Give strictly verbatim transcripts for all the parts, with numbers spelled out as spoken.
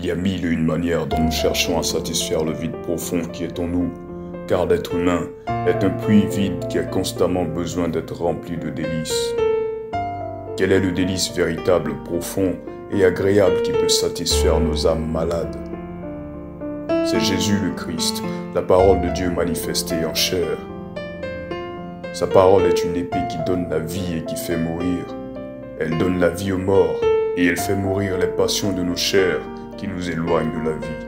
Il y a mille et une manières dont nous cherchons à satisfaire le vide profond qui est en nous, car l'être humain est un puits vide qui a constamment besoin d'être rempli de délices. Quel est le délice véritable, profond et agréable qui peut satisfaire nos âmes malades? C'est Jésus le Christ, la parole de Dieu manifestée en chair. Sa parole est une épée qui donne la vie et qui fait mourir. Elle donne la vie aux morts et elle fait mourir les passions de nos chairs qui nous éloignent de la vie.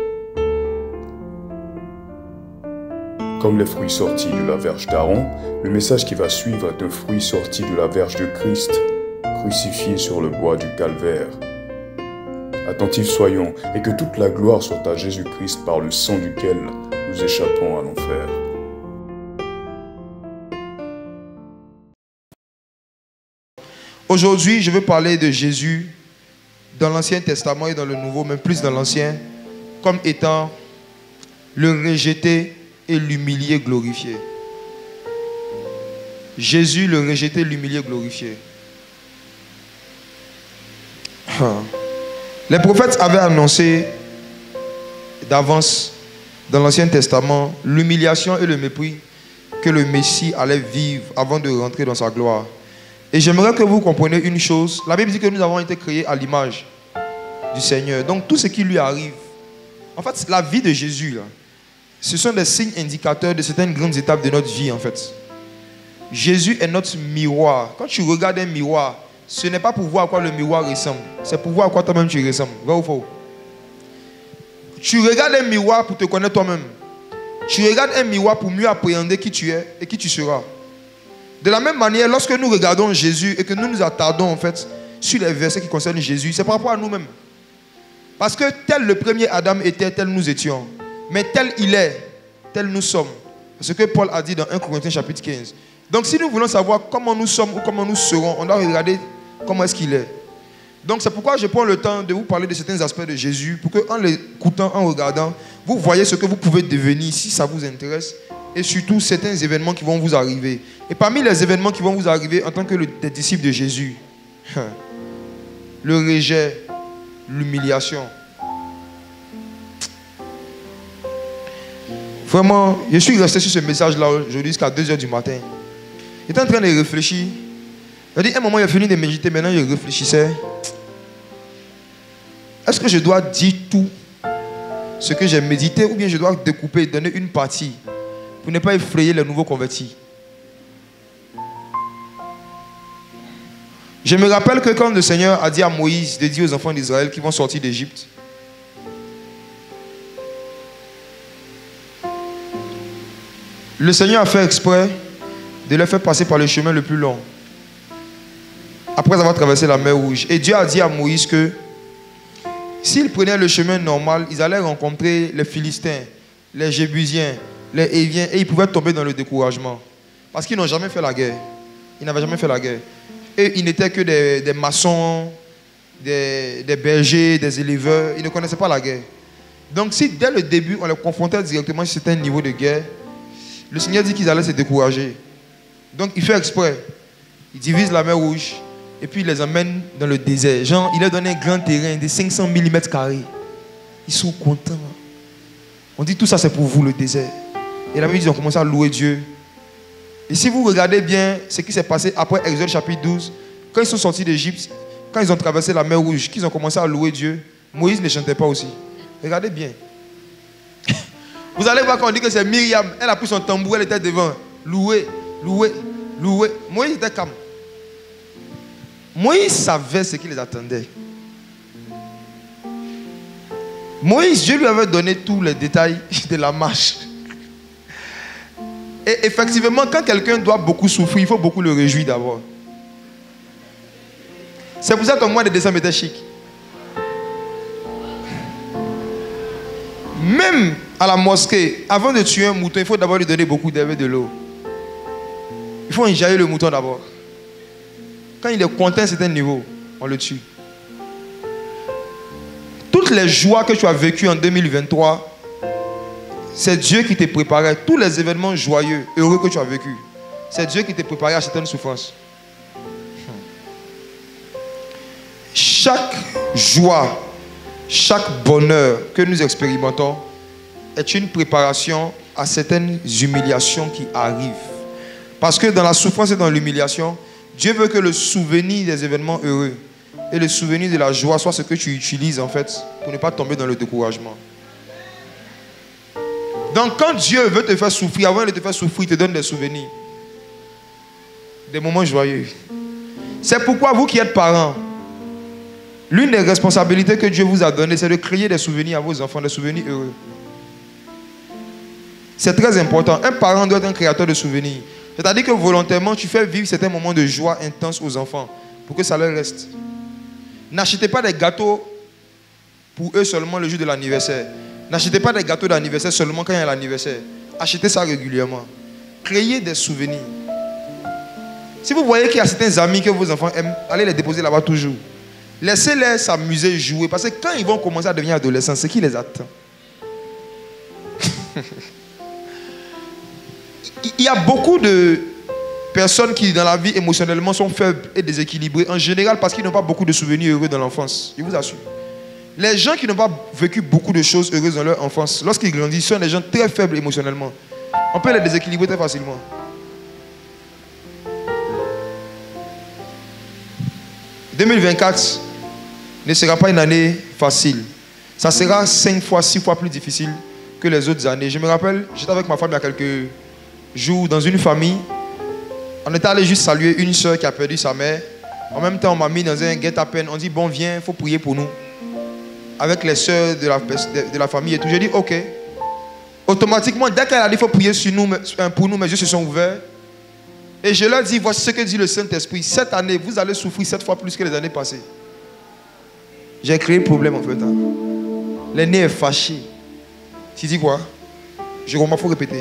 Comme les fruits sortis de la verge d'Aaron, le message qui va suivre est un fruit sorti de la verge de Christ, crucifié sur le bois du calvaire. Attentifs soyons, et que toute la gloire soit à Jésus-Christ par le sang duquel nous échappons à l'enfer. Aujourd'hui, je veux parler de Jésus dans l'Ancien Testament et dans le Nouveau, mais plus dans l'Ancien, comme étant le rejeté et l'humilié glorifié. Jésus, le rejeté, l'humilié glorifié. Les prophètes avaient annoncé d'avance dans l'Ancien Testament l'humiliation et le mépris que le Messie allait vivre avant de rentrer dans sa gloire. Et j'aimerais que vous compreniez une chose. La Bible dit que nous avons été créés à l'image du Seigneur. Donc tout ce qui lui arrive, en fait, la vie de Jésus, là, ce sont des signes indicateurs de certaines grandes étapes de notre vie, en fait. Jésus est notre miroir. Quand tu regardes un miroir, ce n'est pas pour voir à quoi le miroir ressemble. C'est pour voir à quoi toi-même tu ressembles. Vrai ou faux? Tu regardes un miroir pour te connaître toi-même. Tu regardes un miroir pour mieux appréhender qui tu es et qui tu seras. De la même manière, lorsque nous regardons Jésus et que nous nous attardons en fait sur les versets qui concernent Jésus, c'est par rapport à nous-mêmes. Parce que tel le premier Adam était, tel nous étions. Mais tel il est, tel nous sommes. C'est ce que Paul a dit dans un Corinthiens chapitre quinze. Donc si nous voulons savoir comment nous sommes ou comment nous serons, on doit regarder comment est-ce qu'il est. Donc c'est pourquoi je prends le temps de vous parler de certains aspects de Jésus, pour qu'en l'écoutant, en regardant, vous voyez ce que vous pouvez devenir si ça vous intéresse. Et surtout certains événements qui vont vous arriver. Et parmi les événements qui vont vous arriver en tant que le, des disciples de Jésus, le rejet, l'humiliation. Vraiment, je suis resté sur ce message-là aujourd'hui jusqu'à deux heures du matin. J'étais en train de réfléchir. Il dit, un moment, il a fini de méditer, maintenant je réfléchissais. Est-ce que je dois dire tout ce que j'ai médité ou bien je dois découper, donner une partie pour ne pas effrayer les nouveaux convertis? Je me rappelle que quand le Seigneur a dit à Moïse de dire aux enfants d'Israël qui vont sortir d'Égypte, le Seigneur a fait exprès de les faire passer par le chemin le plus long, après avoir traversé la mer Rouge. Et Dieu a dit à Moïse que s'ils prenaient le chemin normal, ils allaient rencontrer les Philistins, les Jébusiens, les Héviens, et ils pouvaient tomber dans le découragement. Parce qu'ils n'ont jamais fait la guerre. Ils n'avaient jamais fait la guerre. Et ils n'étaient que des, des maçons, des, des bergers, des éleveurs. Ils ne connaissaient pas la guerre. Donc si dès le début, on les confrontait directement sur certains niveaux de guerre, le Seigneur dit qu'ils allaient se décourager. Donc il fait exprès. Il divise la mer Rouge et puis il les emmène dans le désert. Genre, il leur donne un grand terrain de cinq cents millimètres carrés. Ils sont contents. On dit tout ça c'est pour vous le désert. Et la Bible dit qu'ils ont commencé à louer Dieu. Et si vous regardez bien ce qui s'est passé après Exode chapitre douze, quand ils sont sortis d'Égypte, quand ils ont traversé la mer Rouge, qu'ils ont commencé à louer Dieu, Moïse ne chantait pas aussi. Regardez bien. Vous allez voir quand on dit que c'est Myriam, elle a pris son tambour, elle était devant. Louer, louer, louer. Moïse était calme. Moïse savait ce qui les attendait. Moïse, Dieu lui avait donné tous les détails de la marche. Et effectivement, quand quelqu'un doit beaucoup souffrir, il faut beaucoup le réjouir d'abord. C'est pour ça que moi, les dessins m'étaient chic. Même à la mosquée, avant de tuer un mouton, il faut d'abord lui donner beaucoup d'herbe et de l'eau. Il faut enjailler le mouton d'abord. Quand il est content à un certain niveau, on le tue. Toutes les joies que tu as vécues en deux mille vingt-trois, c'est Dieu qui te préparait. Tous les événements joyeux, heureux que tu as vécus, c'est Dieu qui te préparait à certaines souffrances. Chaque joie chaque bonheur que nous expérimentons est une préparation à certaines humiliations qui arrivent. Parce que dans la souffrance et dans l'humiliation, Dieu veut que le souvenir des événements heureux et le souvenir de la joie soit ce que tu utilises en fait pour ne pas tomber dans le découragement. Donc quand Dieu veut te faire souffrir, avant de te faire souffrir, il te donne des souvenirs. Des moments joyeux. C'est pourquoi vous qui êtes parents, l'une des responsabilités que Dieu vous a données, c'est de créer des souvenirs à vos enfants, des souvenirs heureux. C'est très important. Un parent doit être un créateur de souvenirs. C'est-à-dire que volontairement, tu fais vivre certains moments de joie intense aux enfants pour que ça leur reste. N'achetez pas des gâteaux pour eux seulement le jour de l'anniversaire. N'achetez pas des gâteaux d'anniversaire seulement quand il y a l'anniversaire. Achetez ça régulièrement. Créez des souvenirs. Si vous voyez qu'il y a certains amis que vos enfants aiment, allez les déposer là-bas toujours. Laissez-les s'amuser, jouer. Parce que quand ils vont commencer à devenir adolescents, c'est qui les attend. Il y a beaucoup de personnes qui, dans la vie, émotionnellement, sont faibles et déséquilibrées. En général, parce qu'ils n'ont pas beaucoup de souvenirs heureux dans l'enfance. Je vous assure. Les gens qui n'ont pas vécu beaucoup de choses heureuses dans leur enfance, lorsqu'ils grandissent, sont des gens très faibles émotionnellement. On peut les déséquilibrer très facilement. deux mille vingt-quatre ne sera pas une année facile. Ça sera cinq fois, six fois plus difficile que les autres années. Je me rappelle, j'étais avec ma femme il y a quelques jours dans une famille. On était allé juste saluer une soeur qui a perdu sa mère. En même temps, on m'a mis dans un guet-apens. On dit, bon, viens, il faut prier pour nous. Avec les soeurs de la, de, de la famille et tout. J'ai dit, ok. Automatiquement, dès qu'elle a dit, il faut prier sur nous, pour nous, mes yeux se sont ouverts. Et je leur dis, voici ce que dit le Saint-Esprit. Cette année, vous allez souffrir sept fois plus que les années passées. J'ai créé le problème en fait. L'aîné est fâché. Tu dis quoi? Je comprends, il faut répéter.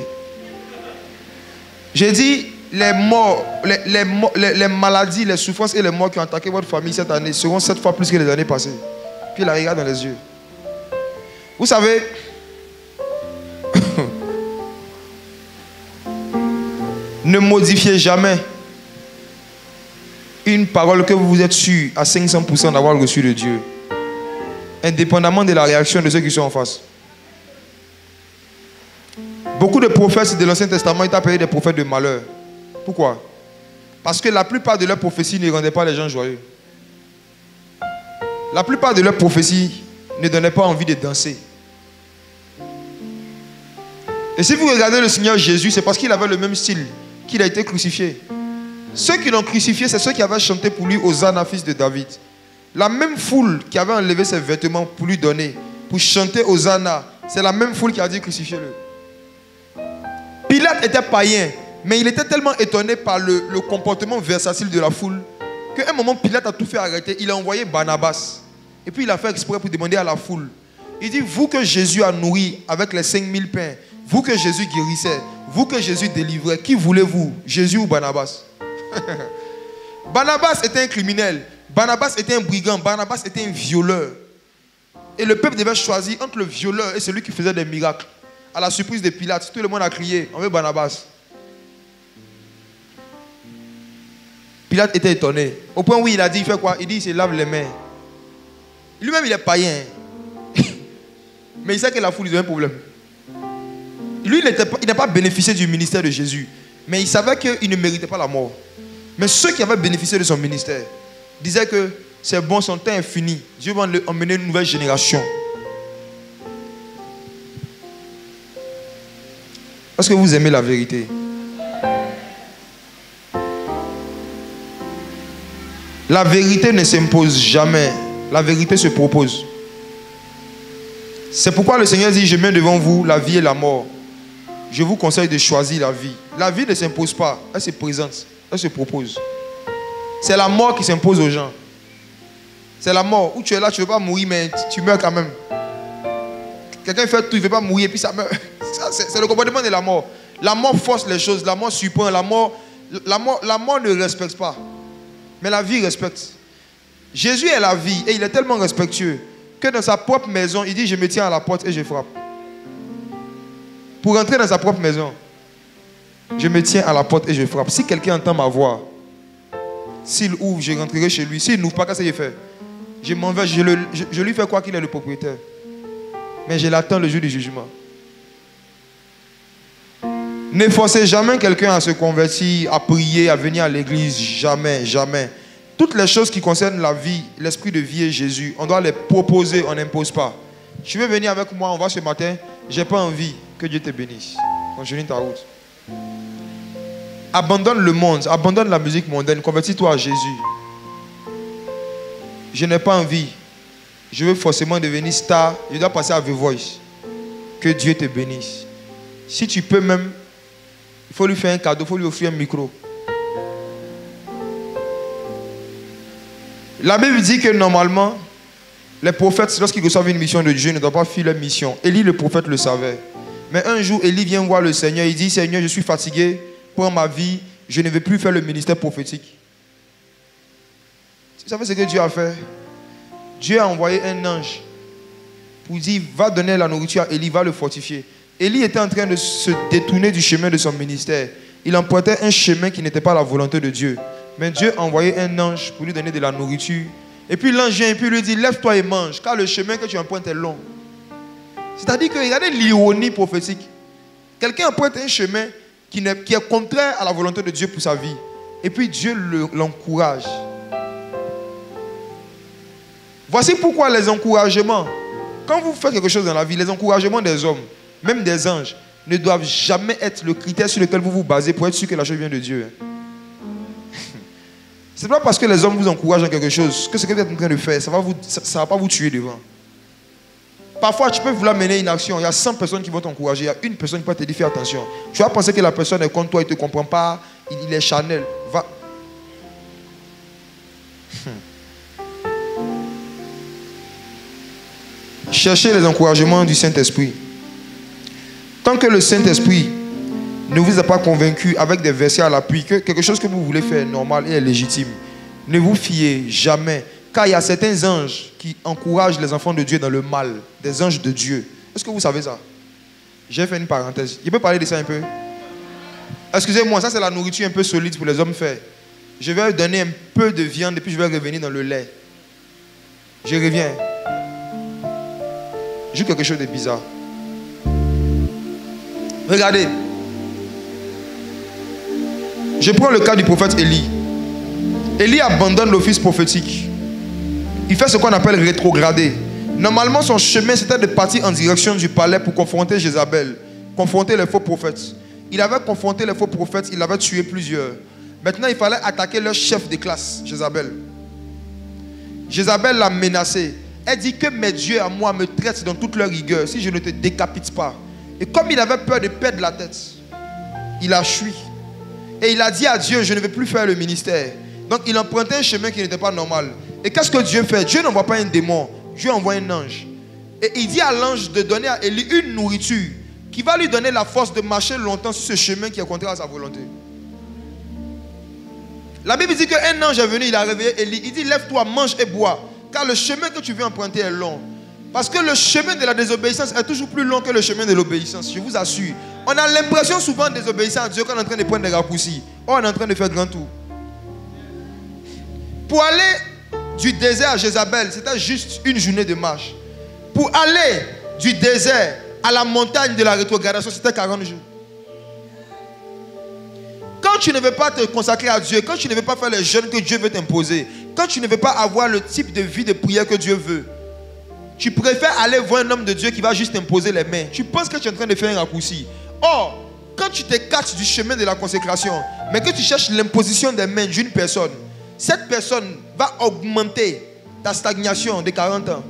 J'ai dit, les morts, les, les, les, les maladies, les souffrances et les morts qui ont attaqué votre famille cette année seront sept fois plus que les années passées. Puis il la regarde dans les yeux. Vous savez, ne modifiez jamais une parole que vous vous êtes sûr à cinq cents pour cent d'avoir reçu de Dieu, indépendamment de la réaction de ceux qui sont en face. Beaucoup de prophètes de l'Ancien Testament étaient appelés des prophètes de malheur. Pourquoi? Parce que la plupart de leurs prophéties ne rendaient pas les gens joyeux. La plupart de leurs prophéties ne donnaient pas envie de danser. Et si vous regardez le Seigneur Jésus, c'est parce qu'il avait le même style qu'il a été crucifié. Ceux qui l'ont crucifié, c'est ceux qui avaient chanté pour lui Hosanna, fils de David. La même foule qui avait enlevé ses vêtements pour lui donner, pour chanter Hosanna, c'est la même foule qui a dit crucifiez-le. Pilate était païen, mais il était tellement étonné par le, le comportement versatile de la foule qu'à un moment, Pilate a tout fait arrêter. Il a envoyé Barnabas. Et puis il a fait exprès pour demander à la foule. Il dit, vous que Jésus a nourri avec les cinq mille pains, vous que Jésus guérissait, vous que Jésus délivrait, qui voulez-vous, Jésus ou Barnabas? Barnabas était un criminel. Barnabas était un brigand. Barnabas était un violeur. Et le peuple devait choisir entre le violeur et celui qui faisait des miracles. À la surprise de Pilate, tout le monde a crié, on veut Barnabas. Pilate était étonné. Au point où il a dit, il fait quoi? Il dit, il se lave les mains. Lui-même, il est païen. Mais il sait que la foule, ils ont un problème. Lui, il n'a pas bénéficié du ministère de Jésus. Mais il savait qu'il ne méritait pas la mort. Mais ceux qui avaient bénéficié de son ministère disaient que c'est bon, son temps est fini. Dieu va emmener une nouvelle génération. Est-ce que vous aimez la vérité? La vérité ne s'impose jamais. La vérité se propose. C'est pourquoi le Seigneur dit, je mets devant vous la vie et la mort. Je vous conseille de choisir la vie. La vie ne s'impose pas, elle se présente, elle se propose. C'est la mort qui s'impose aux gens. C'est la mort. Où tu es là, tu ne veux pas mourir, mais tu meurs quand même. Quelqu'un fait tout, il ne veut pas mourir, puis ça meurt. C'est le comportement de la mort. La mort force les choses, la mort surprend, la mort, la mort, la mort ne respecte pas. Mais la vie respecte. Jésus est la vie et il est tellement respectueux que dans sa propre maison, il dit, je me tiens à la porte et je frappe. Pour rentrer dans sa propre maison, je me tiens à la porte et je frappe. Si quelqu'un entend ma voix, s'il ouvre, je rentrerai chez lui. S'il n'ouvre pas, qu'est-ce que je fais? Je m'en vais, je, le, je, je lui fais croire qu'il est le propriétaire. Mais je l'attends le jour du jugement. Ne forcez jamais quelqu'un à se convertir, à prier, à venir à l'église. Jamais, jamais. Toutes les choses qui concernent la vie, l'esprit de vie et Jésus, on doit les proposer, on n'impose pas. Tu veux venir avec moi, on va ce matin, j'ai pas envie, que Dieu te bénisse. Continue ta route. Abandonne le monde, abandonne la musique mondaine, convertis-toi à Jésus. Je n'ai pas envie, je veux forcément devenir star, je dois passer à The Voice. Que Dieu te bénisse. Si tu peux même, il faut lui faire un cadeau, il faut lui offrir un micro. La Bible dit que normalement, les prophètes, lorsqu'ils reçoivent une mission de Dieu, ne doivent pas fuir leur mission. Élie, le prophète, le savait. Mais un jour, Élie vient voir le Seigneur. Il dit, Seigneur, je suis fatigué, prends ma vie, je ne vais plus faire le ministère prophétique. Vous savez ce que Dieu a fait? Dieu a envoyé un ange pour dire, va donner la nourriture à Élie, va le fortifier. Élie était en train de se détourner du chemin de son ministère. Il empruntait un chemin qui n'était pas la volonté de Dieu. Mais Dieu a envoyé un ange pour lui donner de la nourriture. Et puis l'ange vient et puis lui dit, lève-toi et mange, car le chemin que tu empruntes est long. C'est-à-dire que regardez l'ironie prophétique. Quelqu'un emprunte un chemin qui est, qui est contraire à la volonté de Dieu pour sa vie. Et puis Dieu l'encourage. Voici pourquoi les encouragements, quand vous faites quelque chose dans la vie, les encouragements des hommes, même des anges, ne doivent jamais être le critère sur lequel vous vous basez pour être sûr que la chose vient de Dieu. Ce n'est pas parce que les hommes vous encouragent dans quelque chose que ce que vous êtes en train de faire, ça ne va, ça, ça va pas vous tuer devant. Parfois, tu peux vouloir mener une action, il y a cent personnes qui vont t'encourager, il y a une personne qui va te dire fais attention. Tu vas penser que la personne est contre toi, il ne te comprend pas, il, il est charnel. Va. Cherchez les encouragements du Saint-Esprit. Tant que le Saint-Esprit ne vous a pas convaincu avec des versets à l'appui que quelque chose que vous voulez faire est normal et est légitime, ne vous fiez jamais. Car il y a certains anges qui encouragent les enfants de Dieu dans le mal. Des anges de Dieu. Est-ce que vous savez ça? J'ai fait une parenthèse. Je peux parler de ça un peu? Excusez-moi, ça c'est la nourriture un peu solide pour les hommes faire. Je vais donner un peu de viande et puis je vais revenir dans le lait. Je reviens. J'ai quelque chose de bizarre. Regardez. Je prends le cas du prophète Élie. Élie abandonne l'office prophétique. Il fait ce qu'on appelle rétrograder. Normalement, son chemin, c'était de partir en direction du palais pour confronter Jézabel, confronter les faux prophètes. Il avait confronté les faux prophètes, il avait tué plusieurs. Maintenant, il fallait attaquer leur chef de classe, Jézabel. Jézabel l'a menacé. Elle dit que mes dieux à moi me traitent dans toute leur rigueur si je ne te décapite pas. Et comme il avait peur de perdre la tête, il a fui. Et il a dit à Dieu, je ne vais plus faire le ministère. Donc il empruntait un chemin qui n'était pas normal. Et qu'est-ce que Dieu fait? Dieu n'envoie pas un démon, Dieu envoie un ange. Et il dit à l'ange de donner à Élie une nourriture qui va lui donner la force de marcher longtemps sur ce chemin qui est contraire à sa volonté. La Bible dit qu'un ange est venu, il a réveillé Élie. Il dit, lève-toi, mange et bois, car le chemin que tu veux emprunter est long. Parce que le chemin de la désobéissance est toujours plus long que le chemin de l'obéissance, je vous assure. On a l'impression souvent de désobéir à Dieu quand on est en train de prendre des raccourcis. Oh, on est en train de faire grand tour. Pour aller du désert à Jézabel, c'était juste une journée de marche. Pour aller du désert à la montagne de la rétrogradation, c'était quarante jours. Quand tu ne veux pas te consacrer à Dieu, quand tu ne veux pas faire les jeûnes que Dieu veut t'imposer, quand tu ne veux pas avoir le type de vie de prière que Dieu veut, tu préfères aller voir un homme de Dieu qui va juste t'imposer les mains. Tu penses que tu es en train de faire un raccourci. Or, quand tu t'écartes du chemin de la consécration, mais que tu cherches l'imposition des mains d'une personne, cette personne va augmenter ta stagnation de quarante ans.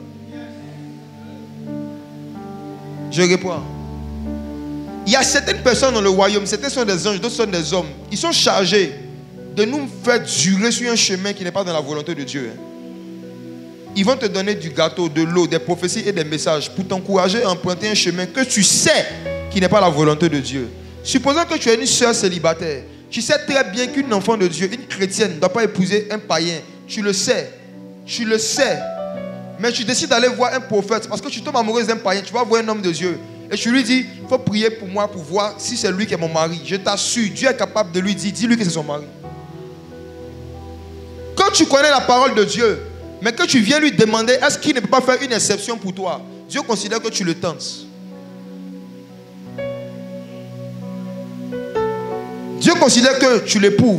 Je réponds. Il y a certaines personnes dans le royaume, certains sont des anges, d'autres sont des hommes. Ils sont chargés de nous faire durer sur un chemin qui n'est pas dans la volonté de Dieu. Ils vont te donner du gâteau, de l'eau, des prophéties et des messages pour t'encourager à emprunter un chemin que tu sais qui n'est pas la volonté de Dieu. Supposons que tu es une soeur célibataire. Tu sais très bien qu'une enfant de Dieu, une chrétienne, ne doit pas épouser un païen. Tu le sais. Tu le sais. Mais tu décides d'aller voir un prophète parce que tu tombes amoureuse d'un païen. Tu vas voir un homme de Dieu. Et tu lui dis, il faut prier pour moi pour voir si c'est lui qui est mon mari. Je t'assure, Dieu est capable de lui dire, dis-lui que c'est son mari. Quand tu connais la parole de Dieu, mais que tu viens lui demander, est-ce qu'il ne peut pas faire une exception pour toi? Dieu considère que tu le tentes. Dieu considère que tu l'éprouves.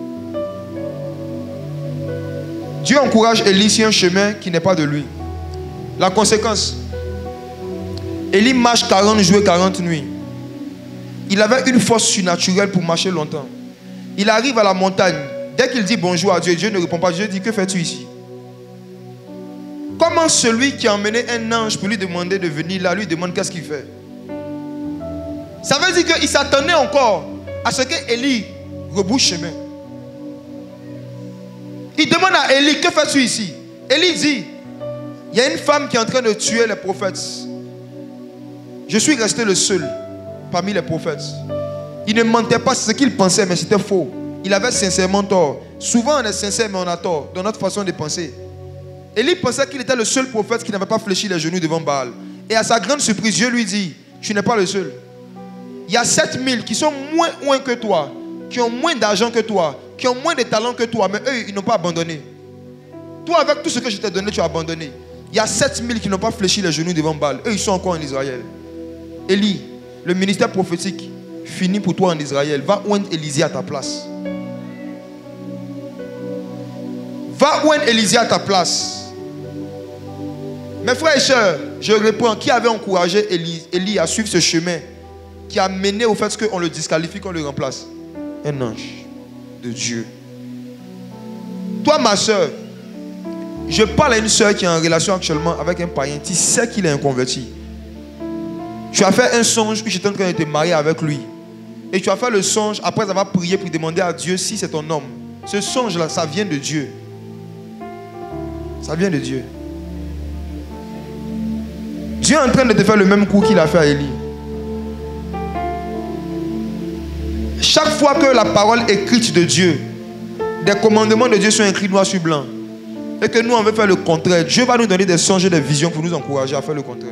Dieu encourage Élie sur un chemin qui n'est pas de lui. La conséquence, Élie marche quarante jours et quarante nuits. Il avait une force surnaturelle pour marcher longtemps. Il arrive à la montagne. Dès qu'il dit bonjour à Dieu, Dieu ne répond pas. Dieu dit, que fais-tu ici? Comment celui qui a emmené un ange pour lui demander de venir là, lui demande qu'est-ce qu'il fait? Ça veut dire qu'il s'attendait encore à ce que Élie rebouche chemin. Il demande à Élie, que fais-tu ici? Élie dit, il y a une femme qui est en train de tuer les prophètes. Je suis resté le seul parmi les prophètes. Il ne mentait pas ce qu'il pensait, mais c'était faux. Il avait sincèrement tort. Souvent on est sincère, mais on a tort dans notre façon de penser. Élie pensait qu'il était le seul prophète qui n'avait pas fléchi les genoux devant Baal. Et à sa grande surprise, Dieu lui dit, tu n'es pas le seul. Il y a sept mille qui sont moins loin que toi, qui ont moins d'argent que toi, qui ont moins de talent que toi, mais eux, ils n'ont pas abandonné. Toi, avec tout ce que je t'ai donné, tu as abandonné. Il y a sept mille qui n'ont pas fléchi les genoux devant Baal. Eux, ils sont encore en Israël. Élie, le ministère prophétique finit pour toi en Israël. Va oindre Élisée à ta place. Va oindre Élisée à ta place. Mes frères et sœurs, je réponds, qui avait encouragé Élie, Élie à suivre ce chemin qui a mené au fait qu'on le disqualifie, qu'on le remplace? Un ange de Dieu. Toi, ma soeur, je parle à une soeur qui est en relation actuellement avec un païen. Tu sais qu'il est un converti. Tu as fait un songe que j'étais en train de te marier avec lui. Et tu as fait le songe après avoir prié pour demander à Dieu si c'est ton homme. Ce songe-là, ça vient de Dieu. Ça vient de Dieu. Dieu est en train de te faire le même coup qu'il a fait à Élie. Chaque fois que la parole écrite de Dieu, des commandements de Dieu sont écrits noir sur blanc, et que nous on veut faire le contraire, Dieu va nous donner des songes et des visions pour nous encourager à faire le contraire.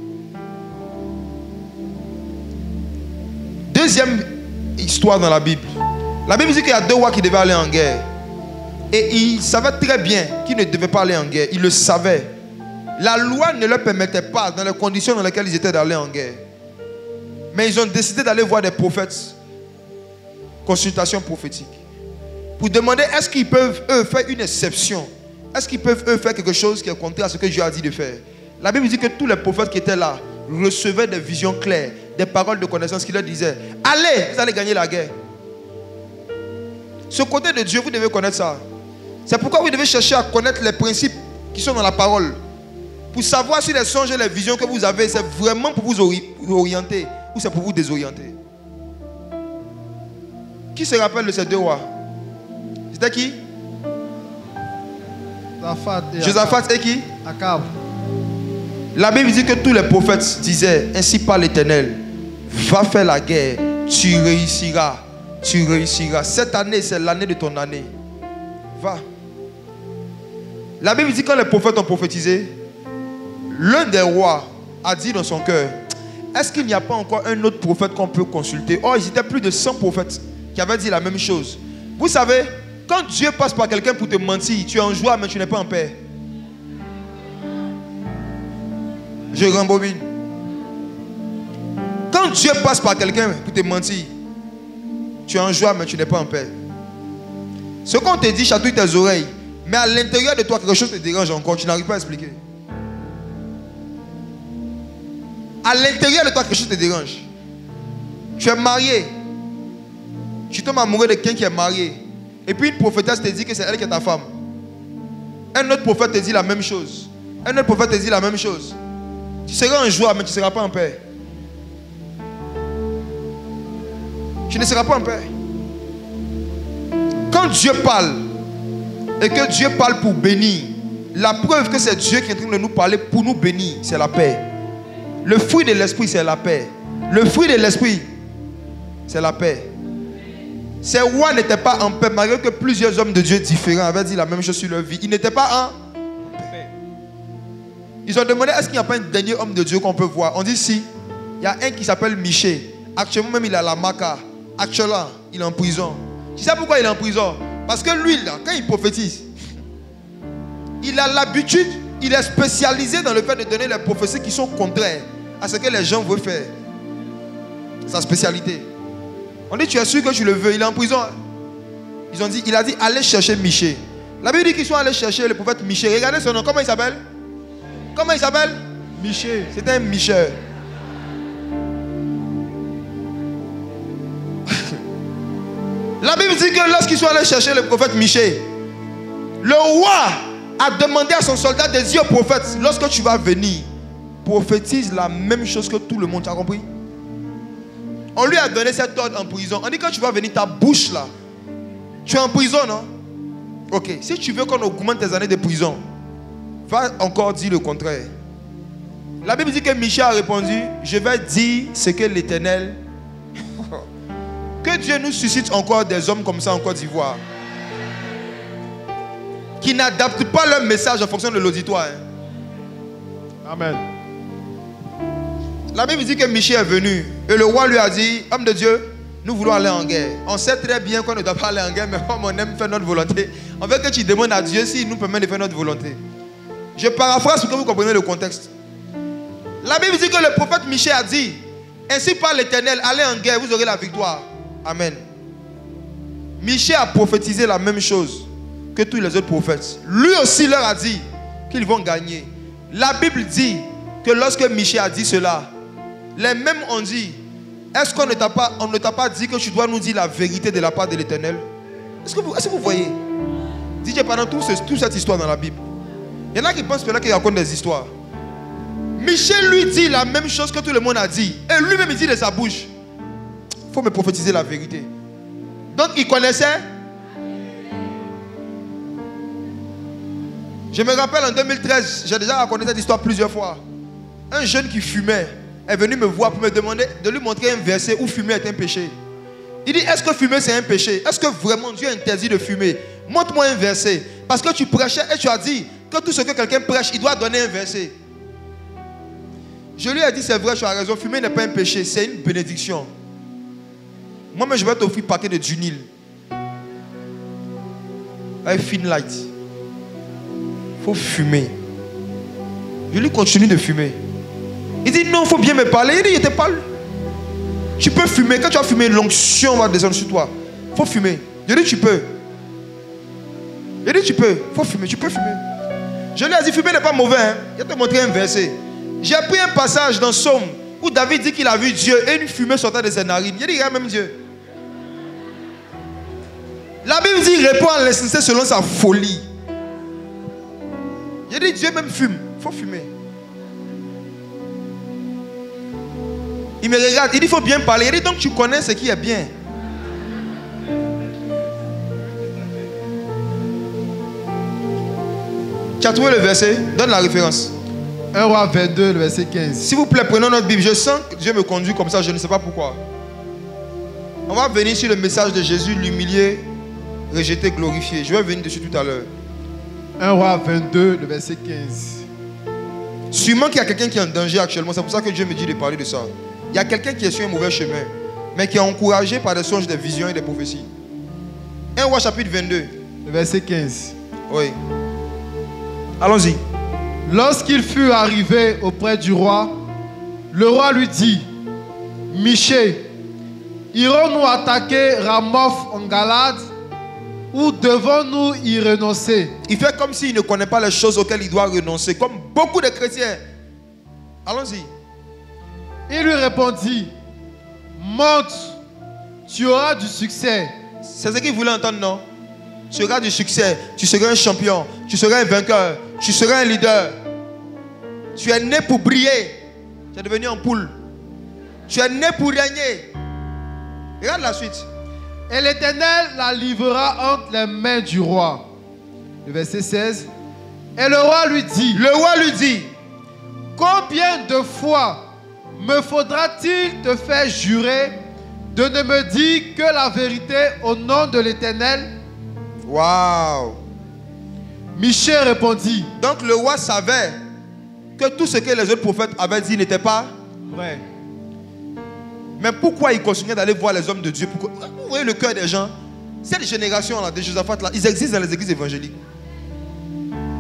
Deuxième histoire dans la Bible. La Bible dit qu'il y a deux rois qui devaient aller en guerre. Et ils savaient très bien qu'ils ne devaient pas aller en guerre. Ils le savaient. La loi ne leur permettait pas, dans les conditions dans lesquelles ils étaient, d'aller en guerre. Mais ils ont décidé d'aller voir des prophètes. Consultation prophétique. Pour demander, est-ce qu'ils peuvent, eux, faire une exception? Est-ce qu'ils peuvent, eux, faire quelque chose qui est contraire à ce que Dieu a dit de faire? La Bible dit que tous les prophètes qui étaient là recevaient des visions claires, des paroles de connaissance qui leur disaient, allez, vous allez gagner la guerre. Ce côté de Dieu, vous devez connaître ça. C'est pourquoi vous devez chercher à connaître les principes qui sont dans la parole. Pour savoir si les songes et les visions que vous avez, c'est vraiment pour vous orienter ou c'est pour vous désorienter. Qui se rappelle de ces deux rois? C'était qui? Josaphat et qui? Akab. La Bible dit que tous les prophètes disaient, ainsi parle l'Éternel, va faire la guerre, tu réussiras, tu réussiras. Cette année, c'est l'année de ton année. Va. La Bible dit que quand les prophètes ont prophétisé, l'un des rois a dit dans son cœur, est-ce qu'il n'y a pas encore un autre prophète qu'on peut consulter? Oh, ils étaient plus de cent prophètes qui avaient dit la même chose. Vous savez, quand Dieu passe par quelqu'un pour te mentir, tu es en joie mais tu n'es pas en paix. Je rembobine. Quand Dieu passe par quelqu'un pour te mentir, tu es en joie mais tu n'es pas en paix. Ce qu'on te dit chatouille tes oreilles, mais à l'intérieur de toi quelque chose te dérange encore, tu n'arrives pas à expliquer. À l'intérieur de toi quelque chose te dérange. Tu es marié, tu tombes amoureux de quelqu'un qui est marié, et puis une prophétesse te dit que c'est elle qui est ta femme. Un autre prophète te dit la même chose. Un autre prophète te dit la même chose. Tu seras en joie mais tu ne seras pas en paix. Tu ne seras pas en paix. Quand Dieu parle et que Dieu parle pour bénir, la preuve que c'est Dieu qui est en train de nous parler pour nous bénir, c'est la paix. Le fruit de l'esprit, c'est la paix. Le fruit de l'esprit, c'est la paix. Ces rois n'étaient pas en paix, malgré que plusieurs hommes de Dieu différents avaient dit la même chose sur leur vie. Ils n'étaient pas en paix. Ils ont demandé, est-ce qu'il n'y a pas un dernier homme de Dieu qu'on peut voir? On dit si. Il y a un qui s'appelle Miché. Actuellement même, il est à la Maca. Actuellement, il est en prison. Tu sais pourquoi il est en prison? Parce que lui, là, quand il prophétise, il a l'habitude, il est spécialisé dans le fait de donner les prophéties qui sont contraires à ce que les gens veulent faire. Sa spécialité. On dit, tu es sûr que tu le veux, il est en prison. Ils ont dit, il a dit, allez chercher Michée. La Bible dit qu'ils sont allés chercher le prophète Michée. Regardez son nom, comment il s'appelle? Comment il s'appelle? Michée. C'était un Michel. La Bible dit que lorsqu'ils sont allés chercher le prophète Michée, le roi a demandé à son soldat de dire au prophète, lorsque tu vas venir, prophétise la même chose que tout le monde. Tu as compris? On lui a donné cet ordre en prison. On dit, quand tu vas venir, ta bouche là, tu es en prison, non? Ok, si tu veux qu'on augmente tes années de prison, va encore dire le contraire. La Bible dit que Michel a répondu, je vais dire ce que l'Éternel... Que Dieu nous suscite encore des hommes comme ça en Côte d'Ivoire, qui n'adaptent pas leur message en fonction de l'auditoire. Hein. Amen. La Bible dit que Michel est venu et le roi lui a dit, homme de Dieu, nous voulons aller en guerre. On sait très bien qu'on ne doit pas aller en guerre, mais comme on aime faire notre volonté, on veut que tu demandes à Dieu s'il nous permet de faire notre volonté. Je paraphrase pour que vous compreniez le contexte. La Bible dit que le prophète Michel a dit, ainsi par l'Éternel, allez en guerre, vous aurez la victoire. Amen. Michel a prophétisé la même chose que tous les autres prophètes. Lui aussi leur a dit qu'ils vont gagner. La Bible dit que lorsque Michel a dit cela, les mêmes ont dit, est-ce qu'on ne t'a pas, on ne t'a pas dit que tu dois nous dire la vérité de la part de l'Éternel? Est-ce que vous, est-ce que vous voyez? Dites pendant toute ce, tout cette histoire dans la Bible. Il y en a qui pensent que là qu'ils racontent des histoires. Michel lui dit la même chose que tout le monde a dit. Et lui-même il dit de sa bouche, il faut me prophétiser la vérité. Donc il connaissait. Je me rappelle en deux mille treize, j'ai déjà raconté cette histoire plusieurs fois. Un jeune qui fumait est venu me voir pour me demander de lui montrer un verset où fumer est un péché. Il dit, est-ce que fumer c'est un péché? Est-ce que vraiment Dieu interdit de fumer? Montre-moi un verset. Parce que tu prêchais et tu as dit que tout ce que quelqu'un prêche, il doit donner un verset. Je lui ai dit, c'est vrai, tu as raison, fumer n'est pas un péché, c'est une bénédiction. Moi-même, je vais t'offrir un paquet de Dunil. Avec Fin Light. Il faut fumer. Je lui continue de fumer. Il dit non, il faut bien me parler. Il dit, je te parle. Tu peux fumer. Quand tu vas fumer, l'onction va descendre sur toi. Il faut fumer. Je dis, tu peux. Je dis, tu peux. Il faut fumer. Tu peux fumer. Je lui ai dit, fumer n'est pas mauvais. Hein. Je vais te montrer un verset. J'ai pris un passage dans Somme où David dit qu'il a vu Dieu et une fumée sortait de ses narines. Il dit, regarde même Dieu. La Bible dit, il répond à l'insensé selon sa folie. Il dit, Dieu même fume. Il faut fumer. Il me regarde, il dit, il faut bien parler. Il dit, donc tu connais ce qui est bien. Tu as trouvé le verset? Donne la référence. un roi vingt-deux, le verset quinze. S'il vous plaît, prenons notre Bible. Je sens que Dieu me conduit comme ça, je ne sais pas pourquoi. On va venir sur le message de Jésus, l'humilier, rejeté, glorifié. Je vais venir dessus tout à l'heure. un roi vingt-deux, le verset quinze. Sûrement qu'il y a quelqu'un qui est en danger actuellement. C'est pour ça que Dieu me dit de parler de ça. Il y a quelqu'un qui est sur un mauvais chemin, mais qui est encouragé par des songes, des visions et des prophéties. un roi chapitre vingt-deux. Le verset quinze. Oui. Allons-y. Lorsqu'il fut arrivé auprès du roi, le roi lui dit, Michée, irons-nous attaquer Ramoth en Galade ou devons-nous y renoncer? Il fait comme s'il ne connaît pas les choses auxquelles il doit renoncer, comme beaucoup de chrétiens. Allons-y. Il lui répondit, monte, tu auras du succès. C'est ce qu'il voulait entendre, non? Tu auras du succès, tu seras un champion, tu seras un vainqueur, tu seras un leader. Tu es né pour briller. Tu es devenu en poule. Tu es né pour régner. Regarde la suite. Et l'Éternel la livrera entre les mains du roi. Le verset seize. Et le roi lui dit, le roi lui dit, combien de fois me faudra-t-il te faire jurer de ne me dire que la vérité au nom de l'Éternel? Waouh! Michel répondit. Donc le roi savait que tout ce que les autres prophètes avaient dit n'était pas vrai. Mais pourquoi il continuait d'aller voir les hommes de Dieu? Pourquoi? Vous voyez le cœur des gens. Cette génération-là, des Josaphat, là, ils existent dans les églises évangéliques.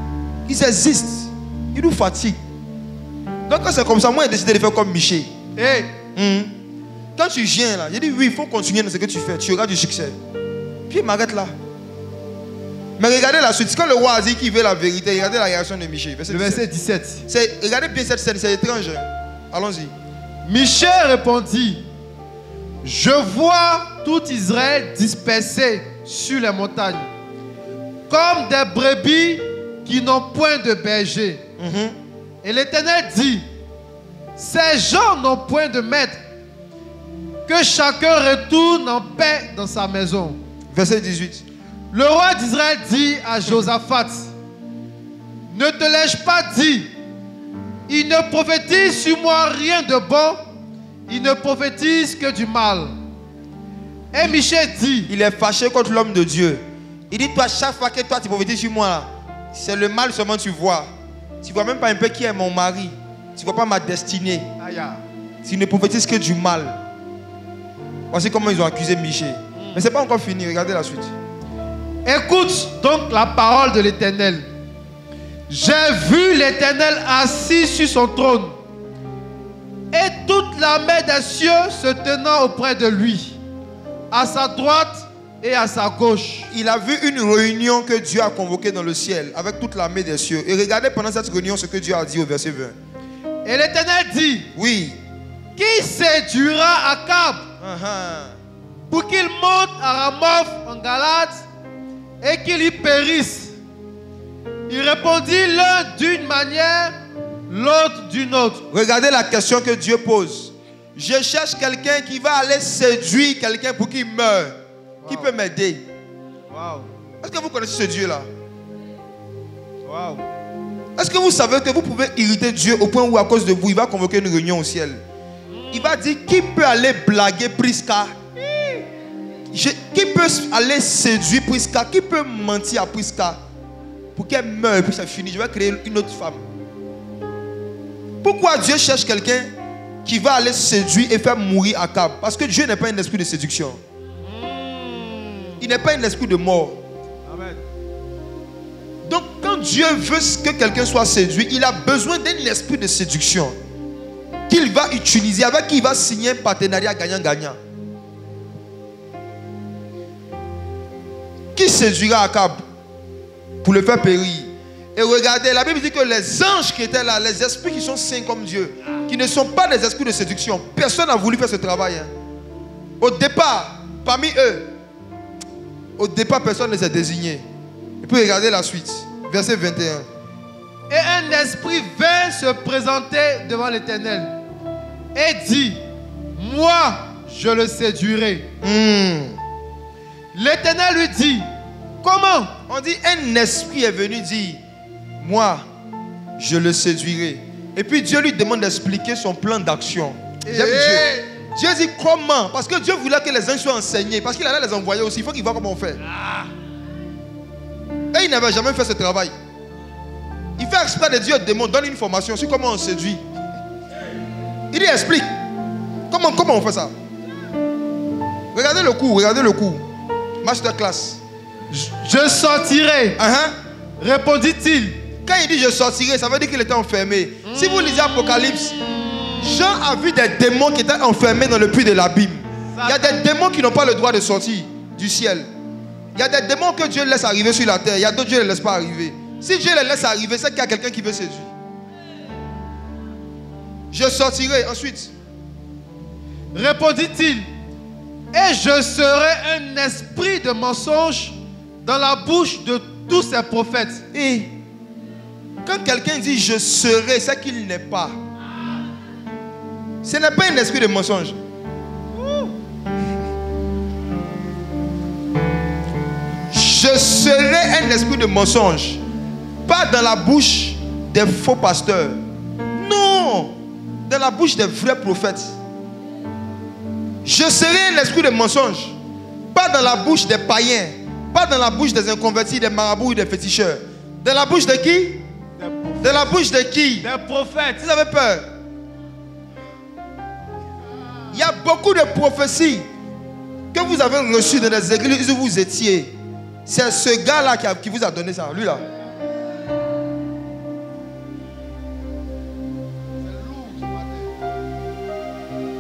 Ils existent. Ils nous fatiguent. Donc quand c'est comme ça, moi j'ai décidé de faire comme Michel. Hey. Mmh. Quand tu viens là, j'ai dit oui, il faut continuer dans ce que tu fais. Tu auras du succès. Puis il m'arrête là. Mais regardez la suite. Quand le roi a dit qu'il veut la vérité, regardez la réaction de Michel. Le verset dix-sept. Regardez bien cette scène, c'est étrange. Allons-y. Michel répondit, je vois tout Israël dispersé sur les montagnes, comme des brebis qui n'ont point de berger. Mm-hmm. Et l'Éternel dit, ces gens n'ont point de maître, que chacun retourne en paix dans sa maison. Verset dix-huit. Le roi d'Israël dit à Josaphat, ne te l'ai-je pas dit, il ne prophétise sur moi rien de bon, il ne prophétise que du mal. Et Michel dit, il est fâché contre l'homme de Dieu. Il dit, toi, chaque fois que toi tu prophétises sur moi, c'est le mal seulement tu vois. Tu ne vois même pas un peu qui est mon mari. Tu ne vois pas ma destinée. Aïe. Tu ne prophétises que du mal. Voici comment ils ont accusé Michel. Mais ce n'est pas encore fini, regardez la suite. Écoute donc la parole de l'Éternel. J'ai vu l'Éternel assis sur son trône et toute la mer des cieux se tenant auprès de lui, à sa droite et à sa gauche. Il a vu une réunion que Dieu a convoquée dans le ciel avec toute l'armée des cieux. Et regardez pendant cette réunion ce que Dieu a dit au verset vingt. Et l'Éternel dit, oui, qui séduira Akab uh-huh. pour qu'il monte à Ramoth en Galade et qu'il y périsse? Il répondit l'un d'une manière, l'autre d'une autre. Regardez la question que Dieu pose. Je cherche quelqu'un qui va aller séduire quelqu'un pour qu'il meure. Wow. Qui peut m'aider? Wow. Est-ce que vous connaissez ce Dieu-là? Wow. Est-ce que vous savez que vous pouvez irriter Dieu au point où à cause de vous, il va convoquer une réunion au ciel? Il va dire, qui peut aller blaguer Prisca? Je, qui peut aller séduire Prisca? Qui peut mentir à Prisca pour qu'elle meure et puis c'est fini? Je vais créer une autre femme. Pourquoi Dieu cherche quelqu'un qui va aller séduire et faire mourir Akab? Parce que Dieu n'est pas un esprit de séduction. Il n'est pas un esprit de mort. Amen. Donc quand Dieu veut que quelqu'un soit séduit, il a besoin d'un esprit de séduction qu'il va utiliser, avec qui il va signer un partenariat gagnant-gagnant. Qui séduira Akab pour le faire périr? Et regardez, la Bible dit que les anges qui étaient là, les esprits qui sont saints comme Dieu, qui ne sont pas des esprits de séduction, personne n'a voulu faire ce travail. Hein. Au départ, parmi eux, au départ, personne ne s'est désigné. Et puis regardez la suite, verset vingt et un. Et un esprit vint se présenter devant l'Éternel et dit, moi, je le séduirai. Hmm. L'Éternel lui dit, comment? On dit, un esprit est venu dire, moi, je le séduirai. Et puis Dieu lui demande d'expliquer son plan d'action. J'aime Dieu. Dieu dit comment? Parce que Dieu voulait que les anges soient enseignés. Parce qu'il allait les envoyer aussi. Il faut qu'il voit comment on fait. Ah. Et il n'avait jamais fait ce travail. Il fait exprès de Dieu demande, donne une formation sur comment on séduit. Il dit explique. Comment, comment on fait ça? Regardez le coup, regardez le coup. Masterclass. Je sortirai. Uh-huh. Répondit-il. Quand il dit je sortirai, ça veut dire qu'il était enfermé. Mmh. Si vous lisez Apocalypse, Jean a vu des démons qui étaient enfermés dans le puits de l'abîme. Il y a des démons qui n'ont pas le droit de sortir du ciel. Il y a des démons que Dieu laisse arriver sur la terre. Il y a d'autres Dieu ne les laisse pas arriver. Si Dieu les laisse arriver, c'est qu'il y a quelqu'un qui veut séduire. Je sortirai ensuite. Répondit-il. Et je serai un esprit de mensonge dans la bouche de tous ces prophètes. Et quand quelqu'un dit je serai, c'est qu'il n'est pas. Ce n'est pas un esprit de mensonge. Je serai un esprit de mensonge. Pas dans la bouche des faux pasteurs. Non. Dans la bouche des vrais prophètes. Je serai un esprit de mensonge. Pas dans la bouche des païens. Pas dans la bouche des inconvertis, des marabouts ou des féticheurs. Dans la bouche de qui? Dans la bouche de qui? Des prophètes. Vous avez peur? Il y a beaucoup de prophéties que vous avez reçues dans les églises où vous étiez. C'est ce gars-là qui, qui vous a donné ça, lui là.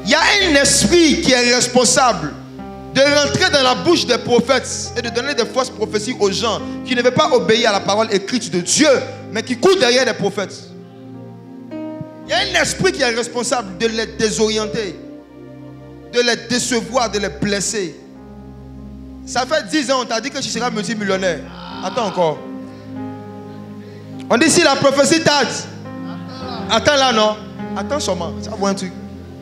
Il y a un esprit qui est responsable de rentrer dans la bouche des prophètes et de donner des fausses prophéties aux gens qui ne veulent pas obéir à la parole écrite de Dieu, mais qui courent derrière des prophètes. Il y a un esprit qui est responsable de les désorienter, de les décevoir, de les blesser. Ça fait dix ans, on t'a dit que tu seras multimillionnaire. Attends encore. On dit si la prophétie tarde. Attends là, non? Attends seulement. Ça vaut un truc.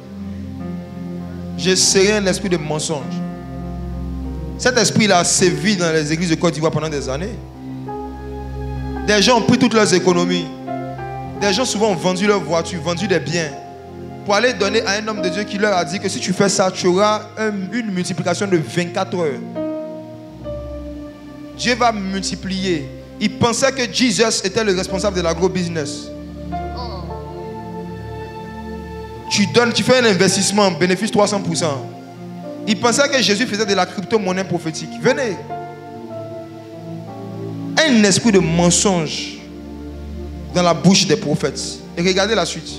J'ai serré un esprit de mensonge. Cet esprit-là sévit dans les églises de Côte d'Ivoire pendant des années. Des gens ont pris toutes leurs économies. Des gens souvent ont vendu leurs voitures, vendu des biens pour aller donner à un homme de Dieu qui leur a dit que si tu fais ça, tu auras un, une multiplication de vingt-quatre heures. Dieu va multiplier. Ils pensaient que Jesus était le responsable de l'agro-business. Tu donnes, tu fais un investissement, bénéfice trois cents pour cent. Ils pensaient que Jésus faisait de la crypto-monnaie prophétique. Venez. Un esprit de mensonge dans la bouche des prophètes. Et regardez la suite.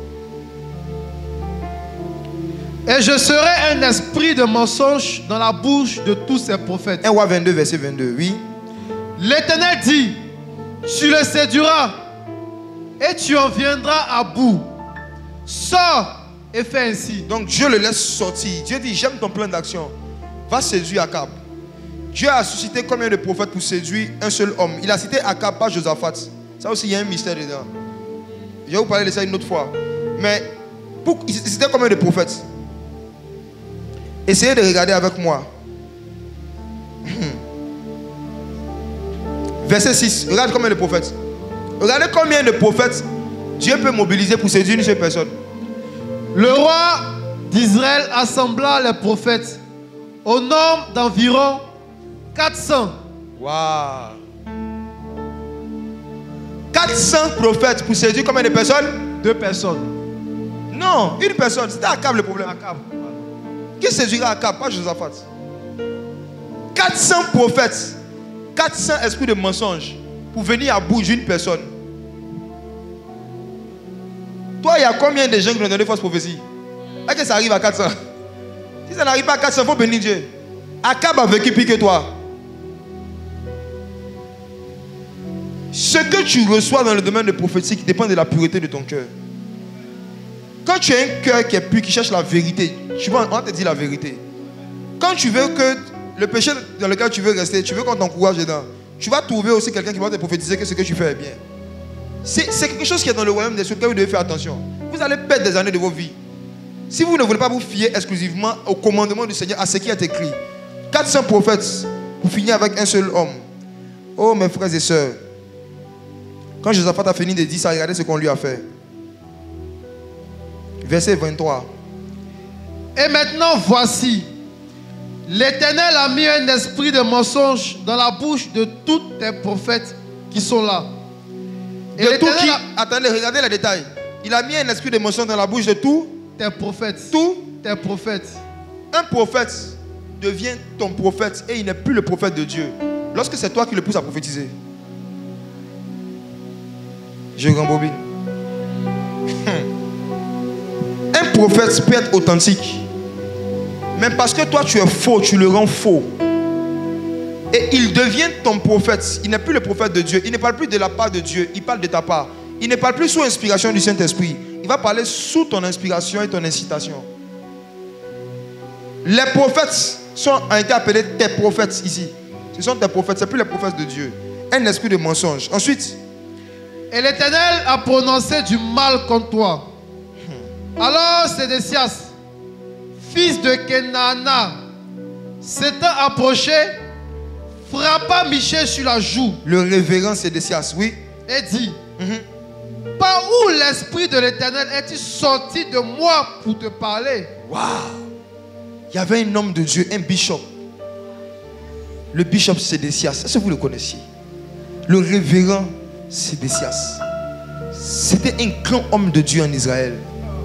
Et je serai un esprit de mensonge dans la bouche de tous ces prophètes. un roi vingt-deux, verset vingt-deux, oui. L'Éternel dit, tu le séduiras et tu en viendras à bout. Sors et fais ainsi. Donc Dieu le laisse sortir. Dieu dit, j'aime ton plan d'action. Va séduire Akab. Dieu a suscité combien de prophètes pour séduire un seul homme? Il a cité Akab, pas Josaphat. Ça aussi, il y a un mystère dedans. Je vais vous parler de ça une autre fois. Mais pour, il citait combien de prophètes? Essayez de regarder avec moi. Verset six. Regarde combien de prophètes. Regardez combien de prophètes Dieu peut mobiliser pour séduire une seule personne. Le roi d'Israël assembla les prophètes au nombre d'environ quatre cents. Waouh. quatre cents prophètes pour séduire combien de personnes? Deux personnes. Non, une personne. C'était Akab le problème. Akab. Qui séduira Akab? Pas Josaphat. quatre cents prophètes, quatre cents esprits de mensonge pour venir à bout d'une personne. Toi, il y a combien de gens qui ont donné fausse prophétie? Est-ce que ça arrive à quatre cents? Si ça n'arrive pas à quatre cents, il faut bénir Dieu. Akab a vécu pire que toi. Ce que tu reçois dans le domaine de prophétique dépend de la pureté de ton cœur. Quand tu as un cœur qui est pur, qui cherche la vérité, tu vas, on te dit la vérité. Quand tu veux que le péché dans lequel tu veux rester, tu veux qu'on t'encourage dedans, tu vas trouver aussi quelqu'un qui va te prophétiser que ce que tu fais est bien. C'est quelque chose qui est dans le royaume des cieux, que vous devez faire attention. Vous allez perdre des années de vos vies. Si vous ne voulez pas vous fier exclusivement au commandement du Seigneur, à ce qui est écrit. quatre cents prophètes pour finir avec un seul homme. Oh mes frères et sœurs, quand Josaphat a fini de dire ça, regardez ce qu'on lui a fait. Verset vingt-trois. Et maintenant voici, l'Éternel a mis un esprit de mensonge dans la bouche de tous tes prophètes qui sont là. Et de tout qui... a... Attendez, regardez les détails. Il a mis un esprit de mensonge dans la bouche de tous tes prophètes. Tous tes prophètes. Un prophète devient ton prophète et il n'est plus le prophète de Dieu lorsque c'est toi qui le pousses à prophétiser. Je rembobine. Un prophète peut être authentique, mais parce que toi tu es faux, tu le rends faux. Et il devient ton prophète. Il n'est plus le prophète de Dieu. Il ne parle plus de la part de Dieu. Il parle de ta part. Il ne parle plus sous inspiration du Saint-Esprit. Il va parler sous ton inspiration et ton incitation. Les prophètes sont, ont été appelés tes prophètes ici. Ce sont tes prophètes. Ce n'est plus les prophètes de Dieu. Un esprit de mensonge. Ensuite. Et l'Éternel a prononcé du mal contre toi. Hmm. Alors Sédécias, fils de Kenaana, s'étant approché, frappa Michée sur la joue. Le révérend Sédécias, oui. Et dit, mm-hmm. Par où l'esprit de l'Éternel est-il sorti de moi pour te parler? Waouh! Il y avait un homme de Dieu, un bishop. Le bishop Sédécias, est-ce que vous le connaissiez? Le révérend Sédécias. C'était un grand homme de Dieu en Israël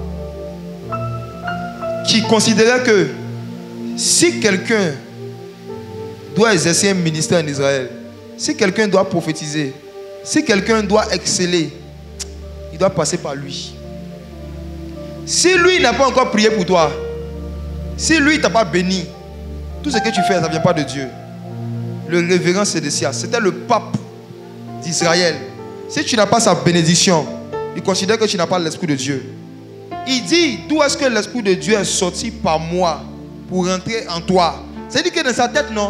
qui considérait que si quelqu'un doit exercer un ministère en Israël, si quelqu'un doit prophétiser, si quelqu'un doit exceller, il doit passer par lui. Si lui n'a pas encore prié pour toi, si lui t'a pas béni, tout ce que tu fais, ça ne vient pas de Dieu. Le révérend Sédécias, c'était le pape d'Israël. Si tu n'as pas sa bénédiction, il considère que tu n'as pas l'Esprit de Dieu. Il dit, d'où est-ce que l'Esprit de Dieu est sorti par moi pour rentrer en toi? C'est-à-dire que dans sa tête, non.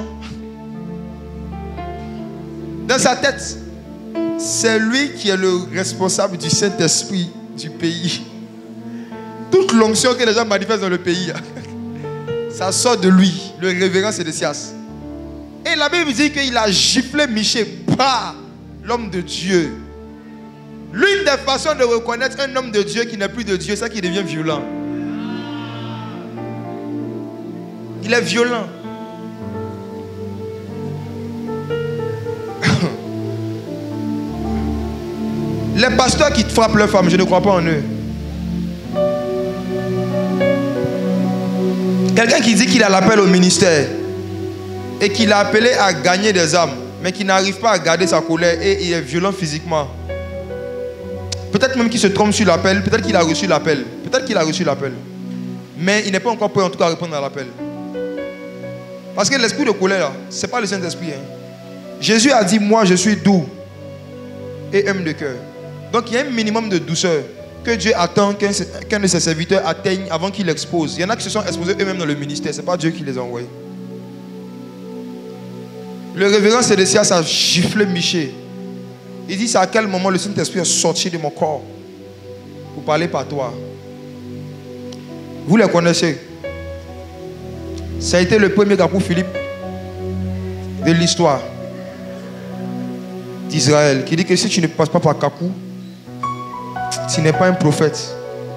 Dans sa tête, c'est lui qui est le responsable du Saint-Esprit du pays. Toute l'onction que les gens manifestent dans le pays, ça sort de lui, le révérend Sédécias. Et la Bible dit qu'il a giflé Michée par l'homme de Dieu. L'une des façons de reconnaître un homme de Dieu qui n'est plus de Dieu, c'est qu'il devient violent. Il est violent. Les pasteurs qui frappent leurs femmes, je ne crois pas en eux. Quelqu'un qui dit qu'il a l'appel au ministère et qu'il a appelé à gagner des âmes, mais qui n'arrive pas à garder sa colère et il est violent physiquement. Peut-être même qu'il se trompe sur l'appel, peut-être qu'il a reçu l'appel, peut-être qu'il a reçu l'appel. Mais il n'est pas encore prêt en tout cas à répondre à l'appel. Parce que l'esprit de colère, ce n'est pas le Saint-Esprit. Hein. Jésus a dit, moi je suis doux et aime de cœur. Donc il y a un minimum de douceur que Dieu attend qu'un qu'un de ses serviteurs atteigne avant qu'il l'expose. Il y en a qui se sont exposés eux-mêmes dans le ministère, ce n'est pas Dieu qui les a envoyés. Le révérend Sédécias a giflé Michée. Il dit, c'est à quel moment le Saint-Esprit est sorti de mon corps pour parler par toi. Vous les connaissez. Ça a été le premier gars pour Philippe de l'histoire d'Israël, qui dit que si tu ne passes pas par Kakou, tu n'es pas un prophète.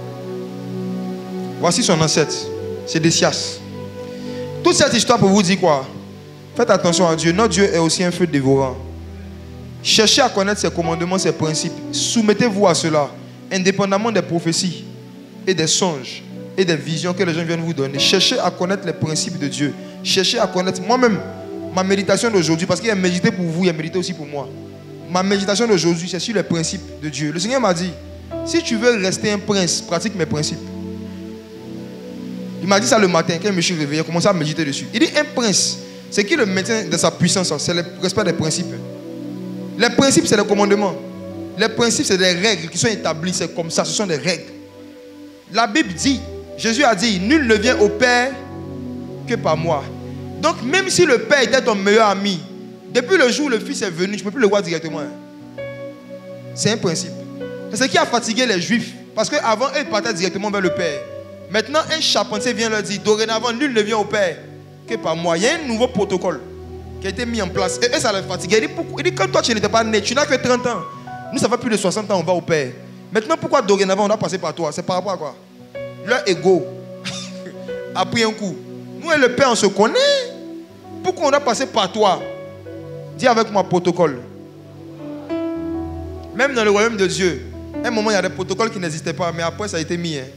Voici son ancêtre, Sédécias. Toute cette histoire pour vous dire quoi? Faites attention à Dieu. Notre Dieu est aussi un feu dévorant. Cherchez à connaître ses commandements, ses principes. Soumettez-vous à cela, indépendamment des prophéties et des songes et des visions que les gens viennent vous donner. Cherchez à connaître les principes de Dieu. Cherchez à connaître moi-même ma méditation d'aujourd'hui, parce qu'il y a médité pour vous, il y a médité aussi pour moi. Ma méditation d'aujourd'hui, c'est sur les principes de Dieu. Le Seigneur m'a dit, si tu veux rester un prince, pratique mes principes. Il m'a dit ça le matin, quand je me suis réveillé, j'ai commencé à méditer dessus. Il dit, un prince, c'est qui le maintien de sa puissance, c'est le respect des principes. Les principes, c'est les commandements. Les principes, c'est des règles qui sont établies, c'est comme ça, ce sont des règles. La Bible dit, Jésus a dit, nul ne vient au Père que par moi. Donc même si le Père était ton meilleur ami, depuis le jour où le Fils est venu, tu ne peux plus le voir directement. C'est un principe. C'est ce qui a fatigué les Juifs. Parce qu'avant, eux partaient directement vers le Père. Maintenant, un charpentier vient leur dire, dorénavant, nul ne vient au Père que par moi. Il y a un nouveau protocole qui a été mis en place. Et eux, ça les fatiguait. Il dit, pourquoi? Il dit, quand toi, tu n'étais pas né, tu n'as que trente ans. Nous, ça fait plus de soixante ans, on va au Père. Maintenant, pourquoi dorénavant, on doit passer par toi? C'est par rapport à quoi? Leur ego a pris un coup. Nous et le Père, on se connaît. Pourquoi on doit passer par toi? Dis avec moi, protocole. Même dans le royaume de Dieu, à un moment, il y a des protocoles qui n'existaient pas, mais après, ça a été mis. Hein.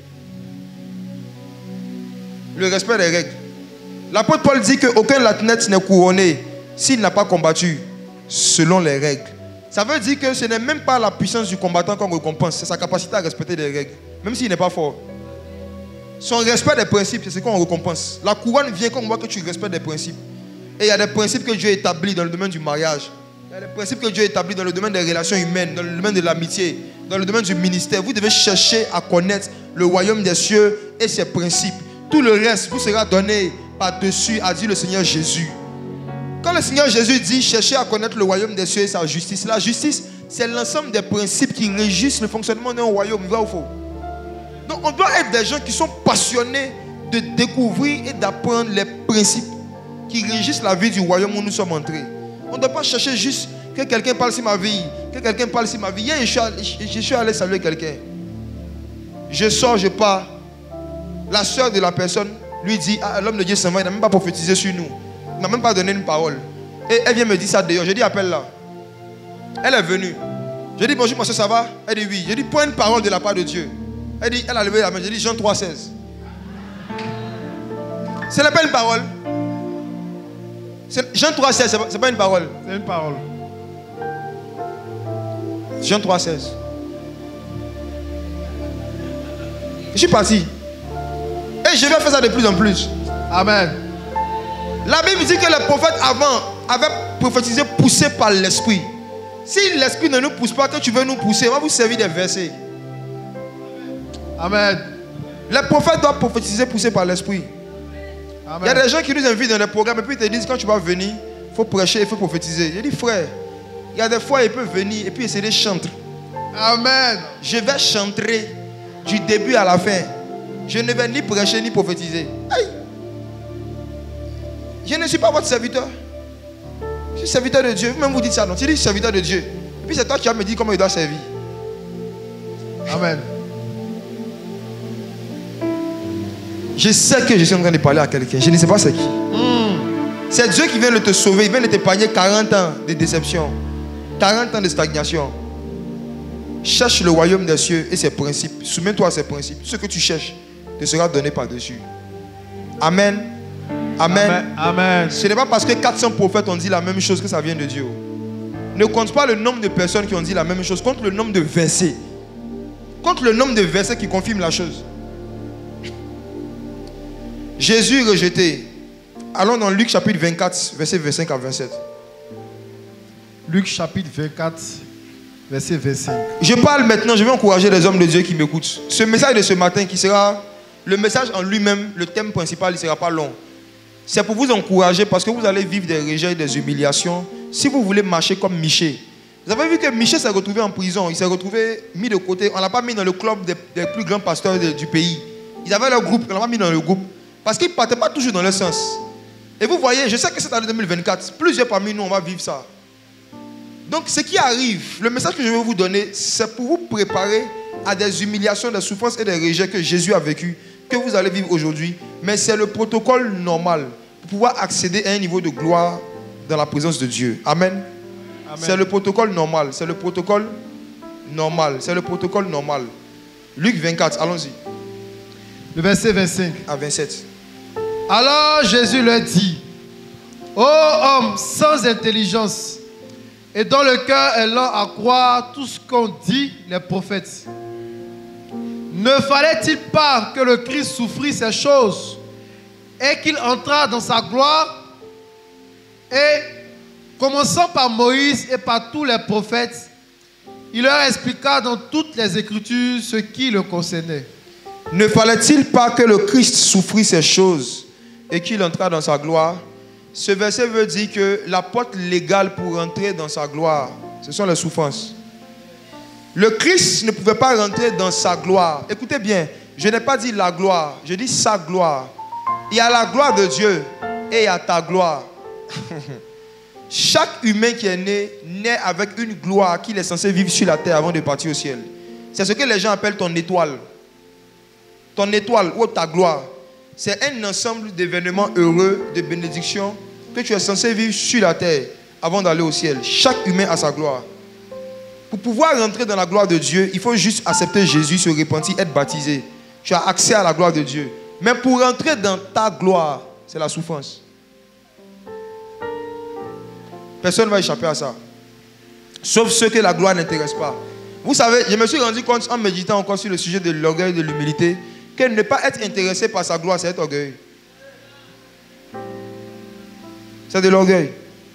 Le respect des règles. L'apôtre Paul dit qu'aucun athlète n'est couronné s'il n'a pas combattu selon les règles. Ça veut dire que ce n'est même pas la puissance du combattant qu'on récompense, c'est sa capacité à respecter les règles, même s'il n'est pas fort. Son respect des principes, c'est ce qu'on récompense. La couronne vient quand on voit que tu respectes des principes. Et il y a des principes que Dieu établit dans le domaine du mariage. Il y a des principes que Dieu établit dans le domaine des relations humaines, dans le domaine de l'amitié, dans le domaine du ministère. Vous devez chercher à connaître le royaume des cieux et ses principes. Tout le reste vous sera donné par-dessus, a dit le Seigneur Jésus. Quand le Seigneur Jésus dit chercher à connaître le royaume des cieux et sa justice, la justice, c'est l'ensemble des principes qui régissent le fonctionnement d'un royaume, vrai ou faux? Donc on doit être des gens qui sont passionnés de découvrir et d'apprendre les principes qui régissent la vie du royaume où nous sommes entrés. On ne doit pas chercher juste que quelqu'un parle sur ma vie, que quelqu'un parle sur ma vie. Hier, je suis allé saluer quelqu'un. Je sors, je pars. La soeur de la personne lui dit, ah, l'homme de Dieu s'en va, il n'a même pas prophétisé sur nous. Il ne m'a même pas donné une parole. Et elle vient me dire ça d'ailleurs. Je dis, appelle-la. Elle est venue. Je dis, bonjour, monsieur, ça va? Elle dit, oui. Je dis, prends une parole de la part de Dieu. Elle dit, elle a levé la main. Je dis, Jean trois seize. Ce n'est pas une parole. Jean trois seize, ce n'est pas une parole. C'est une parole. Jean trois seize. Je suis parti. Et je vais faire ça de plus en plus. Amen. La Bible dit que les prophètes avant avaient prophétisé poussés par l'esprit. Si l'esprit ne nous pousse pas, que tu veux nous pousser, on va vous servir des versets. Amen. Les prophètes doivent prophétiser poussés par l'esprit. Il y a des gens qui nous invitent dans les programmes et puis ils te disent quand tu vas venir, il faut prêcher, il faut prophétiser. Je dis frère, il y a des fois il peut venir et puis essayer de chanter. Amen. Je vais chanter du début à la fin. Je ne vais ni prêcher ni prophétiser. Aïe. Je ne suis pas votre serviteur. Je suis serviteur de Dieu. Vous-même vous dites ça, non? Tu dis serviteur de Dieu. Et puis c'est toi qui vas me dire comment il doit servir. Amen. Je sais que je suis en train de parler à quelqu'un. Je ne sais pas c'est qui. Mm. C'est Dieu qui vient de te sauver. Il vient de t'épargner quarante ans de déception. quarante ans de stagnation. Cherche le royaume des cieux et ses principes. Soumets-toi à ses principes. Ce que tu cherches te sera donné par-dessus. Amen. Amen. Amen. Amen. Ce n'est pas parce que quatre cents prophètes ont dit la même chose que ça vient de Dieu. Ne compte pas le nombre de personnes qui ont dit la même chose. Compte le nombre de versets. Compte le nombre de versets qui confirment la chose. Jésus rejeté. Allons dans Luc chapitre vingt-quatre, versets vingt-cinq à vingt-sept. Luc chapitre vingt-quatre, verset vingt-cinq. Je parle maintenant, je vais encourager les hommes de Dieu qui m'écoutent. Ce message de ce matin qui sera, le message en lui-même, le thème principal, il ne sera pas long. C'est pour vous encourager parce que vous allez vivre des rejets, des humiliations. Si vous voulez marcher comme Michée. Vous avez vu que Michée s'est retrouvé en prison. Il s'est retrouvé mis de côté. On ne l'a pas mis dans le club des, des plus grands pasteurs de, du pays. Ils avaient leur groupe, on ne l'a pas mis dans le groupe. Parce qu'ils ne partaient pas toujours dans le sens. Et vous voyez, je sais que cette année deux mille vingt-quatre, plusieurs parmi nous, on va vivre ça. Donc ce qui arrive, le message que je vais vous donner, c'est pour vous préparer à des humiliations, des souffrances et des rejets que Jésus a vécu, que vous allez vivre aujourd'hui. Mais c'est le protocole normal pour pouvoir accéder à un niveau de gloire dans la présence de Dieu. Amen. Amen. C'est le protocole normal. C'est le protocole normal. C'est le protocole normal. Luc vingt-quatre, allons-y. Le verset vingt-cinq. À vingt-sept. Alors Jésus leur dit: ô homme sans intelligence, et dont le cœur est lent à croire tout ce qu'ont dit les prophètes, ne fallait-il pas que le Christ souffrit ces choses et qu'il entrât dans sa gloire? Et commençant par Moïse et par tous les prophètes, il leur expliqua dans toutes les Écritures ce qui le concernait. Ne fallait-il pas que le Christ souffrit ces choses et qu'il entrât dans sa gloire? Ce verset veut dire que la porte légale pour entrer dans sa gloire, ce sont les souffrances. Le Christ ne pouvait pas rentrer dans sa gloire. Écoutez bien, je n'ai pas dit la gloire, je dis sa gloire. Il y a la gloire de Dieu et il y a ta gloire. Chaque humain qui est né, naît avec une gloire qu'il est censé vivre sur la terre avant de partir au ciel. C'est ce que les gens appellent ton étoile. Ton étoile ou ta gloire, c'est un ensemble d'événements heureux, de bénédictions que tu es censé vivre sur la terre avant d'aller au ciel. Chaque humain a sa gloire. Pour pouvoir rentrer dans la gloire de Dieu, il faut juste accepter Jésus, se repentir, être baptisé. Tu as accès à la gloire de Dieu. Mais pour rentrer dans ta gloire, c'est la souffrance. Personne ne va échapper à ça. Sauf ceux que la gloire n'intéresse pas. Vous savez, je me suis rendu compte en méditant encore sur le sujet de l'orgueil et de l'humilité, que ne pas être intéressé par sa gloire, c'est être orgueilleux. C'est de l'orgueil.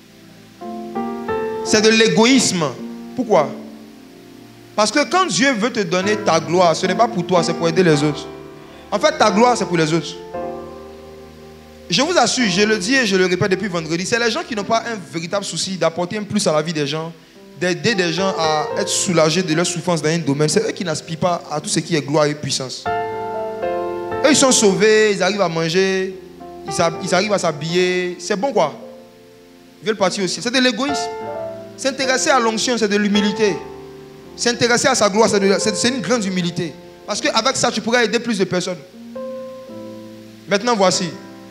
C'est de l'égoïsme. Pourquoi? Parce que quand Dieu veut te donner ta gloire, ce n'est pas pour toi, c'est pour aider les autres. En fait, ta gloire, c'est pour les autres. Je vous assure, je le dis et je le répète depuis vendredi, c'est les gens qui n'ont pas un véritable souci d'apporter un plus à la vie des gens, d'aider des gens à être soulagés de leur souffrance dans un domaine. C'est eux qui n'aspirent pas à tout ce qui est gloire et puissance. Eux, ils sont sauvés, ils arrivent à manger, ils arrivent à s'habiller. C'est bon quoi? Ils veulent partir aussi. C'est de l'égoïsme. S'intéresser à l'onction, c'est de l'humilité. S'intéresser à sa gloire, c'est une grande humilité. Parce qu'avec ça, tu pourrais aider plus de personnes. Maintenant, voici.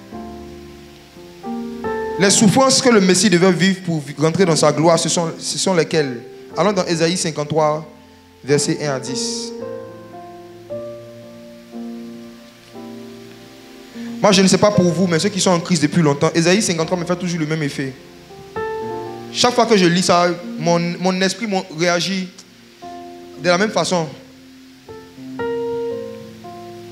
Les souffrances que le Messie devait vivre pour rentrer dans sa gloire, ce sont, ce sont lesquelles? Allons dans Ésaïe cinquante-trois, versets un à dix. Moi, je ne sais pas pour vous, mais ceux qui sont en crise depuis longtemps, Ésaïe cinquante-trois me fait toujours le même effet. Chaque fois que je lis ça, mon, mon esprit réagit de la même façon.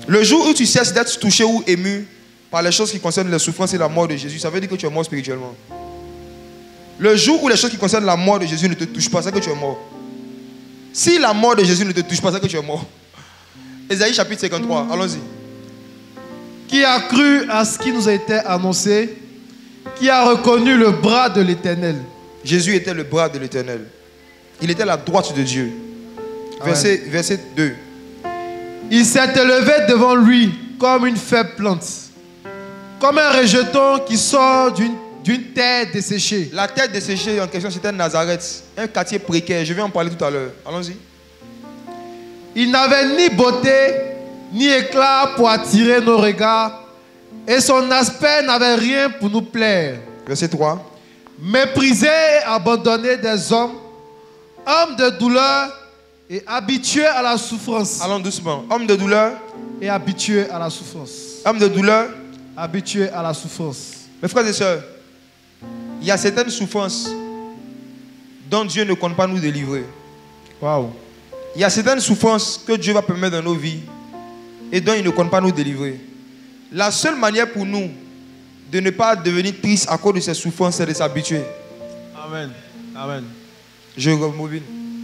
Le jour où tu cesses d'être touché ou ému par les choses qui concernent la souffrance et la mort de Jésus, ça veut dire que tu es mort spirituellement. Le jour où les choses qui concernent la mort de Jésus ne te touchent pas, c'est que tu es mort. Si la mort de Jésus ne te touche pas, c'est que tu es mort. Ésaïe chapitre cinquante-trois, allons-y. Qui a cru à ce qui nous a été annoncé? Qui a reconnu le bras de l'Éternel? Jésus était le bras de l'Éternel. Il était la droite de Dieu. Verset, verset deux. Il s'est élevé devant lui comme une faible plante, comme un rejeton qui sort d'une d'une terre desséchée. La terre desséchée en question, c'était Nazareth, un quartier précaire. Je vais en parler tout à l'heure. Allons-y. Il n'avait ni beauté, ni éclat pour attirer nos regards, et son aspect n'avait rien pour nous plaire. Verset trois. Méprisé et abandonné des hommes, homme de douleur et habitué à la souffrance. Allons doucement. Homme de douleur. Et habitué à la souffrance. Homme de douleur. Habitué à la souffrance. Mes frères et sœurs, il y a certaines souffrances dont Dieu ne compte pas nous délivrer. Wow. Il y a certaines souffrances que Dieu va permettre dans nos vies et dont il ne compte pas nous délivrer. La seule manière pour nous de ne pas devenir triste à cause de ces souffrances, c'est de s'habituer. Amen. Amen. Je remobile.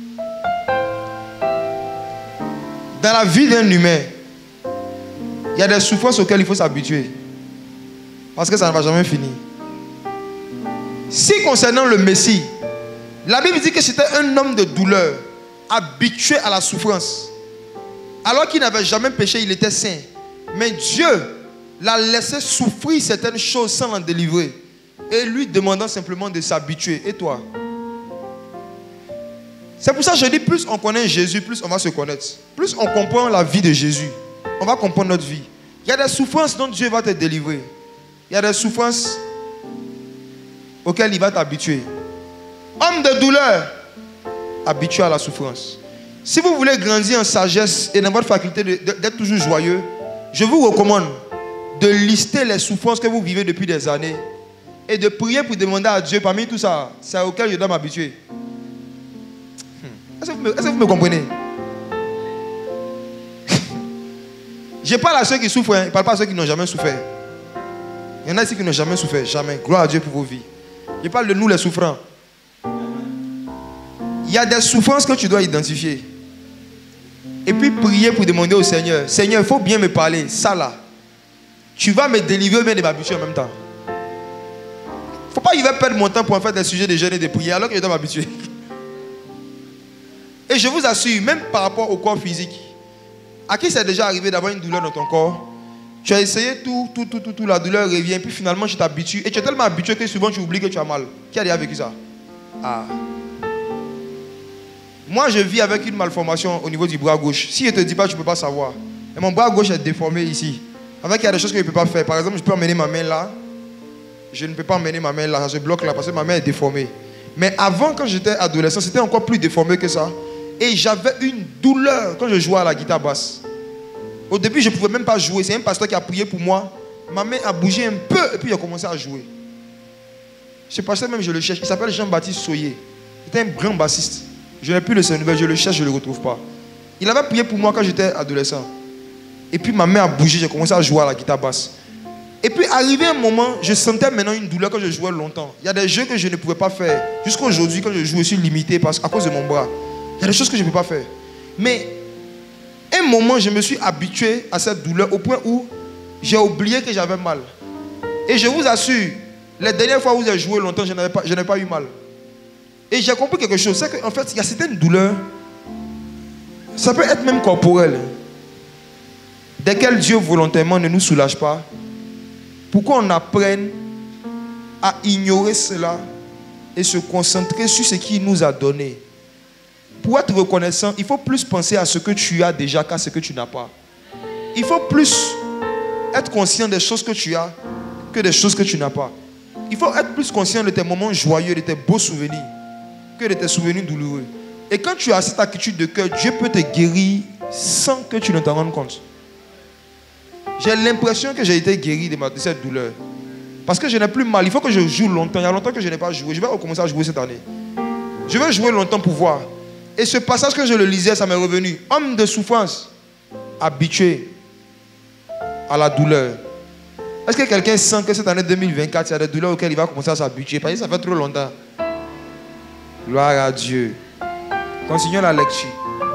Dans la vie d'un humain, il y a des souffrances auxquelles il faut s'habituer. Parce que ça ne va jamais finir. Si concernant le Messie, la Bible dit que c'était un homme de douleur, habitué à la souffrance. Alors qu'il n'avait jamais péché, il était saint. Mais Dieu l'a laissé souffrir certaines choses sans l'en délivrer. Et lui demandant simplement de s'habituer. Et toi? C'est pour ça que je dis, plus on connaît Jésus, plus on va se connaître. Plus on comprend la vie de Jésus, on va comprendre notre vie. Il y a des souffrances dont Dieu va te délivrer. Il y a des souffrances auxquelles il va t'habituer. Homme de douleur, habitué à la souffrance. Si vous voulez grandir en sagesse et dans votre faculté d'être toujours joyeux, je vous recommande de lister les souffrances que vous vivez depuis des années et de prier pour demander à Dieu parmi tout ça, c'est auquel je dois m'habituer. Est-ce que vous me, est-ce que vous me comprenez? Je parle à ceux qui souffrent, hein. Je ne parle pas à ceux qui n'ont jamais souffert. Il y en a ici qui n'ont jamais souffert, jamais. Gloire à Dieu pour vos vies. Je parle de nous les souffrants. Il y a des souffrances que tu dois identifier. Et puis prier pour demander au Seigneur, Seigneur, il faut bien me parler, ça là. Tu vas me délivrer ou bien de m'habituer en même temps. Il ne faut pas que je vais perdre mon temps pour en faire des sujets de jeûne et de prière alors que je dois m'habituer. Et je vous assure, même par rapport au corps physique, à qui c'est déjà arrivé d'avoir une douleur dans ton corps? Tu as essayé tout, tout, tout, tout, tout, la douleur revient, puis finalement tu t'habitues. Et tu es tellement habitué que souvent tu oublies que tu as mal. Qui a déjà vécu ça? Ah. Moi je vis avec une malformation au niveau du bras gauche. Si je ne te dis pas, tu ne peux pas savoir. Et mon bras gauche est déformé ici. Avec il y a des choses que je ne peux pas faire. Par exemple, je peux emmener ma main là. Je ne peux pas emmener ma main là, ça se bloque là parce que ma main est déformée. Mais avant, quand j'étais adolescent, c'était encore plus déformé que ça. Et j'avais une douleur quand je jouais à la guitare basse. Au début, je ne pouvais même pas jouer. C'est un pasteur qui a prié pour moi. Ma main a bougé un peu et puis il a commencé à jouer. Ce pasteur même, je le cherche. Il s'appelle Jean-Baptiste Soyer. C'était un grand bassiste. Je n'ai plus le son nouvel, je le cherche, je ne le retrouve pas. Il avait prié pour moi quand j'étais adolescent. Et puis ma main a bougé, j'ai commencé à jouer à la guitare basse. Et puis arrivé un moment, je sentais maintenant une douleur quand je jouais longtemps. Il y a des jeux que je ne pouvais pas faire. Jusqu'à aujourd'hui, quand je joue, je suis limité parce, à cause de mon bras. Il y a des choses que je ne peux pas faire. Mais un moment, je me suis habitué à cette douleur au point où j'ai oublié que j'avais mal. Et je vous assure, les dernières fois où j'ai joué longtemps, je n'avais pas, je n'ai pas eu mal. Et j'ai compris quelque chose, c'est qu'en fait, il y a certaines douleurs, ça peut être même corporel, desquelles Dieu volontairement ne nous soulage pas, pour qu'on apprenne à ignorer cela et se concentrer sur ce qu'il nous a donné. Pour être reconnaissant, il faut plus penser à ce que tu as déjà qu'à ce que tu n'as pas. Il faut plus être conscient des choses que tu as que des choses que tu n'as pas. Il faut être plus conscient de tes moments joyeux, de tes beaux souvenirs, que de tes souvenirs douloureux. Et quand tu as cette attitude de cœur, Dieu peut te guérir sans que tu ne t'en rendes compte. J'ai l'impression que j'ai été guéri de, ma, de cette douleur. Parce que je n'ai plus mal. Il faut que je joue longtemps. Il y a longtemps que je n'ai pas joué. Je vais recommencer à jouer cette année. Je vais jouer longtemps pour voir. Et ce passage, quand je le lisais, ça m'est revenu. Homme de souffrance, habitué à la douleur. Est-ce que quelqu'un sent que cette année deux mille vingt-quatre, il y a des douleurs auxquelles il va commencer à s'habituer? Parce que ça fait trop longtemps. Gloire à Dieu. Continuons la lecture.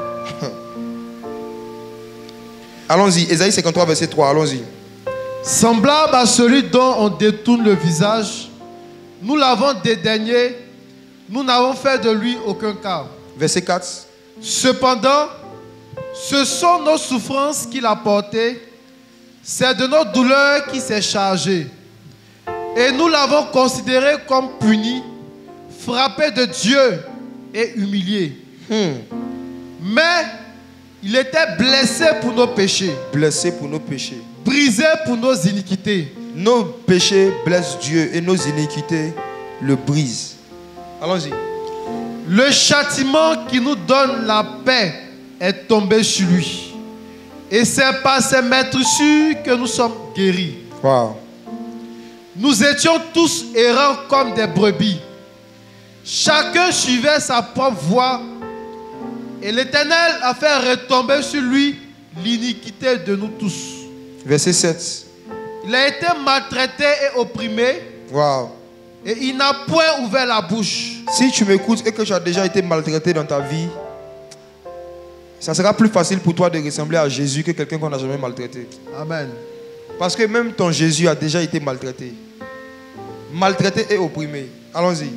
Allons-y, Ésaïe cinquante-trois, verset trois, allons-y. Semblable à celui dont on détourne le visage, nous l'avons dédaigné, nous n'avons fait de lui aucun cas. Verset quatre. Cependant, ce sont nos souffrances qu'il a portées, c'est de nos douleurs qu'il s'est chargé. Et nous l'avons considéré comme puni, frappé de Dieu et humilié. Hmm. Mais il était blessé pour nos péchés, Blessé pour nos péchés. brisé pour nos iniquités. Nos péchés blessent Dieu et nos iniquités le brisent. Allons-y. Le châtiment qui nous donne la paix est tombé sur lui. Et c'est par ses meurtrissures que nous sommes guéris. Wow. Nous étions tous errants comme des brebis. Chacun suivait sa propre voie. Et l'Éternel a fait retomber sur lui l'iniquité de nous tous. Verset sept. Il a été maltraité et opprimé. Wow. Et il n'a point ouvert la bouche. Si tu m'écoutes et que tu as déjà été maltraité dans ta vie, ça sera plus facile pour toi de ressembler à Jésus que quelqu'un qu'on n'a jamais maltraité. Amen. Parce que même ton Jésus a déjà été maltraité. Maltraité et opprimé. Allons-y.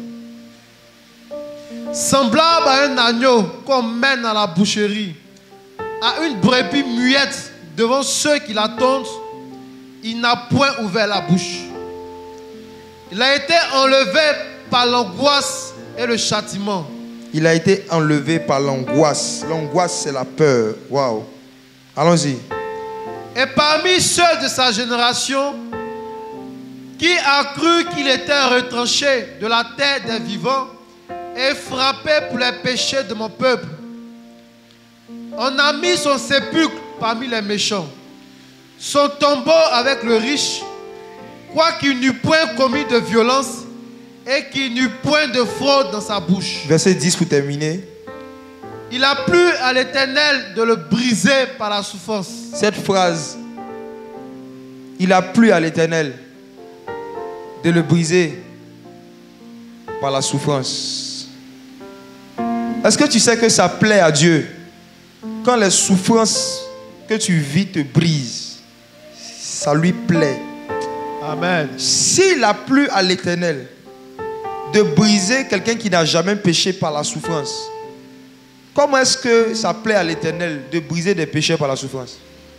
Semblable à un agneau qu'on mène à la boucherie, à une brebis muette devant ceux qui l'attendent, il n'a point ouvert la bouche. Il a été enlevé par l'angoisse et le châtiment. Il a été enlevé par l'angoisse. L'angoisse, c'est la peur. Waouh. Allons-y. Et parmi ceux de sa génération, qui a cru qu'il était retranché de la terre des vivants et frappé pour les péchés de mon peuple, on a mis son sépulcre parmi les méchants, son tombeau avec le riche, quoiqu'il n'eût point commis de violence et qu'il n'eut point de fraude dans sa bouche. Verset dix pour terminer. Il a plu à l'Éternel de le briser par la souffrance. Cette phrase, il a plu à l'Éternel de le briser par la souffrance. Est-ce que tu sais que ça plaît à Dieu quand les souffrances que tu vis te brisent? Ça lui plaît. Amen. S'il a plu à l'Éternel de briser quelqu'un qui n'a jamais péché par la souffrance, comment est-ce que ça plaît à l'Éternel de briser des péchés par la souffrance?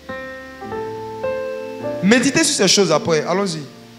Méditez sur ces choses après. Allons-y.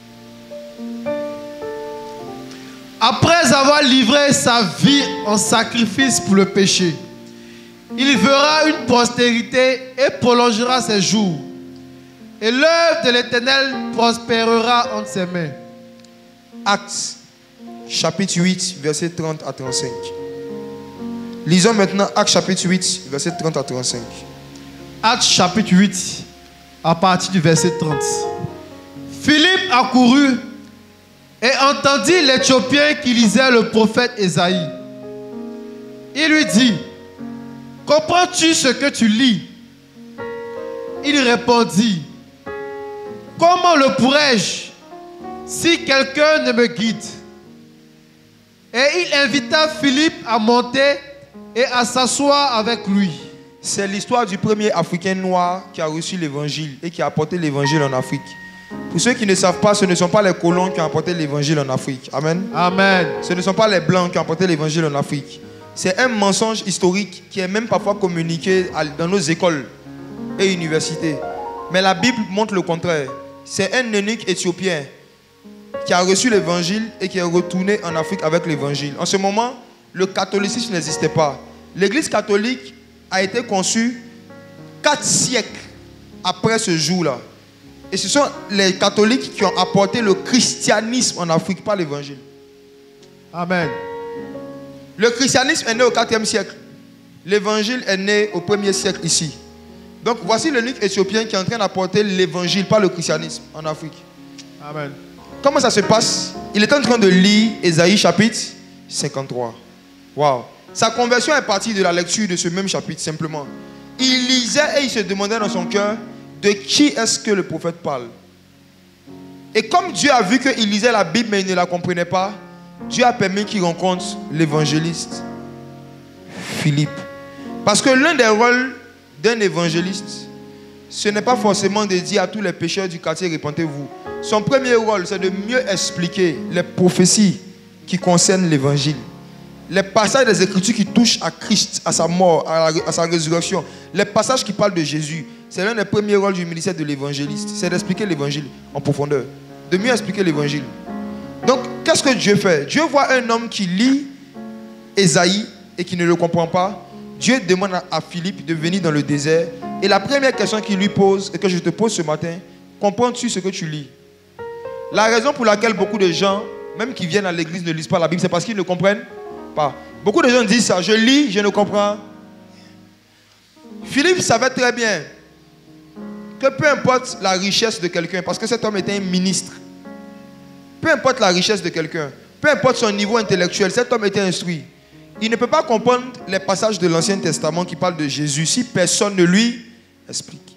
Après avoir livré sa vie en sacrifice pour le péché, il verra une postérité et prolongera ses jours. Et l'œuvre de l'Éternel prospérera entre ses mains. Actes, chapitre huit, verset trente à trente-cinq. Lisons maintenant Actes, chapitre huit, verset trente à trente-cinq. Actes, chapitre huit, à partir du verset trente. Philippe accourut et entendit l'Éthiopien qui lisait le prophète Ésaïe. Il lui dit: comprends-tu ce que tu lis? Il répondit: comment le pourrais-je si quelqu'un ne me guide? Et il invita Philippe à monter et à s'asseoir avec lui. C'est l'histoire du premier Africain noir qui a reçu l'évangile et qui a apporté l'évangile en Afrique. Pour ceux qui ne savent pas, ce ne sont pas les colons qui ont apporté l'évangile en Afrique. Amen. Amen. Ce ne sont pas les blancs qui ont apporté l'évangile en Afrique. C'est un mensonge historique qui est même parfois communiqué dans nos écoles et universités. Mais la Bible montre le contraire. C'est un eunuque éthiopien qui a reçu l'évangile et qui est retourné en Afrique avec l'évangile. En ce moment, le catholicisme n'existait pas. L'église catholique a été conçue quatre siècles après ce jour-là. Et ce sont les catholiques qui ont apporté le christianisme en Afrique, pas l'évangile. Amen. Le christianisme est né au quatrième siècle. L'évangile est né au premier siècle ici. Donc voici l'eunuque éthiopien qui est en train d'apporter l'évangile, pas le christianisme, en Afrique. Amen. Comment ça se passe? Il est en train de lire Ésaïe chapitre cinquante-trois. Waouh. Sa conversion est partie de la lecture de ce même chapitre, simplement. Il lisait et il se demandait dans son cœur: de qui est-ce que le prophète parle. Et comme Dieu a vu qu'il lisait la Bible mais il ne la comprenait pas, Dieu a permis qu'il rencontre l'évangéliste Philippe. Parce que l'un des rôles d'un évangéliste, ce n'est pas forcément de dire à tous les pécheurs du quartier, répentez-vous. Son premier rôle, c'est de mieux expliquer les prophéties qui concernent l'évangile. Les passages des Écritures qui touchent à Christ, à sa mort, à, la, à sa résurrection. Les passages qui parlent de Jésus. C'est l'un des premiers rôles du ministère de l'évangéliste. C'est d'expliquer l'évangile en profondeur. De mieux expliquer l'évangile. Donc, qu'est-ce que Dieu fait? Dieu voit un homme qui lit Ésaïe et qui ne le comprend pas. Dieu demande à Philippe de venir dans le désert. Et la première question qu'il lui pose, et que je te pose ce matin, comprends-tu ce que tu lis? La raison pour laquelle beaucoup de gens, même qui viennent à l'église, ne lisent pas la Bible, c'est parce qu'ils ne comprennent pas. Beaucoup de gens disent ça, je lis, je ne comprends. Philippe savait très bien que peu importe la richesse de quelqu'un, parce que cet homme était un ministre, peu importe la richesse de quelqu'un, peu importe son niveau intellectuel, cet homme était instruit. Il ne peut pas comprendre les passages de l'Ancien Testament qui parlent de Jésus si personne ne lui explique.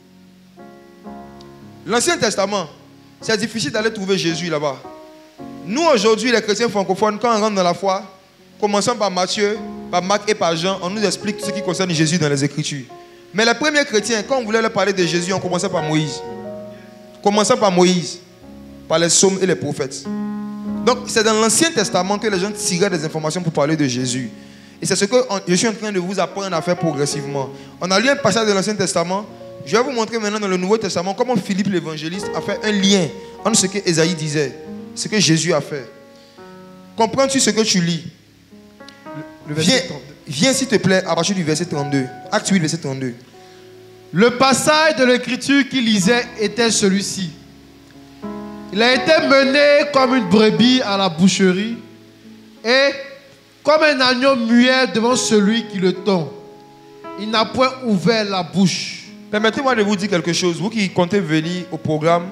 L'Ancien Testament, c'est difficile d'aller trouver Jésus là-bas. Nous aujourd'hui, les chrétiens francophones, quand on rentre dans la foi, commençons par Matthieu, par Marc et par Jean, on nous explique ce qui concerne Jésus dans les Écritures. Mais les premiers chrétiens, quand on voulait leur parler de Jésus, on commençait par Moïse. Commençons par Moïse, par les psaumes et les prophètes. Donc c'est dans l'Ancien Testament que les gens tiraient des informations pour parler de Jésus. Et c'est ce que je suis en train de vous apprendre à faire progressivement. On a lu un passage de l'Ancien Testament. Je vais vous montrer maintenant dans le Nouveau Testament comment Philippe l'évangéliste a fait un lien entre ce que Ésaïe disait, ce que Jésus a fait. Comprends-tu ce que tu lis? Le, le viens, viens s'il te plaît à partir du verset trente-deux. Acte huit, verset trente-deux. Le passage de l'écriture qu'il lisait était celui-ci. Il a été mené comme une brebis à la boucherie et comme un agneau muet devant celui qui le tond. Il n'a point ouvert la bouche. Permettez-moi de vous dire quelque chose. Vous qui comptez venir au programme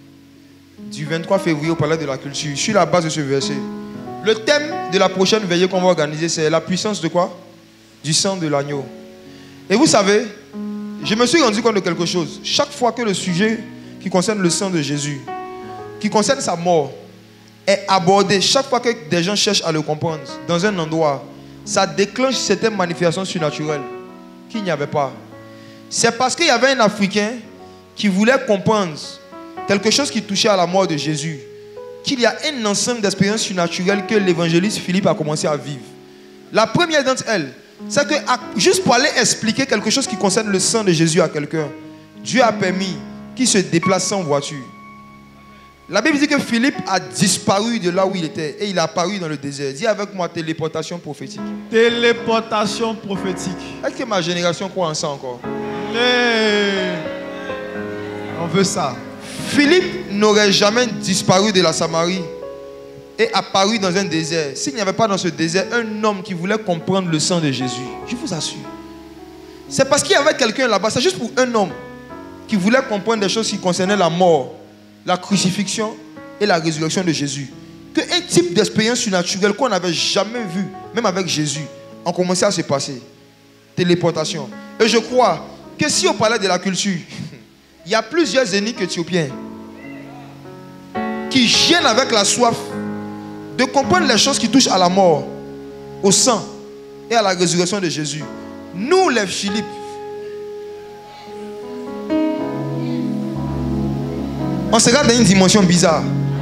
du vingt-trois février au Palais de la Culture, sur la base de ce verset, le thème de la prochaine veillée qu'on va organiser, c'est la puissance de quoi? Du sang de l'agneau. Et vous savez, je me suis rendu compte de quelque chose. Chaque fois que le sujet qui concerne le sang de Jésus, qui concerne sa mort, est abordé, chaque fois que des gens cherchent à le comprendre dans un endroit, ça déclenche certaines manifestations surnaturelles qu'il n'y avait pas. C'est parce qu'il y avait un Africain qui voulait comprendre quelque chose qui touchait à la mort de Jésus, qu'il y a un ensemble d'expériences surnaturelles que l'évangéliste Philippe a commencé à vivre. La première d'entre elles, c'est que juste pour aller expliquer quelque chose qui concerne le sang de Jésus à quelqu'un, Dieu a permis qu'il se déplace sans voiture. La Bible dit que Philippe a disparu de là où il était et il a apparu dans le désert. Dis avec moi, téléportation prophétique. Téléportation prophétique. Est-ce que ma génération croit en ça encore? Les... On veut ça. Philippe n'aurait jamais disparu de la Samarie et apparu dans un désert s'il n'y avait pas dans ce désert un homme qui voulait comprendre le sang de Jésus. Je vous assure. C'est parce qu'il y avait quelqu'un là-bas, c'est juste pour un homme qui voulait comprendre des choses qui concernaient la mort, la crucifixion et la résurrection de Jésus. Qu'un type d'expérience surnaturelle qu'on n'avait jamais vu, même avec Jésus, a commencé à se passer. Téléportation. Et je crois que si on parlait de la culture, il y a plusieurs eunuques éthiopiens qui viennent avec la soif de comprendre les choses qui touchent à la mort, au sang et à la résurrection de Jésus. Nous, les Philippe, on sera dans une dimension bizarre.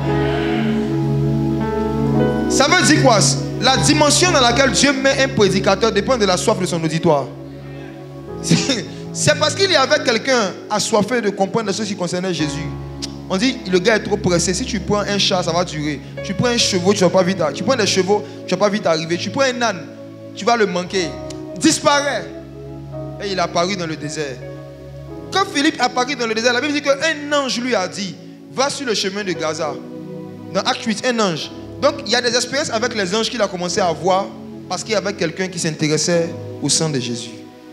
Ça veut dire quoi? La dimension dans laquelle Dieu met un prédicateur dépend de la soif de son auditoire. C'est parce qu'il y avait quelqu'un assoiffé de comprendre les choses qui concernaient Jésus. On dit, le gars est trop pressé. Si tu prends un chat, ça va durer. Tu prends un chevaux, tu vas pas vite. Tu prends des chevaux, tu vas pas vite arriver. Tu prends un âne, tu vas le manquer. Disparaît. Et il est apparu dans le désert. Quand Philippe apparaît dans le désert, la Bible dit qu'un ange lui a dit, va sur le chemin de Gaza. Dans Acte huit, un ange. Donc il y a des expériences avec les anges qu'il a commencé à voir parce qu'il y avait quelqu'un qui s'intéressait au sang de Jésus.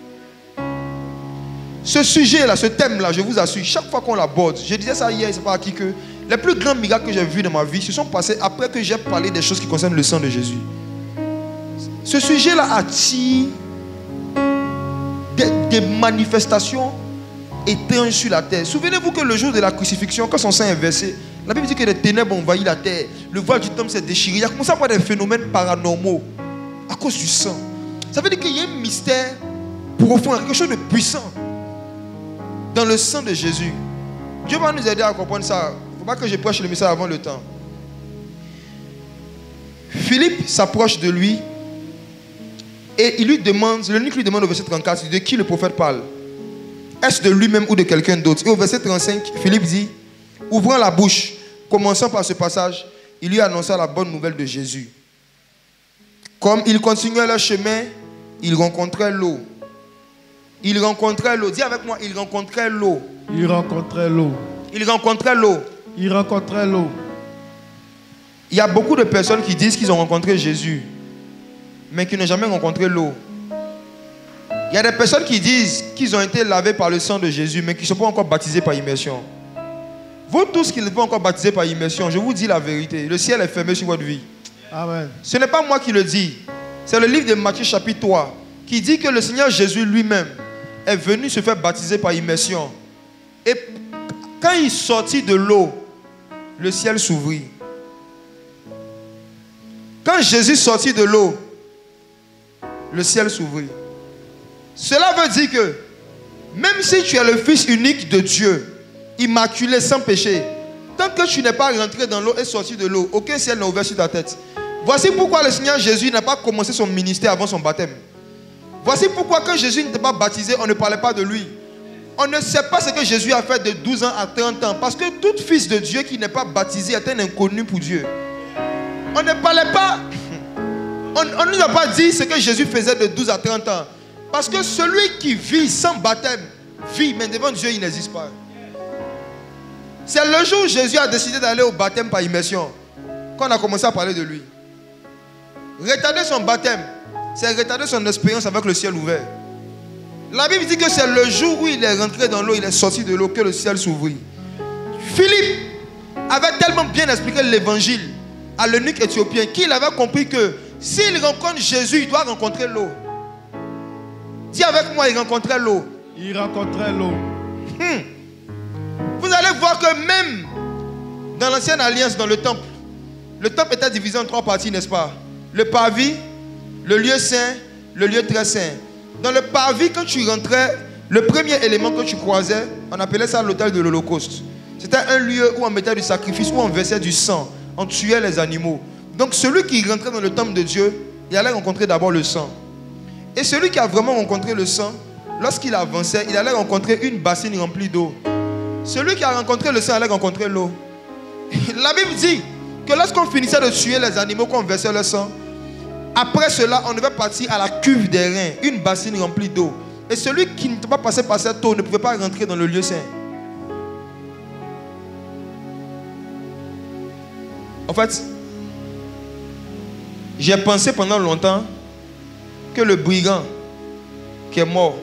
Ce sujet-là, ce thème-là, je vous assure, chaque fois qu'on l'aborde, je disais ça hier, c'est pas à qui que les plus grands miracles que j'ai vus dans ma vie se sont passés après que j'ai parlé des choses qui concernent le sang de Jésus. Ce sujet-là attire des, des manifestations étrange sur la terre. Souvenez-vous que le jour de la crucifixion, quand son sang est versé, la Bible dit que les ténèbres ont envahi la terre. Le voile du temple s'est déchiré. Il y a commencé à avoir des phénomènes paranormaux à cause du sang. Ça veut dire qu'il y a un mystère profond, quelque chose de puissant dans le sang de Jésus. Dieu va nous aider à comprendre ça. Il ne faut pas que je prêche le message avant le temps. Philippe s'approche de lui et il lui demande, l'eunuque lui demande au verset trente-quatre, de qui le prophète parle. Est-ce de lui-même ou de quelqu'un d'autre? Et au verset trente-cinq, Philippe dit, ouvrant la bouche, commençant par ce passage, il lui annonça la bonne nouvelle de Jésus. Comme ils continuaient leur chemin, ils rencontraient l'eau. Ils rencontraient l'eau. Dis avec moi, ils rencontraient l'eau. Ils rencontraient l'eau. Ils rencontraient l'eau. Ils rencontraient l'eau. Il y a beaucoup de personnes qui disent qu'ils ont rencontré Jésus, mais qui n'ont jamais rencontré l'eau. Il y a des personnes qui disent qu'ils ont été lavés par le sang de Jésus, mais qui ne sont pas encore baptisés par immersion. Vous tous qui n'êtes pas encore baptisés par immersion, je vous dis la vérité, le ciel est fermé sur votre vie. Amen. Ce n'est pas moi qui le dis, c'est le livre de Matthieu chapitre trois, qui dit que le Seigneur Jésus lui-même est venu se faire baptiser par immersion. Et quand il sortit de l'eau, le ciel s'ouvrit. Quand Jésus sortit de l'eau, le ciel s'ouvrit. Cela veut dire que même si tu es le fils unique de Dieu, immaculé, sans péché, tant que tu n'es pas rentré dans l'eau et sorti de l'eau, aucun ciel n'a ouvert sur ta tête. Voici pourquoi le Seigneur Jésus n'a pas commencé son ministère avant son baptême. Voici pourquoi quand Jésus n'était pas baptisé, on ne parlait pas de lui. On ne sait pas ce que Jésus a fait de douze ans à trente ans. Parce que tout fils de Dieu qui n'est pas baptisé est un inconnu pour Dieu. On ne parlait pas, on ne nous a pas dit ce que Jésus faisait de douze à trente ans. Parce que celui qui vit sans baptême, vit, mais devant Dieu, il n'existe pas. C'est le jour où Jésus a décidé d'aller au baptême par immersion qu'on a commencé à parler de lui. Retarder son baptême, c'est retarder son expérience avec le ciel ouvert. La Bible dit que c'est le jour où il est rentré dans l'eau, il est sorti de l'eau, que le ciel s'ouvrit. Philippe avait tellement bien expliqué l'évangile à l'eunuque éthiopien qu'il avait compris que s'il rencontre Jésus, il doit rencontrer l'eau. Dis avec moi, il rencontrait l'eau. Il rencontrait l'eau. Hmm. Vous allez voir que même dans l'ancienne alliance, dans le temple, le temple était divisé en trois parties, n'est-ce pas? Le parvis, le lieu saint, le lieu très saint. Dans le parvis, quand tu rentrais, le premier élément que tu croisais, on appelait ça l'autel de l'Holocauste. C'était un lieu où on mettait du sacrifice, où on versait du sang, on tuait les animaux. Donc celui qui rentrait dans le temple de Dieu, il allait rencontrer d'abord le sang. Et celui qui a vraiment rencontré le sang, lorsqu'il avançait, il allait rencontrer une bassine remplie d'eau. Celui qui a rencontré le sang allait rencontrer l'eau. La Bible dit que lorsqu'on finissait de tuer les animaux, qu'on versait le sang, après cela, on devait partir à la cuve des reins, une bassine remplie d'eau. Et celui qui n'était pas passé par cette eau ne pouvait pas rentrer dans le lieu saint. En fait, j'ai pensé pendant longtemps que le brigand qui est mort,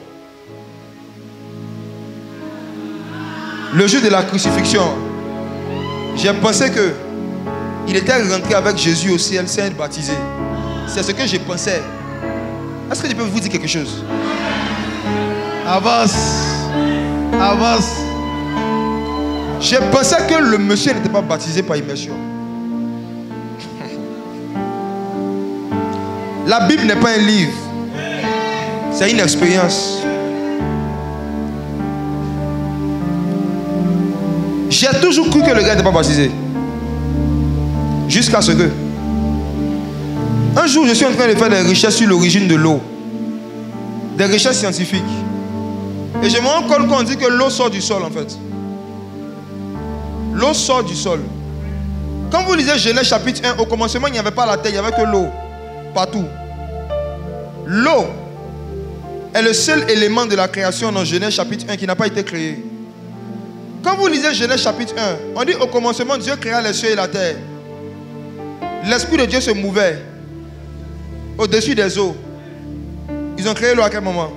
le jour de la crucifixion, j'ai pensé que il était rentré avec Jésus au ciel sans être baptisé. C'est ce que je pensais. Est-ce que je peux vous dire quelque chose? Avance. Avance. Je pensais que le monsieur n'était pas baptisé par immersion. La Bible n'est pas un livre. C'est une expérience. J'ai toujours cru que le gars n'était pas baptisé. Jusqu'à ce que un jour je suis en train de faire des recherches sur l'origine de l'eau. Des recherches scientifiques. Et je me rends compte qu'on dit que l'eau sort du sol en fait. L'eau sort du sol. Quand vous lisez Genèse chapitre un, au commencement il n'y avait pas la terre, il n'y avait que l'eau. Partout. L'eau est le seul élément de la création dans Genèse chapitre un qui n'a pas été créé. Quand vous lisez Genèse chapitre un, on dit au commencement Dieu créa les cieux et la terre. L'esprit de Dieu se mouvait au-dessus des eaux. Ils ont créé l'eau à quel moment?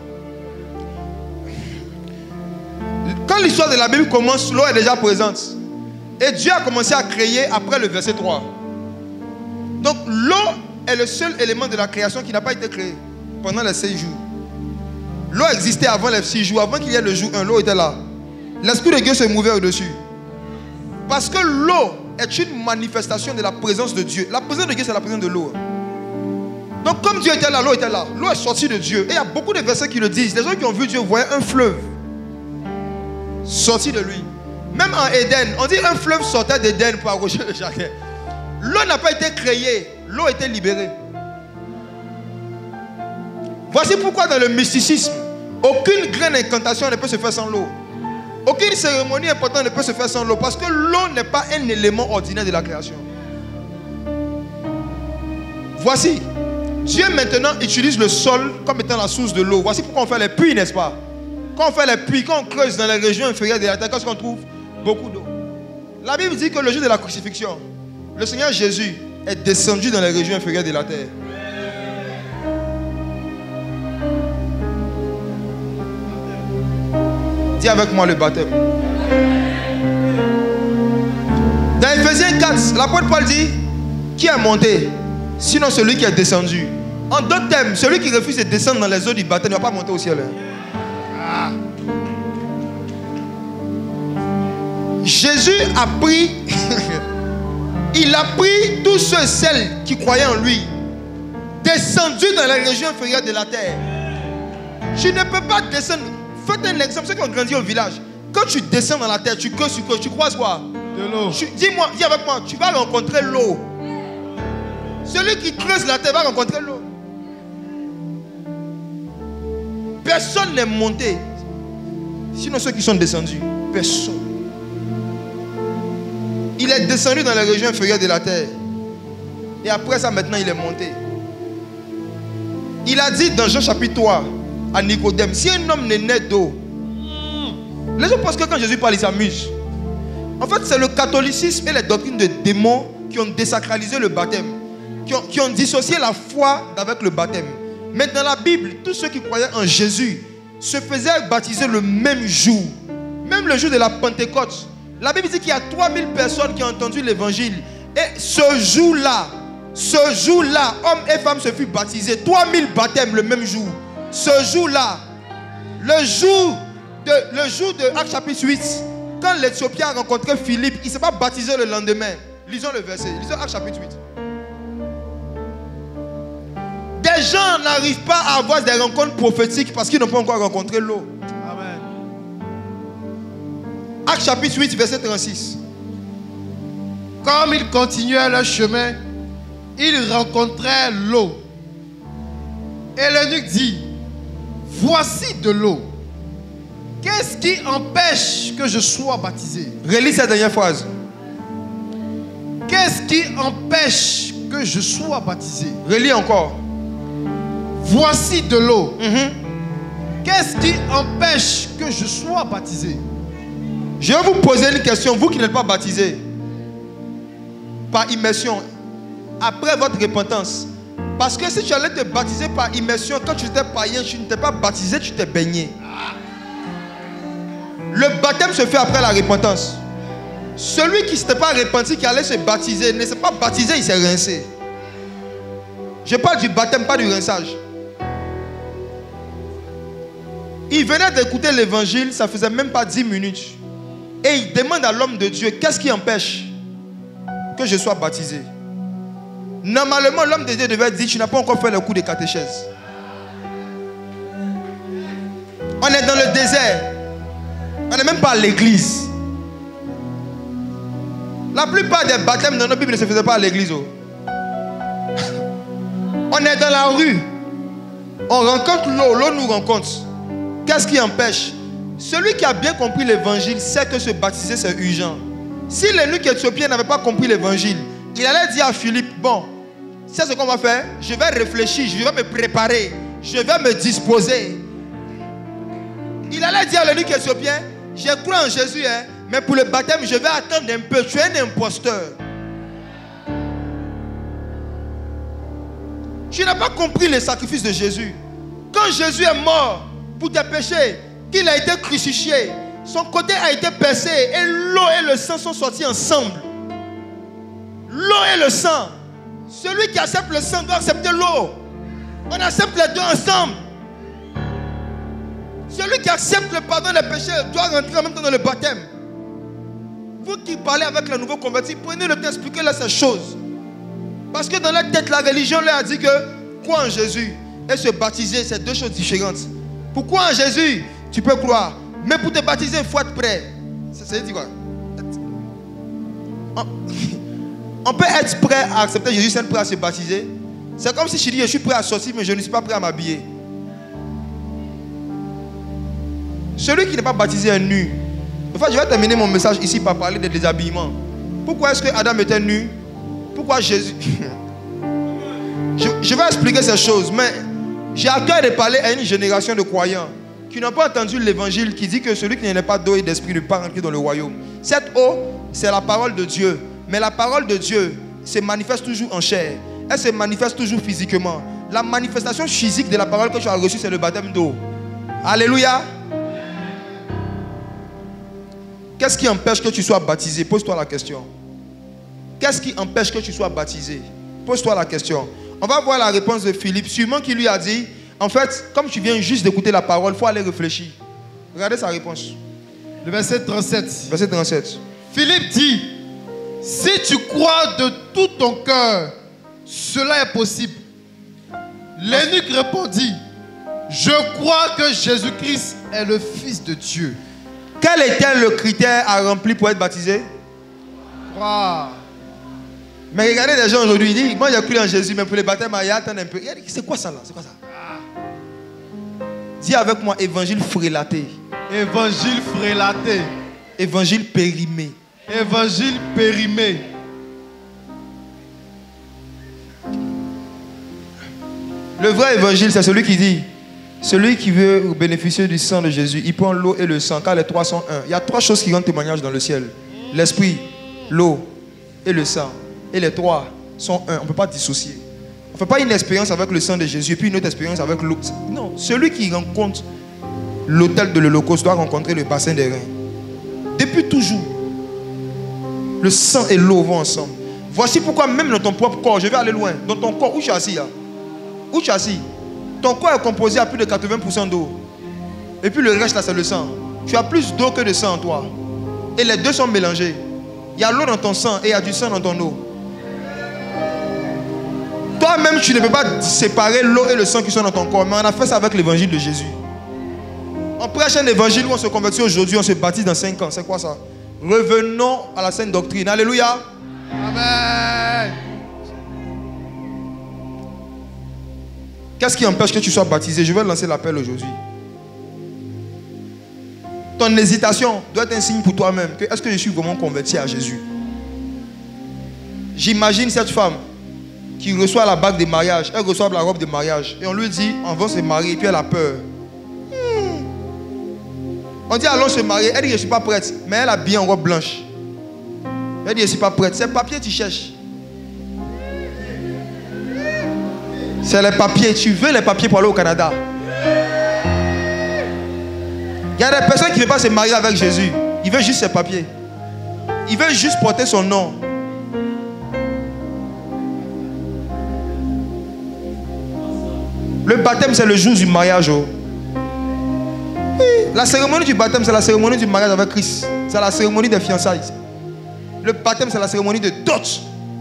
Quand l'histoire de la Bible commence, l'eau est déjà présente. Et Dieu a commencé à créer après le verset trois. Donc l'eau est le seul élément de la création qui n'a pas été créé pendant les six jours. L'eau existait avant les six jours. Avant qu'il y ait le jour un, l'eau était là. l'Esprit de Dieu se mouvait au-dessus. Parce que l'eau est une manifestation de la présence de Dieu. La présence de Dieu, c'est la présence de l'eau. Donc comme Dieu était là, l'eau était là. L'eau est sortie de Dieu. Et il y a beaucoup de versets qui le disent. Les gens qui ont vu Dieu voyaient un fleuve sorti de lui. Même en Éden, on dit un fleuve sortait d'Éden pour arroser le jardin. L'eau n'a pas été créée, l'eau a été libérée. Voici pourquoi dans le mysticisme, aucune grande incantation ne peut se faire sans l'eau. Aucune cérémonie importante ne peut se faire sans l'eau. Parce que l'eau n'est pas un élément ordinaire de la création. Voici, Dieu maintenant utilise le sol comme étant la source de l'eau. Voici pourquoi on fait les puits, n'est-ce pas? Quand on fait les puits, quand on creuse dans les régions inférieures de la terre, qu'est-ce qu'on trouve? Beaucoup d'eau. La Bible dit que le jour de la crucifixion, le Seigneur Jésus est descendu dans les régions inférieures de la terre. Dis avec moi le baptême. Dans Ephésiens quatre, l'apôtre Paul dit: qui est monté? Sinon celui qui est descendu. En d'autres termes, celui qui refuse de descendre dans les eaux du baptême ne va pas monter au ciel. Ah. Jésus a pris, il a pris tous ceux et celles qui croyaient en lui, descendu dans la région inférieure de la terre. Tu ne peux pas descendre. Faites un exemple, ceux qui ont grandi au village. Quand tu descends dans la terre, tu creuses, tu creuses, tu croises quoi? De l'eau. Dis-moi, dis avec moi, tu vas rencontrer l'eau. Celui qui creuse la terre va rencontrer l'eau. Personne n'est monté. Sinon ceux qui sont descendus. Personne. Il est descendu dans la région inférieure de la terre. Et après ça, maintenant, il est monté. Il a dit dans Jean chapitre trois à Nicodème: si un homme n'est né d'eau. Les gens pensent que quand Jésus parle, il s'amuse. En fait, c'est le catholicisme et les doctrines de démons qui ont désacralisé le baptême. Qui ont, qui ont dissocié la foi avec le baptême. Mais dans la Bible, tous ceux qui croyaient en Jésus se faisaient baptiser le même jour. Même le jour de la Pentecôte. La Bible dit qu'il y a trois mille personnes qui ont entendu l'évangile. Et ce jour-là, ce jour-là, hommes et femmes se furent baptisés. trois mille baptêmes le même jour. Ce jour-là, le jour de, le jour de Actes chapitre huit, quand l'Éthiopien a rencontré Philippe, il ne s'est pas baptisé le lendemain. Lisons le verset. Lisons Actes chapitre huit. Des gens n'arrivent pas à avoir des rencontres prophétiques parce qu'ils n'ont pas encore rencontré l'eau. Amen. Actes chapitre huit, verset trente-six. Comme ils continuaient leur chemin, ils rencontrèrent l'eau. Et l'eunuque dit: voici de l'eau. Qu'est-ce qui empêche que je sois baptisé? Relis cette dernière phrase. Qu'est-ce qui empêche que je sois baptisé? Relis encore. Voici de l'eau. Mm-hmm. Qu'est-ce qui empêche que je sois baptisé? Je vais vous poser une question, vous qui n'êtes pas baptisés par immersion, après votre repentance. Parce que si tu allais te baptiser par immersion, quand tu étais païen, tu ne t'es pas baptisé, tu t'es baigné. Le baptême se fait après la repentance. Celui qui ne s'était pas repenti, qui allait se baptiser, ne s'est pas baptisé, il s'est rincé. Je parle du baptême, pas du rinçage. Il venait d'écouter l'évangile, ça faisait même pas dix minutes. Et il demande à l'homme de Dieu: qu'est-ce qui empêche que je sois baptisé? Normalement, l'homme de Dieu devait dire: tu n'as pas encore fait le coup de catéchèse. On est dans le désert. On n'est même pas à l'église. La plupart des baptêmes dans nos Bibles ne se faisaient pas à l'église. Oh. On est dans la rue. On rencontre l'eau, l'eau nous rencontre. Qu'est-ce qui empêche? Celui qui a bien compris l'évangile sait que se baptiser c'est urgent. Si l'eunuque éthiopien n'avait pas compris l'évangile, il allait dire à Philippe: bon, c'est ce qu'on va faire, je vais réfléchir, je vais me préparer, je vais me disposer. Il allait dire à l'eunuque éthiopien: j'ai cru en Jésus, hein, mais pour le baptême, je vais attendre un peu, tu es un imposteur. Tu n'as pas compris le sacrifice de Jésus. Quand Jésus est mort pour tes péchés, qu'il a été crucifié, son côté a été percé et l'eau et le sang sont sortis ensemble. L'eau et le sang. Celui qui accepte le sang doit accepter l'eau. On accepte les deux ensemble. Celui qui accepte le pardon des péchés doit rentrer en même temps dans le baptême. Vous qui parlez avec les nouveaux convertis, prenez le temps d'expliquer-leur ces choses. Parce que dans leur tête, la religion leur a dit que croire en Jésus et se baptiser, c'est deux choses différentes. Pour croire en Jésus, tu peux croire. Mais pour te baptiser, il faut être prêt. Ça veut dire quoi? On peut être prêt à accepter Jésus sans être prêt à se baptiser. C'est comme si je dis je suis prêt à sortir, mais je ne suis pas prêt à m'habiller. Celui qui n'est pas baptisé est nu. Enfin, je vais terminer mon message ici par parler de déshabillement. Pourquoi est-ce que Adam était nu? Pourquoi Jésus... je, je vais expliquer ces choses, mais j'ai à cœur de parler à une génération de croyants qui n'ont pas entendu l'évangile qui dit que celui qui n'est pas d'eau et d'esprit ne peut pas rentrer dans le royaume. Cette eau, c'est la parole de Dieu. Mais la parole de Dieu se manifeste toujours en chair. Elle se manifeste toujours physiquement. La manifestation physique de la parole que tu as reçue, c'est le baptême d'eau. Alléluia. Qu'est-ce qui empêche que tu sois baptisé? Pose-toi la question. Qu'est-ce qui empêche que tu sois baptisé? Pose-toi la question. On va voir la réponse de Philippe. Sûrement qui lui a dit, en fait, comme tu viens juste d'écouter la parole, il faut aller réfléchir. Regardez sa réponse. Le verset trente-sept. Verset trente-sept. Philippe dit, si tu crois de tout ton cœur, cela est possible. L'eunuque répondit, je crois que Jésus-Christ est le Fils de Dieu. Quel était le critère à remplir pour être baptisé? Croire. Mais regardez les gens aujourd'hui, ils disent, moi j'ai cru en Jésus, mais pour le baptême, il y a attendre un peu. C'est quoi ça là? C'est quoi ça? Dis avec moi, évangile frélaté. Évangile frélaté. Évangile périmé. Évangile périmé. Le vrai évangile, c'est celui qui dit, celui qui veut bénéficier du sang de Jésus, il prend l'eau et le sang, car les trois sont un. Il y a trois choses qui rendent témoignage dans le ciel. L'esprit, l'eau et le sang. Et les trois sont un. On ne peut pas dissocier. On ne fait pas une expérience avec le sang de Jésus et puis une autre expérience avec l'eau. Non, celui qui rencontre l'autel de l'Holocauste doit rencontrer le bassin des reins. Depuis toujours, le sang et l'eau vont ensemble. Voici pourquoi même dans ton propre corps, je vais aller loin, dans ton corps, où tu es assis là, où tu es assis, ton corps est composé à plus de quatre-vingts pour cent d'eau. Et puis le reste là, c'est le sang. Tu as plus d'eau que de sang en toi. Et les deux sont mélangés. Il y a l'eau dans ton sang et il y a du sang dans ton eau. Toi-même, tu ne peux pas séparer l'eau et le sang qui sont dans ton corps. Mais on a fait ça avec l'évangile de Jésus. On prêche un évangile où on se convertit aujourd'hui, on se baptise dans cinq ans. C'est quoi ça? Revenons à la sainte doctrine. Alléluia. Amen. Qu'est-ce qui empêche que tu sois baptisé? Je vais lancer l'appel aujourd'hui. Ton hésitation doit être un signe pour toi-même que est-ce que je suis vraiment converti à Jésus? J'imagine cette femme qui reçoit la bague de mariage, elle reçoit la robe de mariage et on lui dit on va se marier et puis elle a peur. Hmm. On dit allons se marier, elle dit je ne suis pas prête, mais elle a bien en robe blanche. Elle dit je ne suis pas prête, c'est le papier que tu cherches. C'est les papiers, tu veux les papiers pour aller au Canada. Il y a des personnes qui ne veulent pas se marier avec Jésus. Ils veulent juste ses papiers. Ils veulent juste porter son nom. Le baptême, c'est le jour du mariage. Oh. La cérémonie du baptême, c'est la cérémonie du mariage avec Christ. C'est la cérémonie des fiançailles. Le baptême, c'est la cérémonie de dot.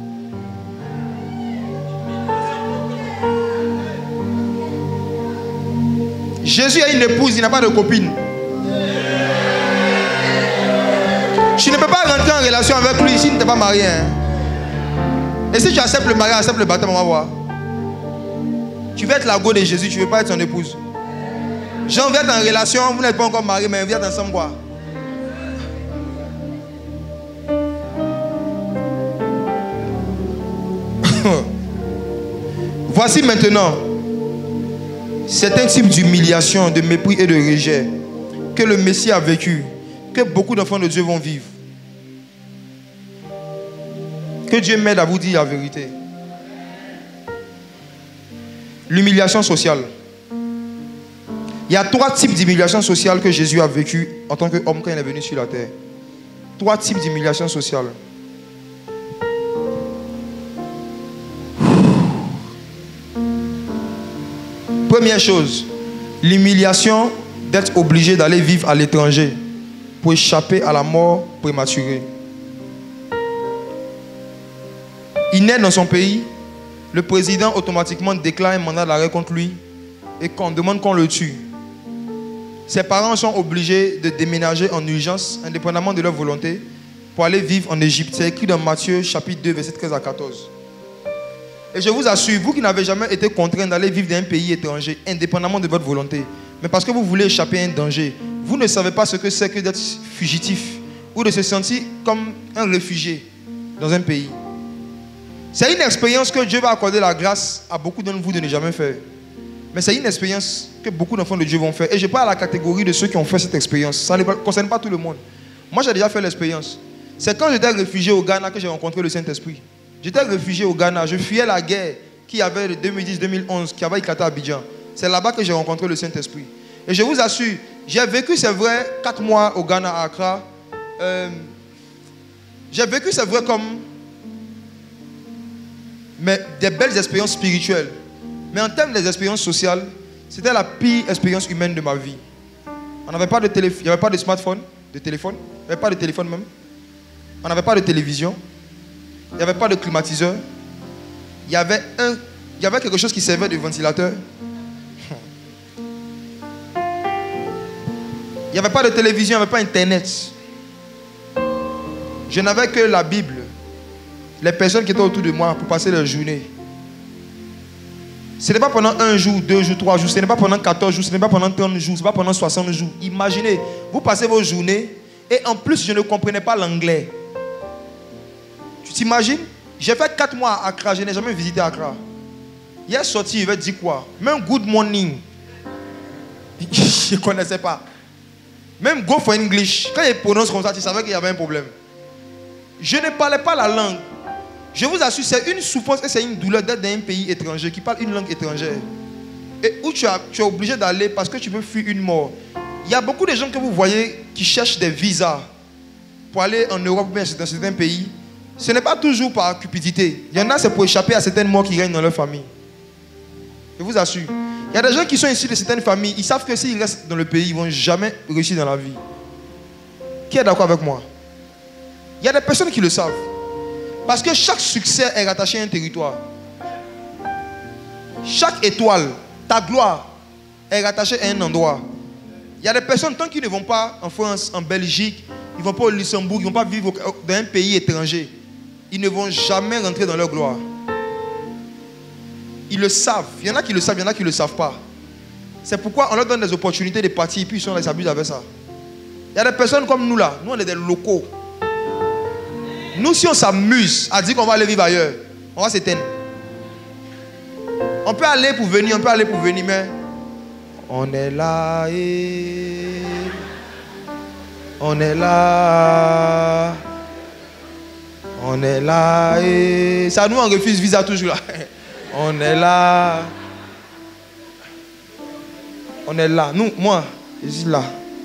Jésus a une épouse, il n'a pas de copine. Tu ne peux pas rentrer en relation avec lui si tu n'es pas marié. Hein? Et si tu acceptes le mariage, acceptes le baptême, on va voir. Tu veux être la go de Jésus, tu ne veux pas être son épouse. Jean, vous êtes en relation, vous n'êtes pas encore mariés, mais vous êtes ensemble quoi? Voici maintenant certains types d'humiliation, de mépris et de rejet que le Messie a vécu, que beaucoup d'enfants de Dieu vont vivre. Que Dieu m'aide à vous dire la vérité. L'humiliation sociale. Il y a trois types d'humiliation sociale que Jésus a vécu en tant qu'homme quand il est venu sur la terre. Trois types d'humiliation sociale. Première chose, l'humiliation d'être obligé d'aller vivre à l'étranger pour échapper à la mort prématurée. Il naît dans son pays, le président automatiquement déclare un mandat d'arrêt contre lui et qu'on demande qu'on le tue. Ses parents sont obligés de déménager en urgence, indépendamment de leur volonté, pour aller vivre en Égypte. C'est écrit dans Matthieu chapitre deux, versets treize à quatorze. Et je vous assure, vous qui n'avez jamais été contraint d'aller vivre dans un pays étranger, indépendamment de votre volonté, mais parce que vous voulez échapper à un danger, vous ne savez pas ce que c'est que d'être fugitif ou de se sentir comme un réfugié dans un pays. C'est une expérience que Dieu va accorder la grâce à beaucoup d'entre vous de ne jamais faire. Mais c'est une expérience que beaucoup d'enfants de Dieu vont faire. Et je parle à la catégorie de ceux qui ont fait cette expérience. Ça ne concerne pas tout le monde. Moi, j'ai déjà fait l'expérience. C'est quand j'étais réfugié au Ghana que j'ai rencontré le Saint-Esprit. J'étais réfugié au Ghana. Je fuyais la guerre qu'il y avait de deux mille dix deux mille onze, qui avait éclaté à Abidjan. C'est là-bas que j'ai rencontré le Saint-Esprit. Et je vous assure, j'ai vécu, c'est vrai, quatre mois au Ghana, à Accra. Euh, j'ai vécu, c'est vrai, comme... mais des belles expériences spirituelles. Mais en termes des expériences sociales, c'était la pire expérience humaine de ma vie. On n'avait pas de téléphone, il n'y avait pas de smartphone, de téléphone, il n'y avait pas de téléphone même. On n'avait pas de télévision, il n'y avait pas de climatiseur. Il y avait un, il y avait quelque chose qui servait de ventilateur. Il n'y avait pas de télévision, il n'y avait pas Internet. Je n'avais que la Bible. Les personnes qui étaient autour de moi pour passer leur journée. Ce n'est pas pendant un jour, deux jours, trois jours, ce n'est pas pendant quatorze jours, ce n'est pas pendant trente jours, ce n'est pas pendant soixante jours. Imaginez, vous passez vos journées et en plus je ne comprenais pas l'anglais. Tu t'imagines? J'ai fait quatre mois à Accra, je n'ai jamais visité Accra. Il est sorti, il va dire quoi? Même good morning. Je ne connaissais pas. Même go for English. Quand il prononce comme ça, tu savais qu'il y avait un problème. Je ne parlais pas la langue. Je vous assure, c'est une souffrance et c'est une douleur d'être dans un pays étranger qui parle une langue étrangère. Et où tu, as, tu es obligé d'aller parce que tu veux fuir une mort. Il y a beaucoup de gens que vous voyez qui cherchent des visas pour aller en Europe ou bien dans certains pays. Ce n'est pas toujours par cupidité. Il y en a, c'est pour échapper à certaines morts qui règnent dans leur famille. Je vous assure. Il y a des gens qui sont issus de certaines familles. Ils savent que s'ils restent dans le pays, ils ne vont jamais réussir dans la vie. Qui est d'accord avec moi? Il y a des personnes qui le savent. Parce que chaque succès est rattaché à un territoire. Chaque étoile, ta gloire, est rattachée à un endroit. Il y a des personnes, tant qu'ils ne vont pas en France, en Belgique, ils ne vont pas au Luxembourg, ils ne vont pas vivre dans un pays étranger, ils ne vont jamais rentrer dans leur gloire. Ils le savent. Il y en a qui le savent, il y en a qui ne le savent pas. C'est pourquoi on leur donne des opportunités de partir et puis ils sont là, ils s'abusent avec ça. Il y a des personnes comme nous là, nous on est des locaux. Nous, si on s'amuse à dire qu'on va aller vivre ailleurs, on va s'éteindre. On peut aller pour venir, on peut aller pour venir, mais on est là et on est là. On est là et ça nous on refuse visa toujours là. On est là. On est là. Nous, moi, je suis là.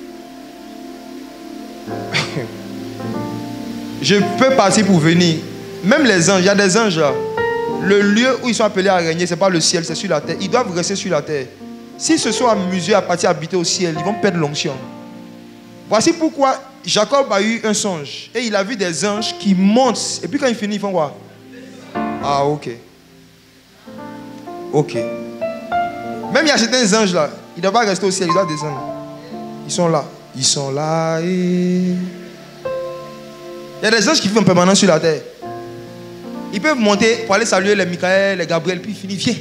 Je peux partir pour venir. Même les anges, il y a des anges là. Le lieu où ils sont appelés à régner, ce n'est pas le ciel, c'est sur la terre. Ils doivent rester sur la terre. S'ils se sont amusés à partir habiter au ciel, ils vont perdre l'onction. Voici pourquoi Jacob a eu un songe. Et il a vu des anges qui montent. Et puis quand ils finissent, ils font quoi? Ah, ok. Ok. Même il y a certains anges là. Ils ne doivent pas rester au ciel, ils doivent descendre. Ils sont là. Ils sont là et... Il y a des anges qui vivent en permanence sur la terre. Ils peuvent monter pour aller saluer les Michael, les Gabriel, puis ils finissent. Viens.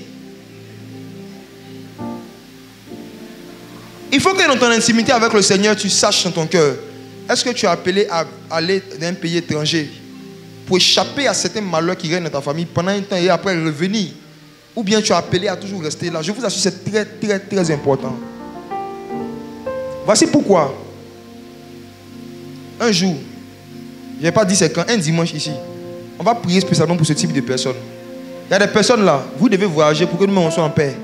Il faut que dans ton intimité avec le Seigneur, tu saches dans ton cœur. Est-ce que tu es appelé à aller dans un pays étranger pour échapper à certains malheurs qui règnent dans ta famille pendant un temps et après revenir? Ou bien tu es appelé à toujours rester là? Je vous assure, c'est très, très, très important. Voici pourquoi. Un jour, je n'ai pas dit c'est quand, un dimanche ici, on va prier spécialement pour ce type de personnes. Il y a des personnes là, vous devez voyager pour que nous soyons en paix.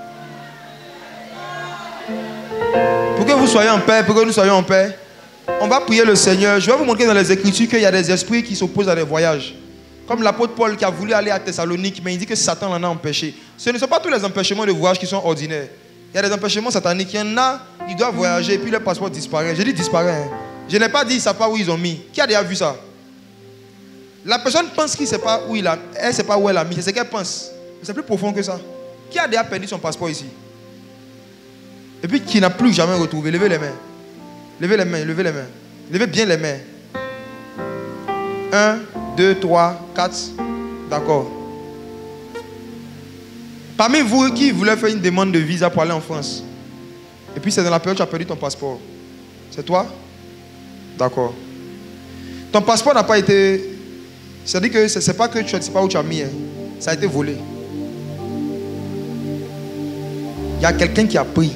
Pour que vous soyez en paix, pour que nous soyons en paix, on va prier le Seigneur. Je vais vous montrer dans les Écritures qu'il y a des esprits qui s'opposent à des voyages. Comme l'apôtre Paul qui a voulu aller à Thessalonique, mais il dit que Satan l'en a empêché. Ce ne sont pas tous les empêchements de voyage qui sont ordinaires. Il y a des empêchements sataniques. Il y en a, ils doivent voyager et puis leur passeport disparaît. Je dis disparaît. Hein. Je n'ai pas dit, ils ne savent pas où ils ont mis. Qui a déjà vu ça? La personne pense qu'il ne sait pas où il a, elle ne sait pas où elle a mis. C'est ce qu'elle pense. C'est plus profond que ça. Qui a déjà perdu son passeport ici? Et puis qui n'a plus jamais retrouvé? Levez les mains. Levez les mains, levez les mains. Levez bien les mains. Un, deux, trois, quatre. D'accord. Parmi vous qui voulez faire une demande de visa pour aller en France, et puis c'est dans la période où tu as perdu ton passeport, c'est toi? D'accord. Ton passeport n'a pas été... C'est-à-dire que ce n'est pas que tu ne sais pas où tu as mis. Hein. Ça a été volé. Il y a quelqu'un qui a pris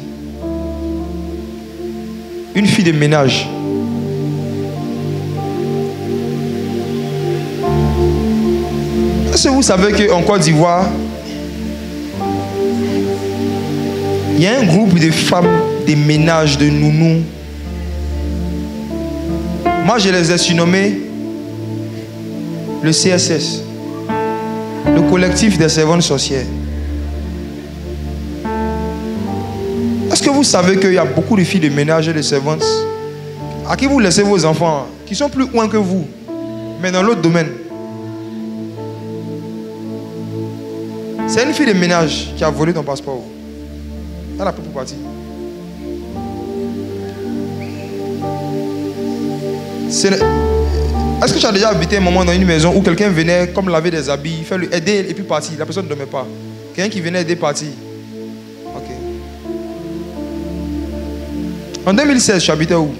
une fille de ménage. Est-ce que vous savez qu'en Côte d'Ivoire, il y a un groupe de femmes de ménage, de nounous. Moi, je les ai surnommés le C S S, le collectif des servantes sorcières. Est-ce que vous savez qu'il y a beaucoup de filles de ménage et de servantes à qui vous laissez vos enfants, qui sont plus loin que vous, mais dans l'autre domaine? C'est une fille de ménage qui a volé ton passeport. Elle a pris pour partir. Est-ce que tu as déjà habité un moment dans une maison où quelqu'un venait comme laver des habits, faire le aider et puis partir? La personne ne dormait pas. Quelqu'un qui venait aider partir. Ok. En deux mille seize, tu habitais où?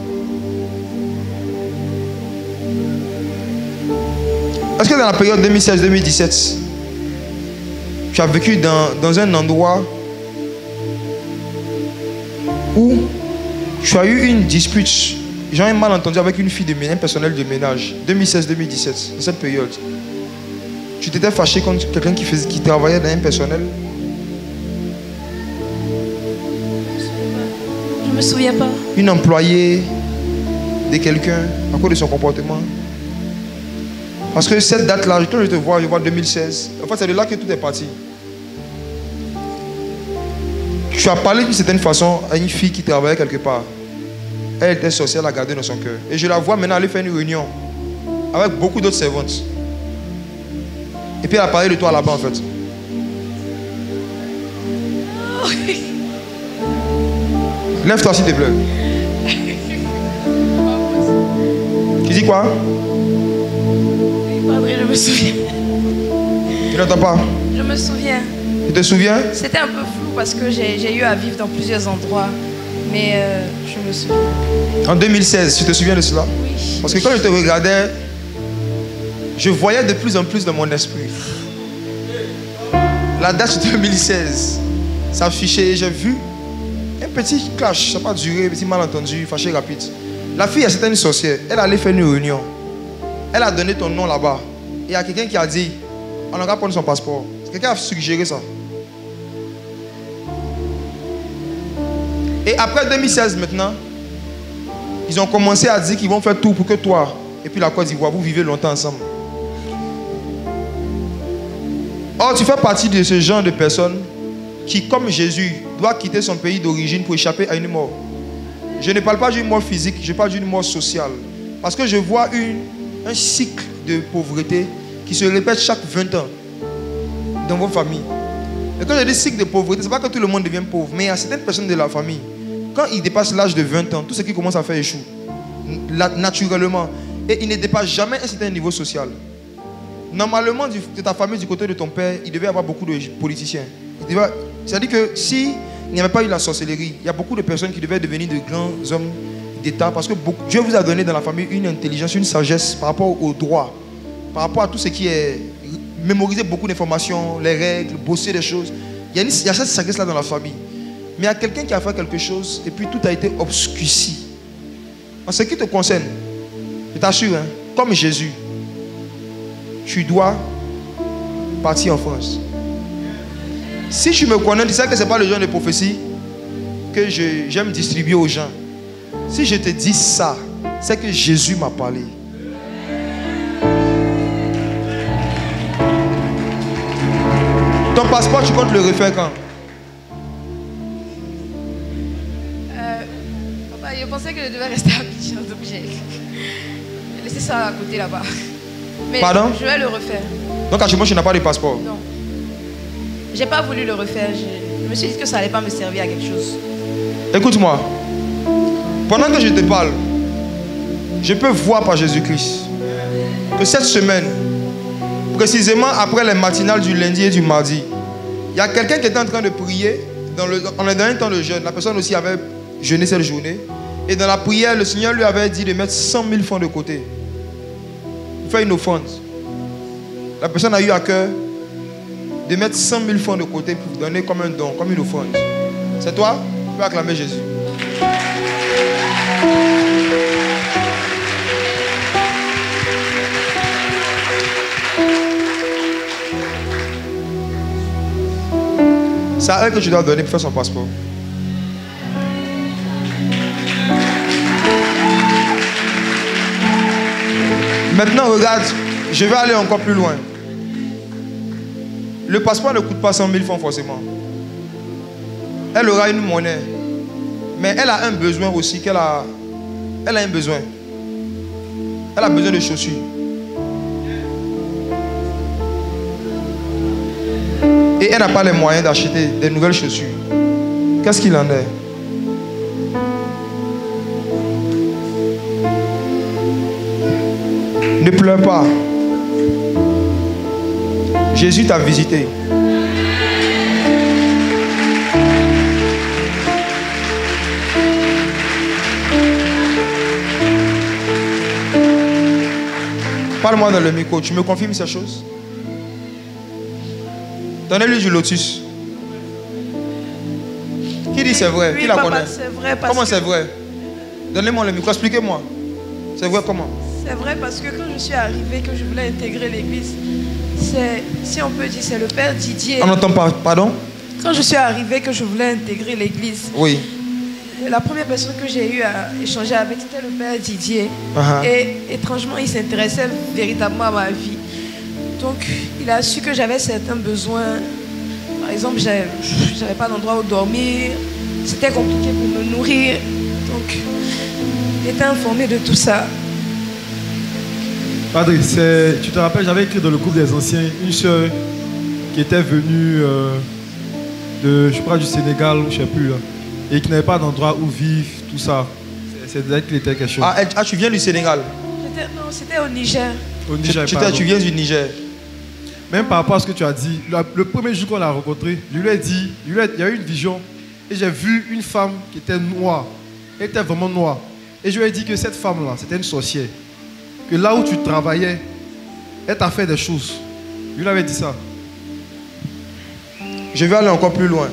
Est-ce que dans la période deux mille seize deux mille dix-sept, tu as vécu dans, dans un endroit où tu as eu une dispute, j'ai un malentendu avec une fille de ménage, un personnel de ménage, deux mille seize deux mille dix-sept, dans cette période? Tu t'étais fâché contre quelqu'un qui, faisait, qui travaillait dans un personnel? Je me souviens pas. Une employée de quelqu'un à cause de son comportement? Parce que cette date-là, quand je te vois, je vois deux mille seize. En fait, c'est de là que tout est parti. Tu as parlé d'une certaine façon à une fille qui travaillait quelque part. Elle était sorcière, elle a gardé dans son cœur. Et je la vois maintenant aller faire une réunion avec beaucoup d'autres servantes. Et puis elle a parlé de toi là-bas en fait. Lève-toi s'il te plaît. Tu dis quoi? Pardon, je me souviens. Tu n'entends pas? Je me souviens. Tu te souviens? C'était un peu flou parce que j'ai eu à vivre dans plusieurs endroits. Mais euh, je me souviens. En deux mille seize, tu te souviens de cela? Oui. Parce que quand je te regardais, je voyais de plus en plus dans mon esprit. La date deux mille seize s'affichait et j'ai vu un petit clash, ça n'a pas duré, un petit malentendu, fâché rapide. La fille, c'était une sorcière. Elle allait faire une réunion. Elle a donné ton nom là-bas. Et il y a quelqu'un qui a dit, on va prendre son passeport. Quelqu'un a suggéré ça. Et après deux mille seize maintenant, ils ont commencé à dire qu'ils vont faire tout pour que toi et puis la Côte d'Ivoire, vous vivez longtemps ensemble. Or, tu fais partie de ce genre de personnes qui, comme Jésus, doit quitter son pays d'origine pour échapper à une mort. Je ne parle pas d'une mort physique, je parle d'une mort sociale. Parce que je vois une, un cycle de pauvreté qui se répète chaque vingt ans dans vos familles. Et quand je dis cycle de pauvreté, ce n'est pas que tout le monde devient pauvre, mais il y a certaines personnes de la famille, quand ils dépassent l'âge de vingt ans, tout ce qui commence à faire échoue, naturellement. Et ils ne dépassent jamais un certain niveau social. Normalement, de ta famille, du côté de ton père, il devait y avoir beaucoup de politiciens. C'est-à-dire que s'il n'y avait pas eu la sorcellerie, il y a beaucoup de personnes qui devaient devenir de grands hommes d'État parce que beaucoup, Dieu vous a donné dans la famille une intelligence, une sagesse par rapport au droit, par rapport à tout ce qui est mémoriser beaucoup d'informations, les règles, bosser des choses. Il y a, une, il y a cette sagesse-là dans la famille. Mais il y a quelqu'un qui a fait quelque chose et puis tout a été obscurci. En ce qui te concerne, je t'assure, hein, comme Jésus, tu dois partir en France. Si tu me connais, tu sais que ce n'est pas le genre de prophétie que j'aime distribuer aux gens. Si je te dis ça, c'est que Jésus m'a parlé. Ton passeport, tu comptes le refaire quand? je pensais que je devais rester à Abidjan, donc j'ai laissé ça à côté là-bas. Mais Pardon? Je vais le refaire. Donc actuellement, tu n'as pas de passeport? Non. J'ai pas voulu le refaire. Je, je me suis dit que ça allait pas me servir à quelque chose. Écoute-moi. Pendant que je te parle, je peux voir par Jésus-Christ que cette semaine, précisément après les matinales du lundi et du mardi, il y a quelqu'un qui était en train de prier. Dans le, on est dans un temps de jeûne. La personne aussi avait jeûné cette journée. Et dans la prière, le Seigneur lui avait dit de mettre cent mille francs de côté. Il fait une offrande. La personne a eu à cœur de mettre cent mille francs de côté pour donner comme un don, comme une offrande. C'est toi? Tu peux acclamer Jésus. C'est à elle que tu dois donner pour faire son passeport. Maintenant, regarde, je vais aller encore plus loin. Le passeport ne coûte pas cent mille francs forcément. Elle aura une monnaie. Mais elle a un besoin aussi qu'elle a. Elle a un besoin. Elle a besoin de chaussures. Et elle n'a pas les moyens d'acheter des nouvelles chaussures. Qu'est-ce qu'il en est? Ne pleure pas. Jésus t'a visité. Parle-moi dans le micro. Tu me confirmes ces choses? Donnez-lui du lotus. Qui dit c'est vrai? Oui, Qui la papa, connaît? c'est vrai parce Comment que... c'est vrai? Donnez-moi le micro, expliquez-moi. C'est vrai comment? C'est vrai parce que quand je suis arrivée, que je voulais intégrer l'église, c'est, si on peut dire, c'est le père Didier. On n'entend pas, pardon? Quand je suis arrivée, que je voulais intégrer l'église, Oui. la première personne que j'ai eu à échanger avec, c'était le père Didier. Uh-huh. Et étrangement, il s'intéressait véritablement à ma vie. Donc, il a su que j'avais certains besoins. Par exemple, je n'avais pas d'endroit où dormir. C'était compliqué pour me nourrir. Donc, il était informé de tout ça. Padre, tu te rappelles, j'avais écrit dans le groupe des anciens une soeur qui était venue euh, de, je crois, du Sénégal, je ne sais plus, là, et qui n'avait pas d'endroit où vivre, tout ça. C'est d'elle qu'il était quelque chose. Ah, elle- ah, tu viens du Sénégal? Non, c'était au Niger. Au Tu, Niger, tu- pardon. tu viens du Niger. Même par rapport à ce que tu as dit, le, le premier jour qu'on l'a rencontré, je lui ai dit, je lui ai- il y a eu une vision, et j'ai vu une femme qui était noire. Elle était vraiment noire. Et je lui ai dit que cette femme-là, c'était une sorcière. Que là où tu travaillais, elle t'a fait des choses. Je lui avais dit ça. Je vais aller encore plus loin.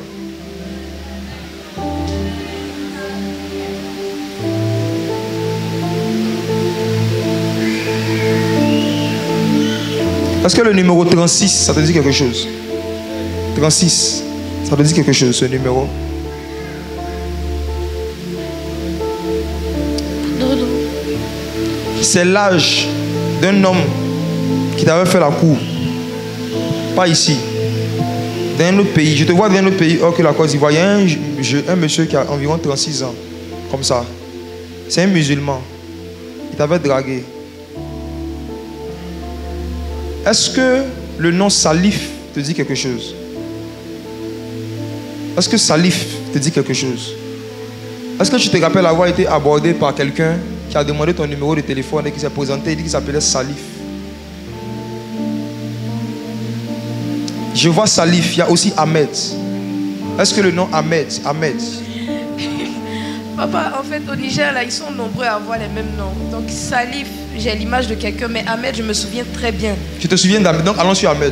Est-ce que le numéro trente-six, ça te dit quelque chose? trente-six, ça te dit quelque chose, ce numéro? Non, non. C'est l'âge d'un homme qui t'avait fait la cour. Pas ici. Dans un autre pays. Je te vois dans un autre pays, hors que la Côte d'Ivoire. Il y a un, je- un monsieur qui a environ trente-six ans. Comme ça. C'est un musulman. Il t'avait dragué. Est-ce que le nom Salif te dit quelque chose? Est-ce que Salif te dit quelque chose? Est-ce que tu te rappelles avoir été abordé par quelqu'un qui a demandé ton numéro de téléphone et qui s'est présenté et dit qu'il s'appelait Salif? Je vois Salif, il y a aussi Ahmed. Est-ce que le nom Ahmed, Ahmed? Papa, en fait, au Niger, là, ils sont nombreux à avoir les mêmes noms. Donc, Salif, j'ai l'image de quelqu'un, mais Ahmed, je me souviens très bien. Tu te souviens d'Ahmed? Donc allons sur Ahmed.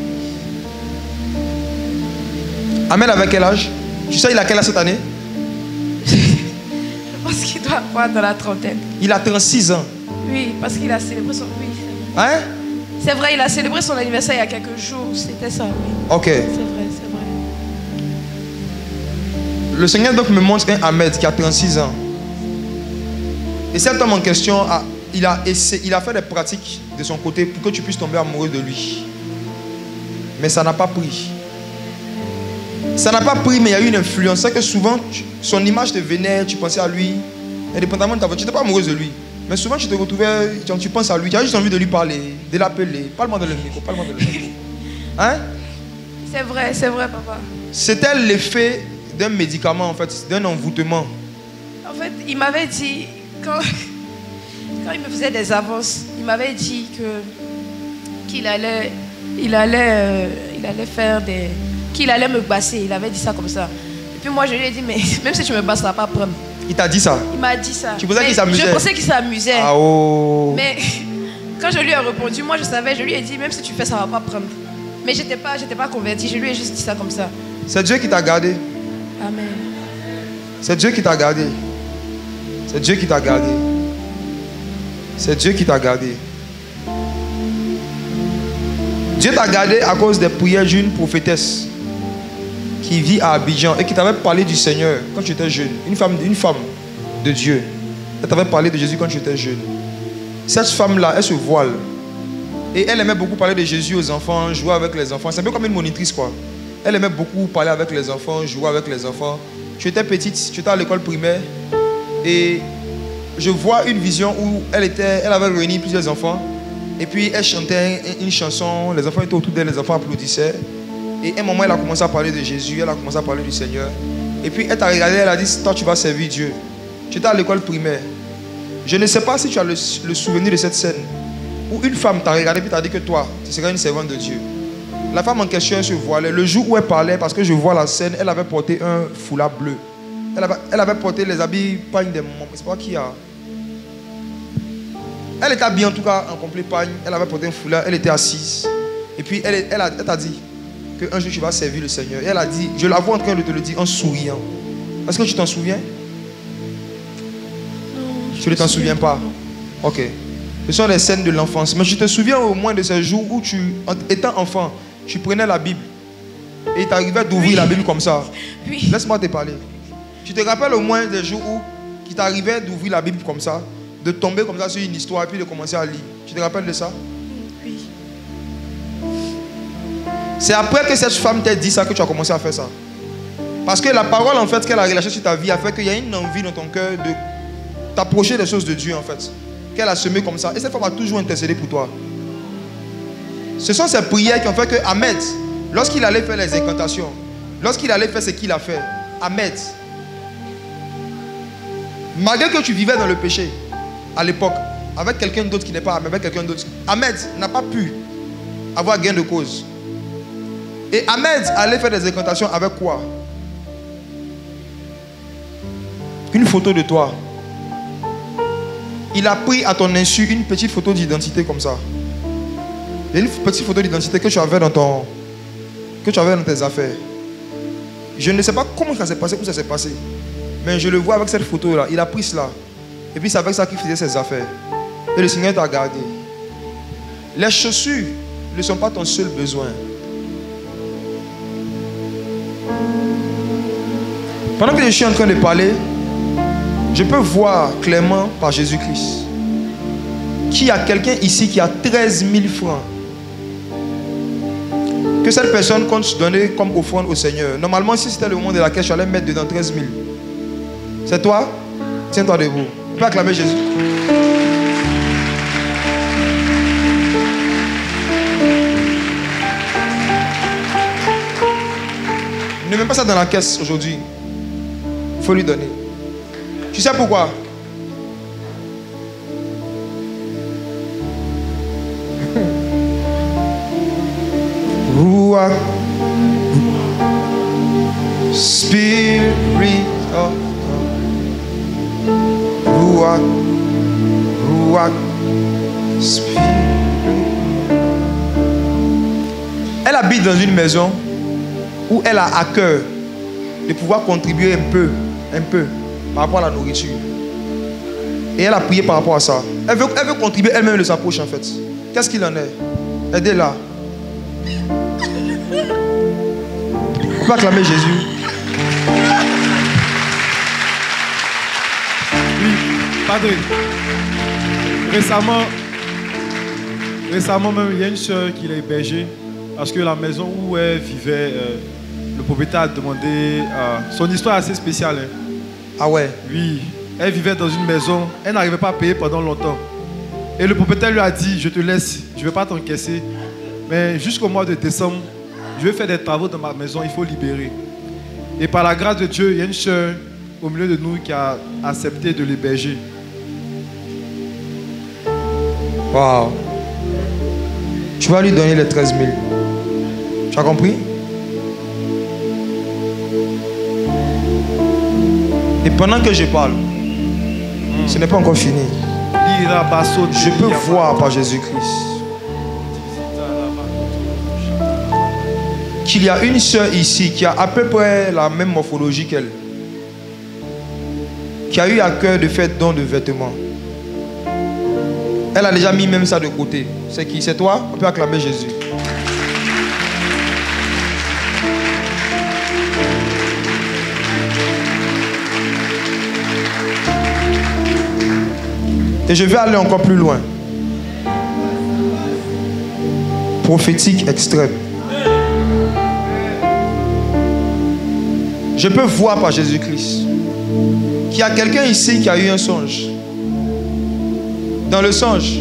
Ahmed avait quel âge? Tu sais, il a quel âge cette année? Je pense qu'il doit avoir dans la trentaine. Il a trente-six ans. Oui, parce qu'il a célébré son... Oui, Hein? c'est vrai, il a célébré son anniversaire il y a quelques jours. C'était ça, oui. Ok. C'est vrai, c'est vrai. Le Seigneur donc me montre un Ahmed qui a trente-six ans. Et cet homme en question, a, il, a essayé, il a fait des pratiques de son côté pour que tu puisses tomber amoureux de lui. Mais ça n'a pas pris. Ça n'a pas pris, mais il y a eu une influence. C'est que souvent, tu- son image te venait, tu pensais à lui. indépendamment de ta voix, tu n'étais pas amoureuse de lui. Mais souvent, tu te retrouvais, tu, tu penses à lui, tu as juste envie de lui parler, de l'appeler. Parle-moi dans le micro, parle-moi dans le micro. Hein? C'est vrai, c'est vrai, papa. C'était l'effet d'un médicament, en fait, d'un envoûtement. En fait, il m'avait dit, quand, quand il me faisait des avances, il m'avait dit que qu'il allait, il allait, euh, il allait faire des, qu'il allait me basser. Il avait dit ça comme ça. Et puis moi, je lui ai dit, mais même si tu me basses, ça va pas prendre. Il t'a dit ça? Il m'a dit ça. Tu pensais qu'il s'amusait? Je pensais qu'il s'amusait. Ah oh. Mais quand je lui ai répondu, moi je savais, je lui ai dit, même si tu fais, ça va pas prendre. Mais j'étais pas, j'étais pas convertie. Je lui ai juste dit ça comme ça. C'est Dieu qui t'a gardé. Amen. C'est Dieu qui t'a gardé. C'est Dieu qui t'a gardé. C'est Dieu qui t'a gardé. Dieu t'a gardé à cause des prières d'une prophétesse qui vit à Abidjan et qui t'avait parlé du Seigneur quand tu étais jeune. Une femme, une femme de Dieu. Elle t'avait parlé de Jésus quand tu étais jeune. Cette femme-là, elle se voile. Et elle aimait beaucoup parler de Jésus aux enfants, jouer avec les enfants. C'est un peu comme une monitrice, quoi. Elle aimait beaucoup parler avec les enfants, jouer avec les enfants. Tu étais petite, tu étais à l'école primaire. Et je vois une vision où elle, était, elle avait réuni plusieurs enfants. Et puis elle chantait une chanson, les enfants étaient autour d'elle, les enfants applaudissaient. Et à un moment, elle a commencé à parler de Jésus, elle a commencé à parler du Seigneur. Et puis elle t'a regardé, elle a dit, toi tu vas servir Dieu. Tu étais à l'école primaire. Je ne sais pas si tu as le, le souvenir de cette scène où une femme t'a regardé et t'a dit que toi, tu serais une servante de Dieu. La femme en question se voilait. Le jour où elle parlait, parce que je vois la scène, elle avait porté un foulard bleu. Elle avait, elle avait porté les habits pagne des moments. C'est pas qui a. Elle était habillée en tout cas en complet pagne. Elle avait porté un foulard, elle était assise. Et puis elle, elle, a, elle t'a dit qu'un jour tu vas servir le Seigneur. Et elle a dit, je la vois en train de te le dire en souriant. Est-ce que tu t'en souviens? Non. Tu ne t'en souviens pas? Ok. Ce sont les scènes de l'enfance. Mais je te souviens au moins de ces jours où tu, étant enfant, tu prenais la Bible et il t'arrivait d'ouvrir oui. la Bible comme ça. Oui. Laisse-moi te parler. Tu te rappelles au moins des jours où il t'arrivait d'ouvrir la Bible comme ça, de tomber comme ça sur une histoire et puis de commencer à lire. Tu te rappelles de ça? Oui. C'est après que cette femme t'a dit ça que tu as commencé à faire ça. Parce que la parole en fait qu'elle a relâchée sur ta vie a fait qu'il y a une envie dans ton cœur de t'approcher des choses de Dieu en fait. Qu'elle a semé comme ça. Et cette femme a toujours intercédé pour toi. Ce sont ces prières qui ont fait que Ahmed, lorsqu'il allait faire les incantations, lorsqu'il allait faire ce qu'il a fait, Ahmed, malgré que tu vivais dans le péché à l'époque, avec quelqu'un d'autre qui n'est pas Ahmed, avec quelqu'un d'autre, Ahmed n'a pas pu avoir gain de cause. Et Ahmed allait faire des incantations avec quoi? Une photo de toi. Il a pris à ton insu une petite photo d'identité comme ça. Il y a une petite photo d'identité que tu avais dans ton, que tu avais dans tes affaires. Je ne sais pas comment ça s'est passé, où ça s'est passé. Mais je le vois avec cette photo-là. Il a pris cela. Et puis c'est avec ça qu'il faisait ses affaires. Et le Seigneur t'a gardé. Les chaussures ne sont pas ton seul besoin. Pendant que je suis en train de parler, je peux voir clairement par Jésus-Christ qu'il y a quelqu'un ici qui a treize mille francs que cette personne compte donner comme offrande au Seigneur. Normalement, si c'était le monde de laquelle je allais mettre dedans treize mille. C'est toi? Tiens-toi debout. Tu peux acclamer Jésus. Ne mets pas ça dans la caisse aujourd'hui. Il faut lui donner. Tu sais pourquoi? Ruach, Spirit of God. Ruach, Ruach, Spirit. Elle habite dans une maison où elle a à cœur de pouvoir contribuer un peu, un peu par rapport à la nourriture. Et elle a prié par rapport à ça. Elle veut, elle veut contribuer elle-même de sa poche en fait. Qu'est-ce qu'il en est? Aidez-la. On peut acclamer Jésus. Oui, Padre. Récemment, récemment même, il y a une soeur qui l'a hébergée parce que la maison où elle vivait, euh, le propriétaire a demandé... Euh, son histoire est assez spéciale. Hein. Ah ouais? Oui. Elle vivait dans une maison, elle n'arrivait pas à payer pendant longtemps. Et le propriétaire lui a dit, je te laisse, je ne vais pas t'encaisser, mais jusqu'au mois de décembre, je vais faire des travaux dans ma maison, il faut libérer. Et par la grâce de Dieu, il y a une soeur au milieu de nous qui a accepté de l'héberger. Waouh. Tu vas lui donner les treize mille. Tu as compris? Et pendant que je parle, mm. ce n'est pas encore fini. Je peux voir par Jésus-Christ qu'il y a une sœur ici qui a à peu près la même morphologie qu'elle, qui a eu à cœur de faire don de vêtements. Elle a déjà mis même ça de côté. C'est qui? C'est toi? On peut acclamer Jésus. Et je vais aller encore plus loin. Prophétique extrême. Je peux voir par Jésus-Christ qu'il y a quelqu'un ici qui a eu un songe. Dans le songe,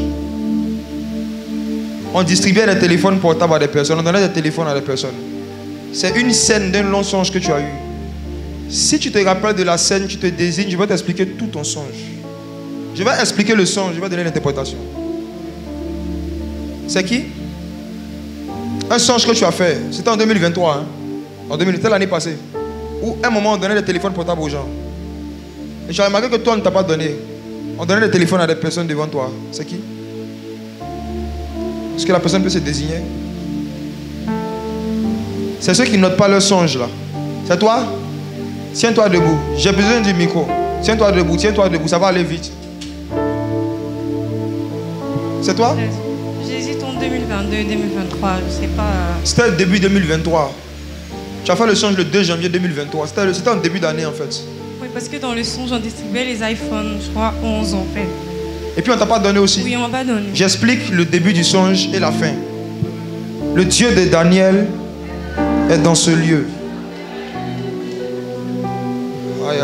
on distribuait des téléphones portables à des personnes, on donnait des téléphones à des personnes. C'est une scène d'un long songe que tu as eu. Si tu te rappelles de la scène, tu te désignes, je vais t'expliquer tout ton songe. Je vais expliquer le songe, je vais donner l'interprétation. C'est qui? Un songe que tu as fait, c'était en deux mille vingt-trois, hein? En deux mille, c'était l'année passée. Où à un moment on donnait des téléphones portables aux gens. Et j'ai remarqué que toi on ne t'a pas donné. On donnait des téléphones à des personnes devant toi. C'est qui? Est-ce que la personne peut se désigner? C'est ceux qui ne notent pas leur songe là. C'est toi? Tiens-toi debout. J'ai besoin du micro. Tiens-toi debout, tiens-toi debout, ça va aller vite. C'est toi? J'hésite en deux mille vingt-deux, deux mille vingt-trois, je sais pas. C'était le début deux mille vingt-trois. Tu as fait le songe le deux janvier deux mille vingt-trois. C'était en début d'année en fait. Oui, parce que dans le songe, on distribuait les iPhones, je crois, onze en fait. Et puis on t'a pas donné aussi? Oui, on m'a pas donné. J'explique le début du songe et la fin. Le Dieu de Daniel est dans ce lieu. Aïe.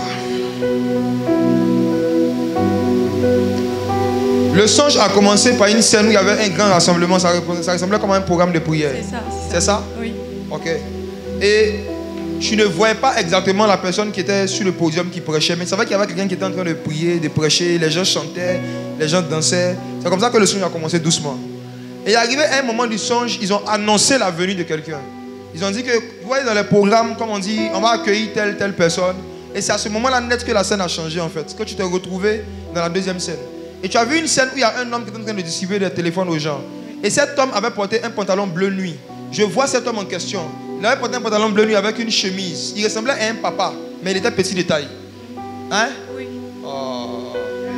Le songe a commencé par une scène où il y avait un grand rassemblement. Ça, ça ressemblait comme un programme de prière. C'est ça. C'est ça? ça Oui. Ok. Et tu ne voyais pas exactement la personne qui était sur le podium qui prêchait, mais tu savais qu'il y avait quelqu'un qui était en train de prier, de prêcher, les gens chantaient, les gens dansaient. C'est comme ça que le songe a commencé doucement. Et arrivé à un moment du songe, ils ont annoncé la venue de quelqu'un. Ils ont dit que, vous voyez dans les programmes, comme on dit, on va accueillir telle, telle personne. Et c'est à ce moment-là net que la scène a changé en fait, que tu t'es retrouvé dans la deuxième scène. Et tu as vu une scène où il y a un homme qui est en train de distribuer des téléphones aux gens. Et cet homme avait porté un pantalon bleu nuit. Je vois cet homme en question. Il avait porté un pantalon bleu nuit avec une chemise. Il ressemblait à un papa, mais il était petit de taille. Hein? Oui. Oh.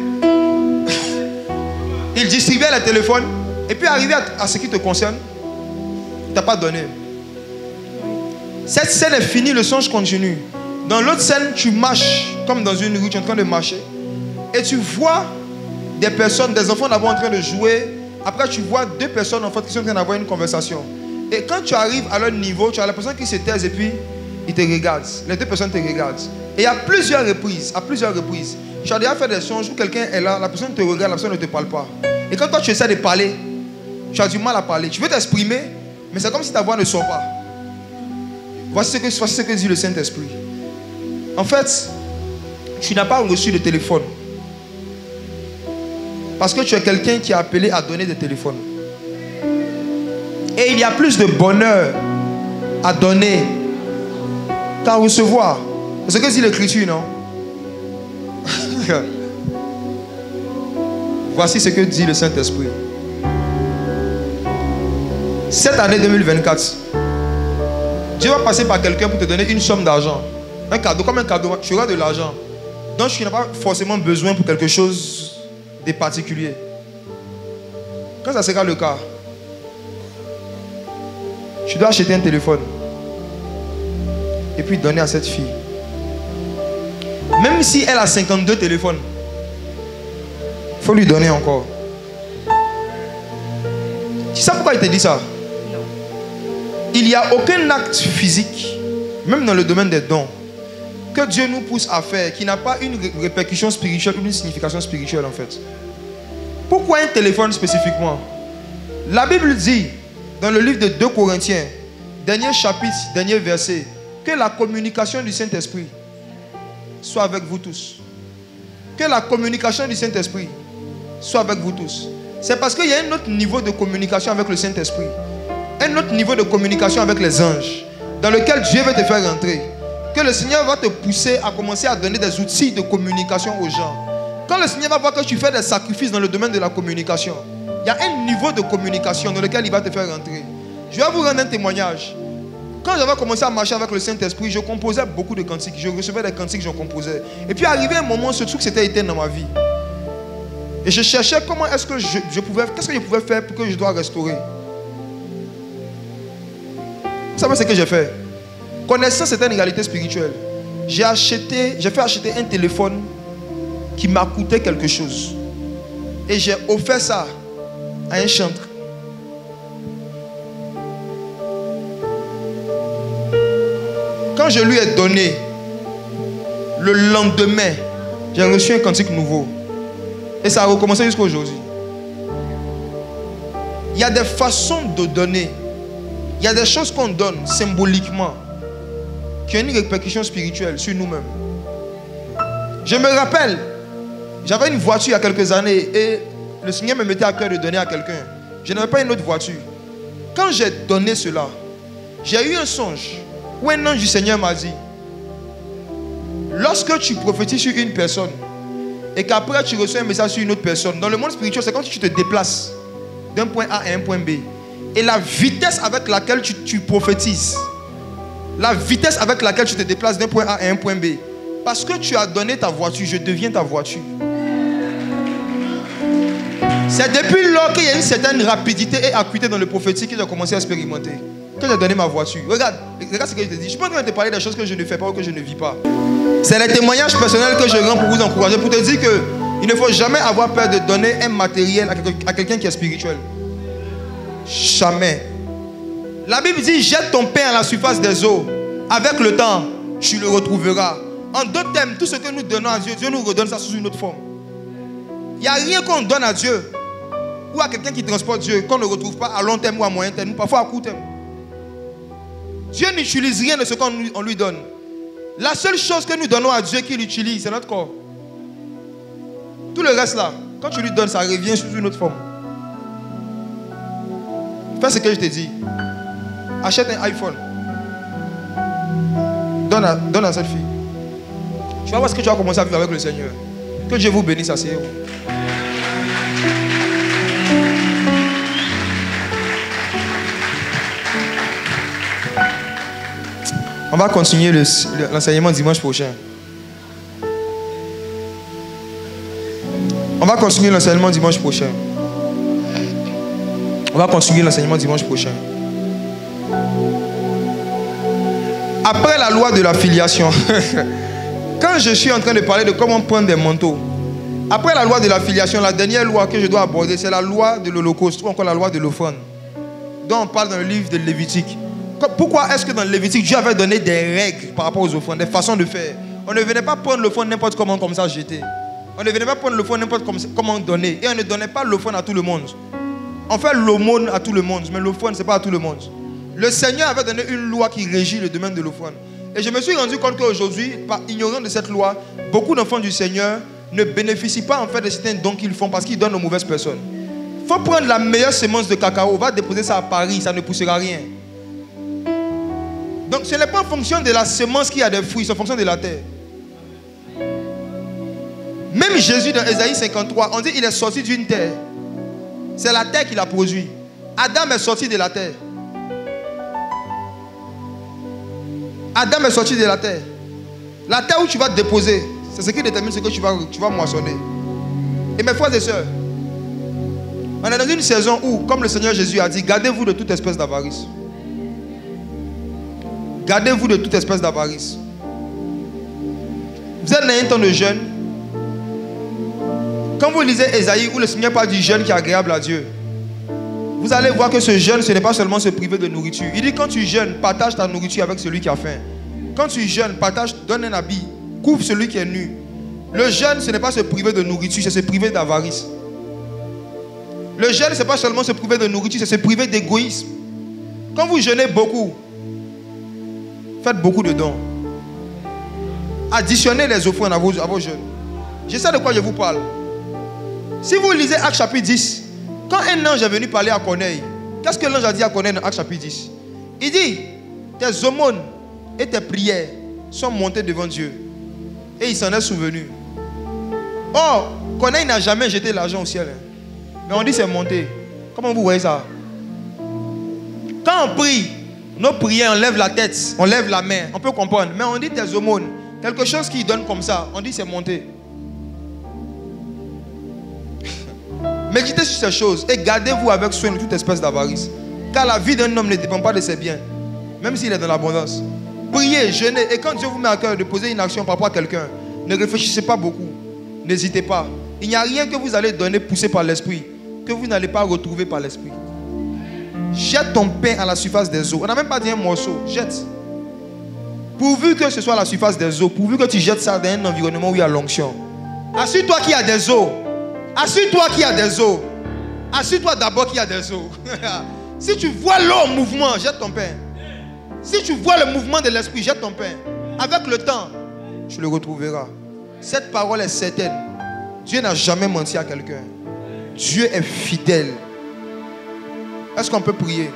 Il distribuait les téléphones. Et puis arrivé à, à ce qui te concerne, il ne t'a pas donné. Cette scène est finie, le songe continue. Dans l'autre scène, tu marches comme dans une rue, tu es en train de marcher. Et tu vois des personnes, des enfants d'abord en train de jouer. Après, tu vois deux personnes en fait qui sont en train d'avoir une conversation. Et quand tu arrives à leur niveau, tu as la personne qui se taise et puis ils te regardent. Les deux personnes te regardent. Et à plusieurs reprises, à plusieurs reprises, tu as déjà fait des songes où quelqu'un est là, la personne te regarde, la personne ne te parle pas. Et quand toi tu essaies de parler, tu as du mal à parler. Tu veux t'exprimer, mais c'est comme si ta voix ne sort pas. Voici ce que, voici ce que dit le Saint-Esprit. En fait, tu n'as pas reçu de téléphone. Parce que tu es quelqu'un qui est appelé à donner des téléphones. Et il y a plus de bonheur à donner qu'à recevoir. C'est ce que dit l'Écriture, non? Voici ce que dit le Saint-Esprit. Cette année deux mille vingt-quatre, Dieu va passer par quelqu'un pour te donner une somme d'argent. Un cadeau, comme un cadeau, tu auras de l'argent. Donc tu n'as pas forcément besoin pour quelque chose de particulier. Quand ça sera le cas, tu dois acheter un téléphone et puis donner à cette fille. Même si elle a cinquante-deux téléphones, il faut lui donner encore. Tu sais pourquoi il te dit ça? Non. Il n'y a aucun acte physique, même dans le domaine des dons, que Dieu nous pousse à faire qui n'a pas une répercussion spirituelle ou une signification spirituelle en fait. Pourquoi un téléphone spécifiquement? La Bible dit dans le livre de deux Corinthiens, dernier chapitre, dernier verset, que la communication du Saint-Esprit soit avec vous tous. Que la communication du Saint-Esprit soit avec vous tous. C'est parce qu'il y a un autre niveau de communication avec le Saint-Esprit, un autre niveau de communication avec les anges, dans lequel Dieu veut te faire rentrer. Que le Seigneur va te pousser à commencer à donner des outils de communication aux gens. Quand le Seigneur va voir que tu fais des sacrifices dans le domaine de la communication, il y a un niveau de communication dans lequel il va te faire rentrer. Je vais vous rendre un témoignage. Quand j'avais commencé à marcher avec le Saint-Esprit, je composais beaucoup de cantiques. Je recevais des cantiques, je composais. Et puis arrivé un moment, ce truc s'était éteint dans ma vie. Et je cherchais comment est-ce que je, je pouvais, qu'est-ce que je pouvais faire pour que je dois restaurer. Vous savez ce que j'ai fait? Connaissant cette réalité spirituelle, j'ai acheté, j'ai fait acheter un téléphone qui m'a coûté quelque chose. Et j'ai offert ça à un chantre. Quand je lui ai donné, le lendemain, j'ai reçu un cantique nouveau. Et ça a recommencé jusqu'à aujourd'hui. Il y a des façons de donner. Il y a des choses qu'on donne symboliquement qui ont une répercussion spirituelle sur nous-mêmes. Je me rappelle, j'avais une voiture il y a quelques années et le Seigneur me mettait à cœur de donner à quelqu'un. Je n'avais pas une autre voiture. Quand j'ai donné cela, j'ai eu un songe où un ange du Seigneur m'a dit: lorsque tu prophétises sur une personne et qu'après tu reçois un message sur une autre personne, dans le monde spirituel, c'est comme si tu te déplaces d'un point A à un point B. Et la vitesse avec laquelle tu, tu prophétises, la vitesse avec laquelle tu te déplaces d'un point A à un point B, parce que tu as donné ta voiture, je deviens ta voiture. C'est depuis lors qu'il y a une certaine rapidité et acuité dans le prophétique que j'ai commencé à expérimenter. Que j'ai donné ma voiture. Regarde, regarde ce que je te dis. Je suis pas en train de te parler des choses que je ne fais pas ou que je ne vis pas. C'est les témoignages personnels que je rends pour vous encourager, pour te dire qu'il ne faut jamais avoir peur de donner un matériel à quelqu'un qui est spirituel. Jamais. La Bible dit: jette ton pain à la surface des eaux. Avec le temps, tu le retrouveras. En d'autres termes, tout ce que nous donnons à Dieu, Dieu nous redonne ça sous une autre forme. Il n'y a rien qu'on donne à Dieu ou à quelqu'un qui transporte Dieu qu'on ne retrouve pas à long terme ou à moyen terme, ou parfois à court terme. Dieu n'utilise rien de ce qu'on lui donne. La seule chose que nous donnons à Dieu qu'il utilise, c'est notre corps. Tout le reste là, quand tu lui donnes, ça revient sous une autre forme. Fais ce que je t'ai dit. Achète un iPhone. Donne à, donne à cette fille. Tu vas voir ce que tu vas commencer à vivre avec le Seigneur. Que Dieu vous bénisse, asseyez-vous. On va continuer l'enseignement dimanche prochain. On va continuer l'enseignement dimanche prochain. On va continuer l'enseignement dimanche prochain. Après la loi de la filiation, quand je suis en train de parler de comment prendre des manteaux, après la loi de la filiation, la dernière loi que je dois aborder, c'est la loi de l'Holocauste, ou encore la loi de l'offrande, dont on parle dans le livre de Lévitique. Pourquoi est-ce que dans le Lévitique, Dieu avait donné des règles par rapport aux offrandes, des façons de faire? On ne venait pas prendre l'offrande n'importe comment comme ça jeter. On ne venait pas prendre l'offrande n'importe comment donner. Et on ne donnait pas l'offrande à tout le monde. On fait l'aumône à tout le monde, mais l'offrande, ce n'est pas à tout le monde. Le Seigneur avait donné une loi qui régit le domaine de l'offrande. Et je me suis rendu compte qu'aujourd'hui, par ignorant de cette loi, beaucoup d'enfants du Seigneur ne bénéficient pas en fait de certains dons qu'ils font parce qu'ils donnent aux mauvaises personnes. Il faut prendre la meilleure semence de cacao, on va déposer ça à Paris, ça ne poussera rien. Donc ce n'est pas en fonction de la semence qu'il y a des fruits, c'est en fonction de la terre. Même Jésus dans Ésaïe cinquante-trois, on dit qu'il est sorti d'une terre. C'est la terre qui l'a produit. Adam est sorti de la terre. Adam est sorti de la terre. La terre où tu vas te déposer, c'est ce qui détermine ce que tu vas, tu vas moissonner. Et mes frères et sœurs, on est dans une saison où, comme le Seigneur Jésus a dit, gardez-vous de toute espèce d'avarice. Gardez-vous de toute espèce d'avarice. Vous êtes dans un temps de jeûne. Quand vous lisez Ésaïe où le Seigneur parle du jeûne qui est agréable à Dieu, vous allez voir que ce jeûne, ce n'est pas seulement se priver de nourriture. Il dit quand tu jeûnes, partage ta nourriture avec celui qui a faim. Quand tu jeûnes, partage, donne un habit, couvre celui qui est nu. Le jeûne, ce n'est pas se priver de nourriture, c'est se priver d'avarice. Le jeûne, ce n'est pas seulement se priver de nourriture, c'est se priver d'égoïsme. Quand vous jeûnez beaucoup, faites beaucoup de dons. Additionnez les offrandes à vos, à vos jeûnes. Je sais de quoi je vous parle. Si vous lisez Actes chapitre dix, quand un ange est venu parler à Corneille, qu'est-ce que l'ange a dit à Corneille dans Actes chapitre dix? Il dit, tes aumônes et tes prières sont montées devant Dieu. Et il s'en est souvenu. Or, Corneille n'a jamais jeté l'argent au ciel. Mais on dit c'est monté. Comment vous voyez ça? Quand on prie, nos prières, on lève la tête, on lève la main, on peut comprendre. Mais on dit tes aumônes, quelque chose qui donne comme ça, on dit c'est monté. Méditez sur ces choses et gardez-vous avec soin de toute espèce d'avarice. Car la vie d'un homme ne dépend pas de ses biens, même s'il est dans l'abondance. Priez, jeûnez, et quand Dieu vous met à cœur de poser une action par rapport à quelqu'un, ne réfléchissez pas beaucoup, n'hésitez pas. Il n'y a rien que vous allez donner poussé par l'esprit que vous n'allez pas retrouver par l'esprit. Jette ton pain à la surface des eaux. On n'a même pas dit un morceau, jette. Pourvu que ce soit à la surface des eaux, pourvu que tu jettes ça dans un environnement où il y a l'onction. Assure-toi qu'il y a des eaux. Assure-toi qu'il y a des eaux. Assure-toi d'abord qu'il y a des eaux. Si tu vois l'eau en mouvement, jette ton pain. Si tu vois le mouvement de l'esprit, jette ton pain. Avec le temps, tu le retrouveras. Cette parole est certaine. Dieu n'a jamais menti à quelqu'un. Dieu est fidèle. Est-ce qu'on peut prier?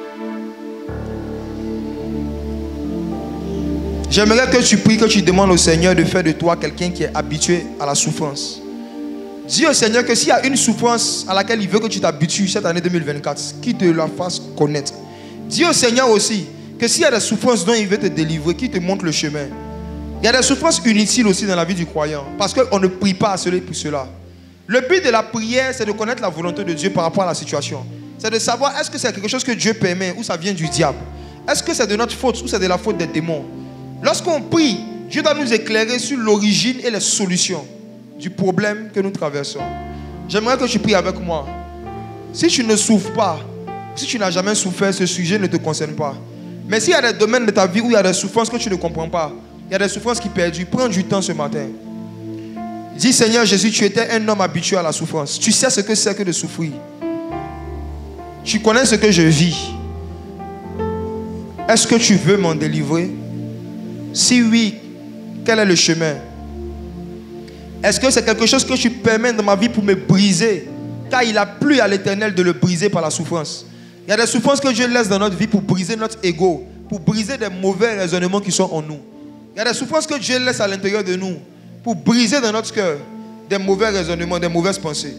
J'aimerais que tu pries, que tu demandes au Seigneur de faire de toi quelqu'un qui est habitué à la souffrance. Dis au Seigneur que s'il y a une souffrance à laquelle il veut que tu t'habitues cette année deux mille vingt-quatre, qu'il te la fasse connaître. Dis au Seigneur aussi que s'il y a des souffrances dont il veut te délivrer, qu'il te montre le chemin. Il y a des souffrances inutiles aussi dans la vie du croyant, parce qu'on ne prie pas à cela pour cela. Le but de la prière, c'est de connaître la volonté de Dieu par rapport à la situation. C'est de savoir est-ce que c'est quelque chose que Dieu permet ou ça vient du diable. Est-ce que c'est de notre faute ou c'est de la faute des démons. Lorsqu'on prie, Dieu doit nous éclairer sur l'origine et les solutions du problème que nous traversons. J'aimerais que tu pries avec moi. Si tu ne souffres pas, si tu n'as jamais souffert, ce sujet ne te concerne pas. Mais s'il y a des domaines de ta vie où il y a des souffrances que tu ne comprends pas, il y a des souffrances qui perdurent, prends du temps ce matin. Dis Seigneur Jésus, tu étais un homme habitué à la souffrance. Tu sais ce que c'est que de souffrir. Tu connais ce que je vis. Est-ce que tu veux m'en délivrer? Si oui, quel est le chemin? Est-ce que c'est quelque chose que tu permets dans ma vie pour me briser? Car il a plu à l'Éternel de le briser par la souffrance. Il y a des souffrances que Dieu laisse dans notre vie pour briser notre ego, pour briser des mauvais raisonnements qui sont en nous. Il y a des souffrances que Dieu laisse à l'intérieur de nous pour briser dans notre cœur des mauvais raisonnements, des mauvaises pensées.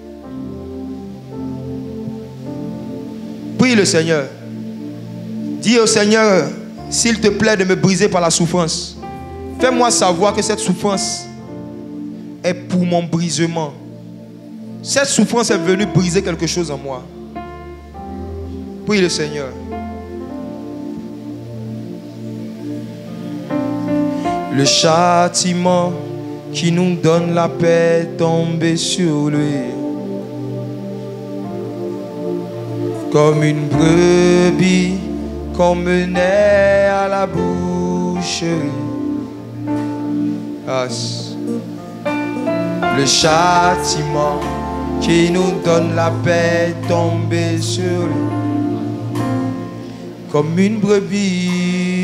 Prie le Seigneur. Dis au Seigneur, s'il te plaît de me briser par la souffrance, fais-moi savoir que cette souffrance est pour mon brisement. Cette souffrance est venue briser quelque chose en moi. Prie le Seigneur. Le châtiment qui nous donne la paix est tombé sur lui. Comme une brebis qu'on menait à la boucherie. As. Le châtiment qui nous donne la paix est tombé sur lui. Comme une brebis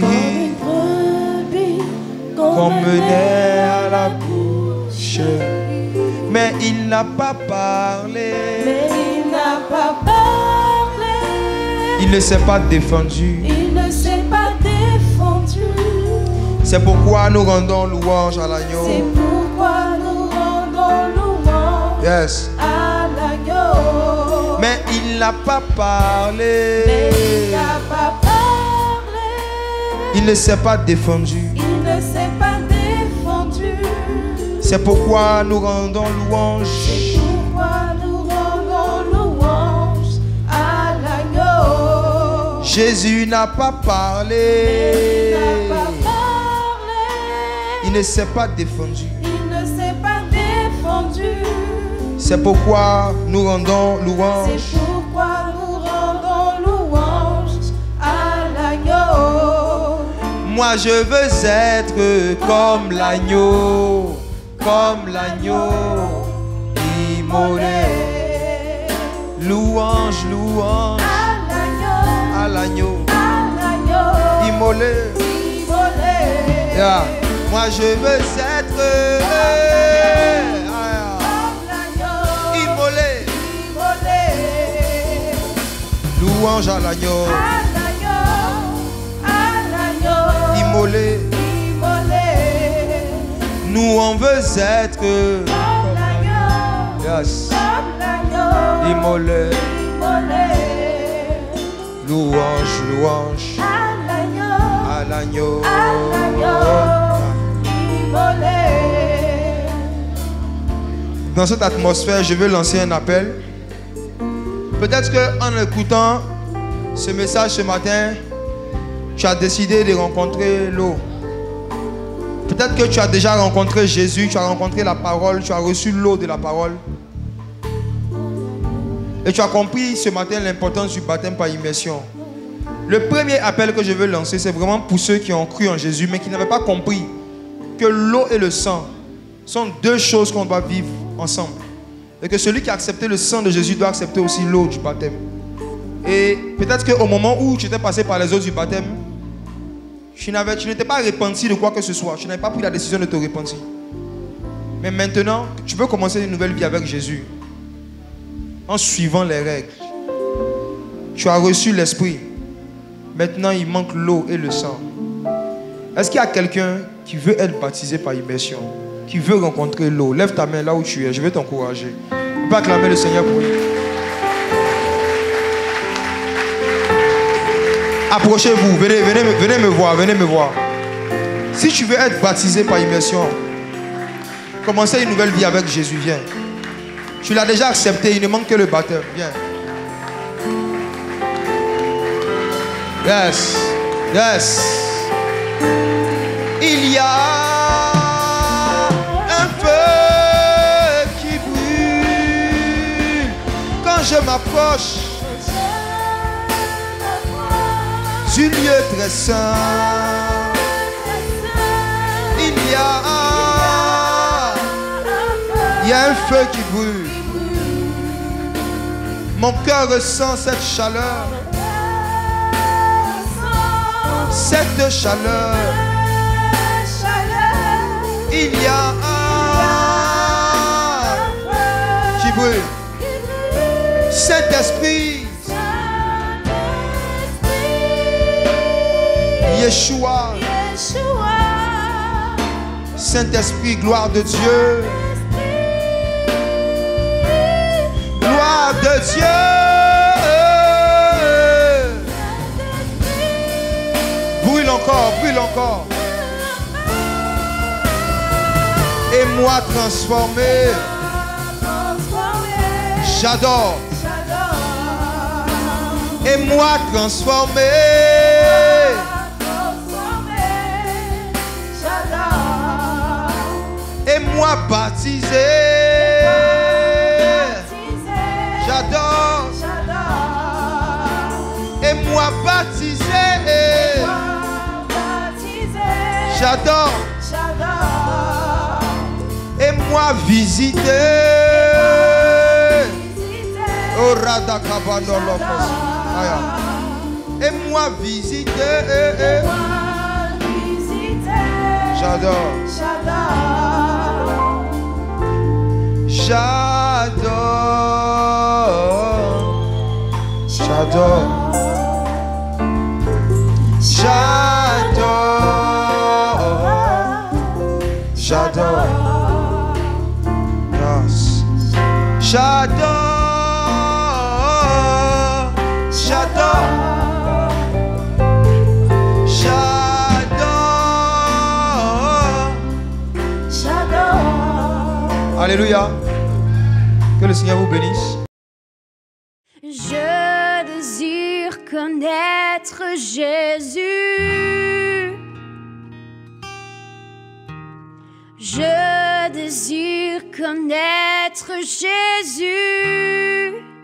qu'on menait à la boucherie. Mais il n'a pas parlé. Mais il n'a pas parlé. Il ne s'est pas défendu. Il ne s'est pas défendu. C'est pourquoi nous rendons louange à l'agneau. C'est pourquoi nous rendons louange Yes. à l'agneau. Mais il n'a pas parlé. Mais il n'a pas parlé. Il ne s'est pas défendu. Il ne s'est pas défendu. C'est pourquoi nous rendons louange. C'est pourquoi nous rendons louange à l'agneau. Jésus n'a pas parlé. Mais il n'a pas parlé. Il ne s'est pas défendu. Il ne s'est pas défendu. C'est pourquoi nous rendons louange. C'est pourquoi nous rendons louange à l'agneau. Moi je veux être comme l'agneau, comme l'agneau immolé. Louange, louange à l'agneau immolé. Yeah. Moi je veux être immolé. Louange à l'agneau. Immolé. Nous on veut être yes. Immolé. Louange, louange à l'agneau. Dans cette atmosphère, je veux lancer un appel. Peut-être qu'en écoutant ce message ce matin, tu as décidé de rencontrer l'eau. Peut-être que tu as déjà rencontré Jésus, tu as rencontré la parole, tu as reçu l'eau de la parole. Et tu as compris ce matin l'importance du baptême par immersion. Le premier appel que je veux lancer, c'est vraiment pour ceux qui ont cru en Jésus, mais qui n'avaient pas compris que l'eau et le sang sont deux choses qu'on doit vivre ensemble. Et que celui qui a accepté le sang de Jésus doit accepter aussi l'eau du baptême. Et peut-être qu'au moment où tu étais passé par les eaux du baptême, tu n'étais pas repenti de quoi que ce soit. Tu n'avais pas pris la décision de te repentir. Mais maintenant, tu peux commencer une nouvelle vie avec Jésus. En suivant les règles. Tu as reçu l'esprit. Maintenant, il manque l'eau et le sang. Est-ce qu'il y a quelqu'un qui veut être baptisé par immersion? Qui veut rencontrer l'eau? Lève ta main là où tu es. Je vais t'encourager. Tu peux acclamer le Seigneur pour lui. Approchez-vous. Venez, venez, venez me voir. Venez me voir. Si tu veux être baptisé par immersion, commencer une nouvelle vie avec Jésus. Viens. Tu l'as déjà accepté. Il ne manque que le baptême. Viens. Yes. Yes. Il y a un feu qui brûle quand je m'approche du lieu très saint. Il y a, il y a un feu qui brûle. Mon cœur ressent cette chaleur. Cette chaleur. Il y a un qui brûle. Saint-Esprit. Yeshua. Saint-Esprit, gloire de Dieu. Gloire de Dieu. Brûle encore, brûle encore. Et moi transformé. J'adore. Et moi transformé. Et moi baptisé. J'adore. Et moi baptisé. J'adore. Et moi visiter. Oh Radakabandolopos. Et moi visiter. J'adore. J'adore. J'adore. J'adore. J'adore. Yes. J'adore. J'adore. J'adore. J'adore. Alléluia. Que le Seigneur vous bénisse. Je désire connaître Jésus. Je désire connaître Jésus.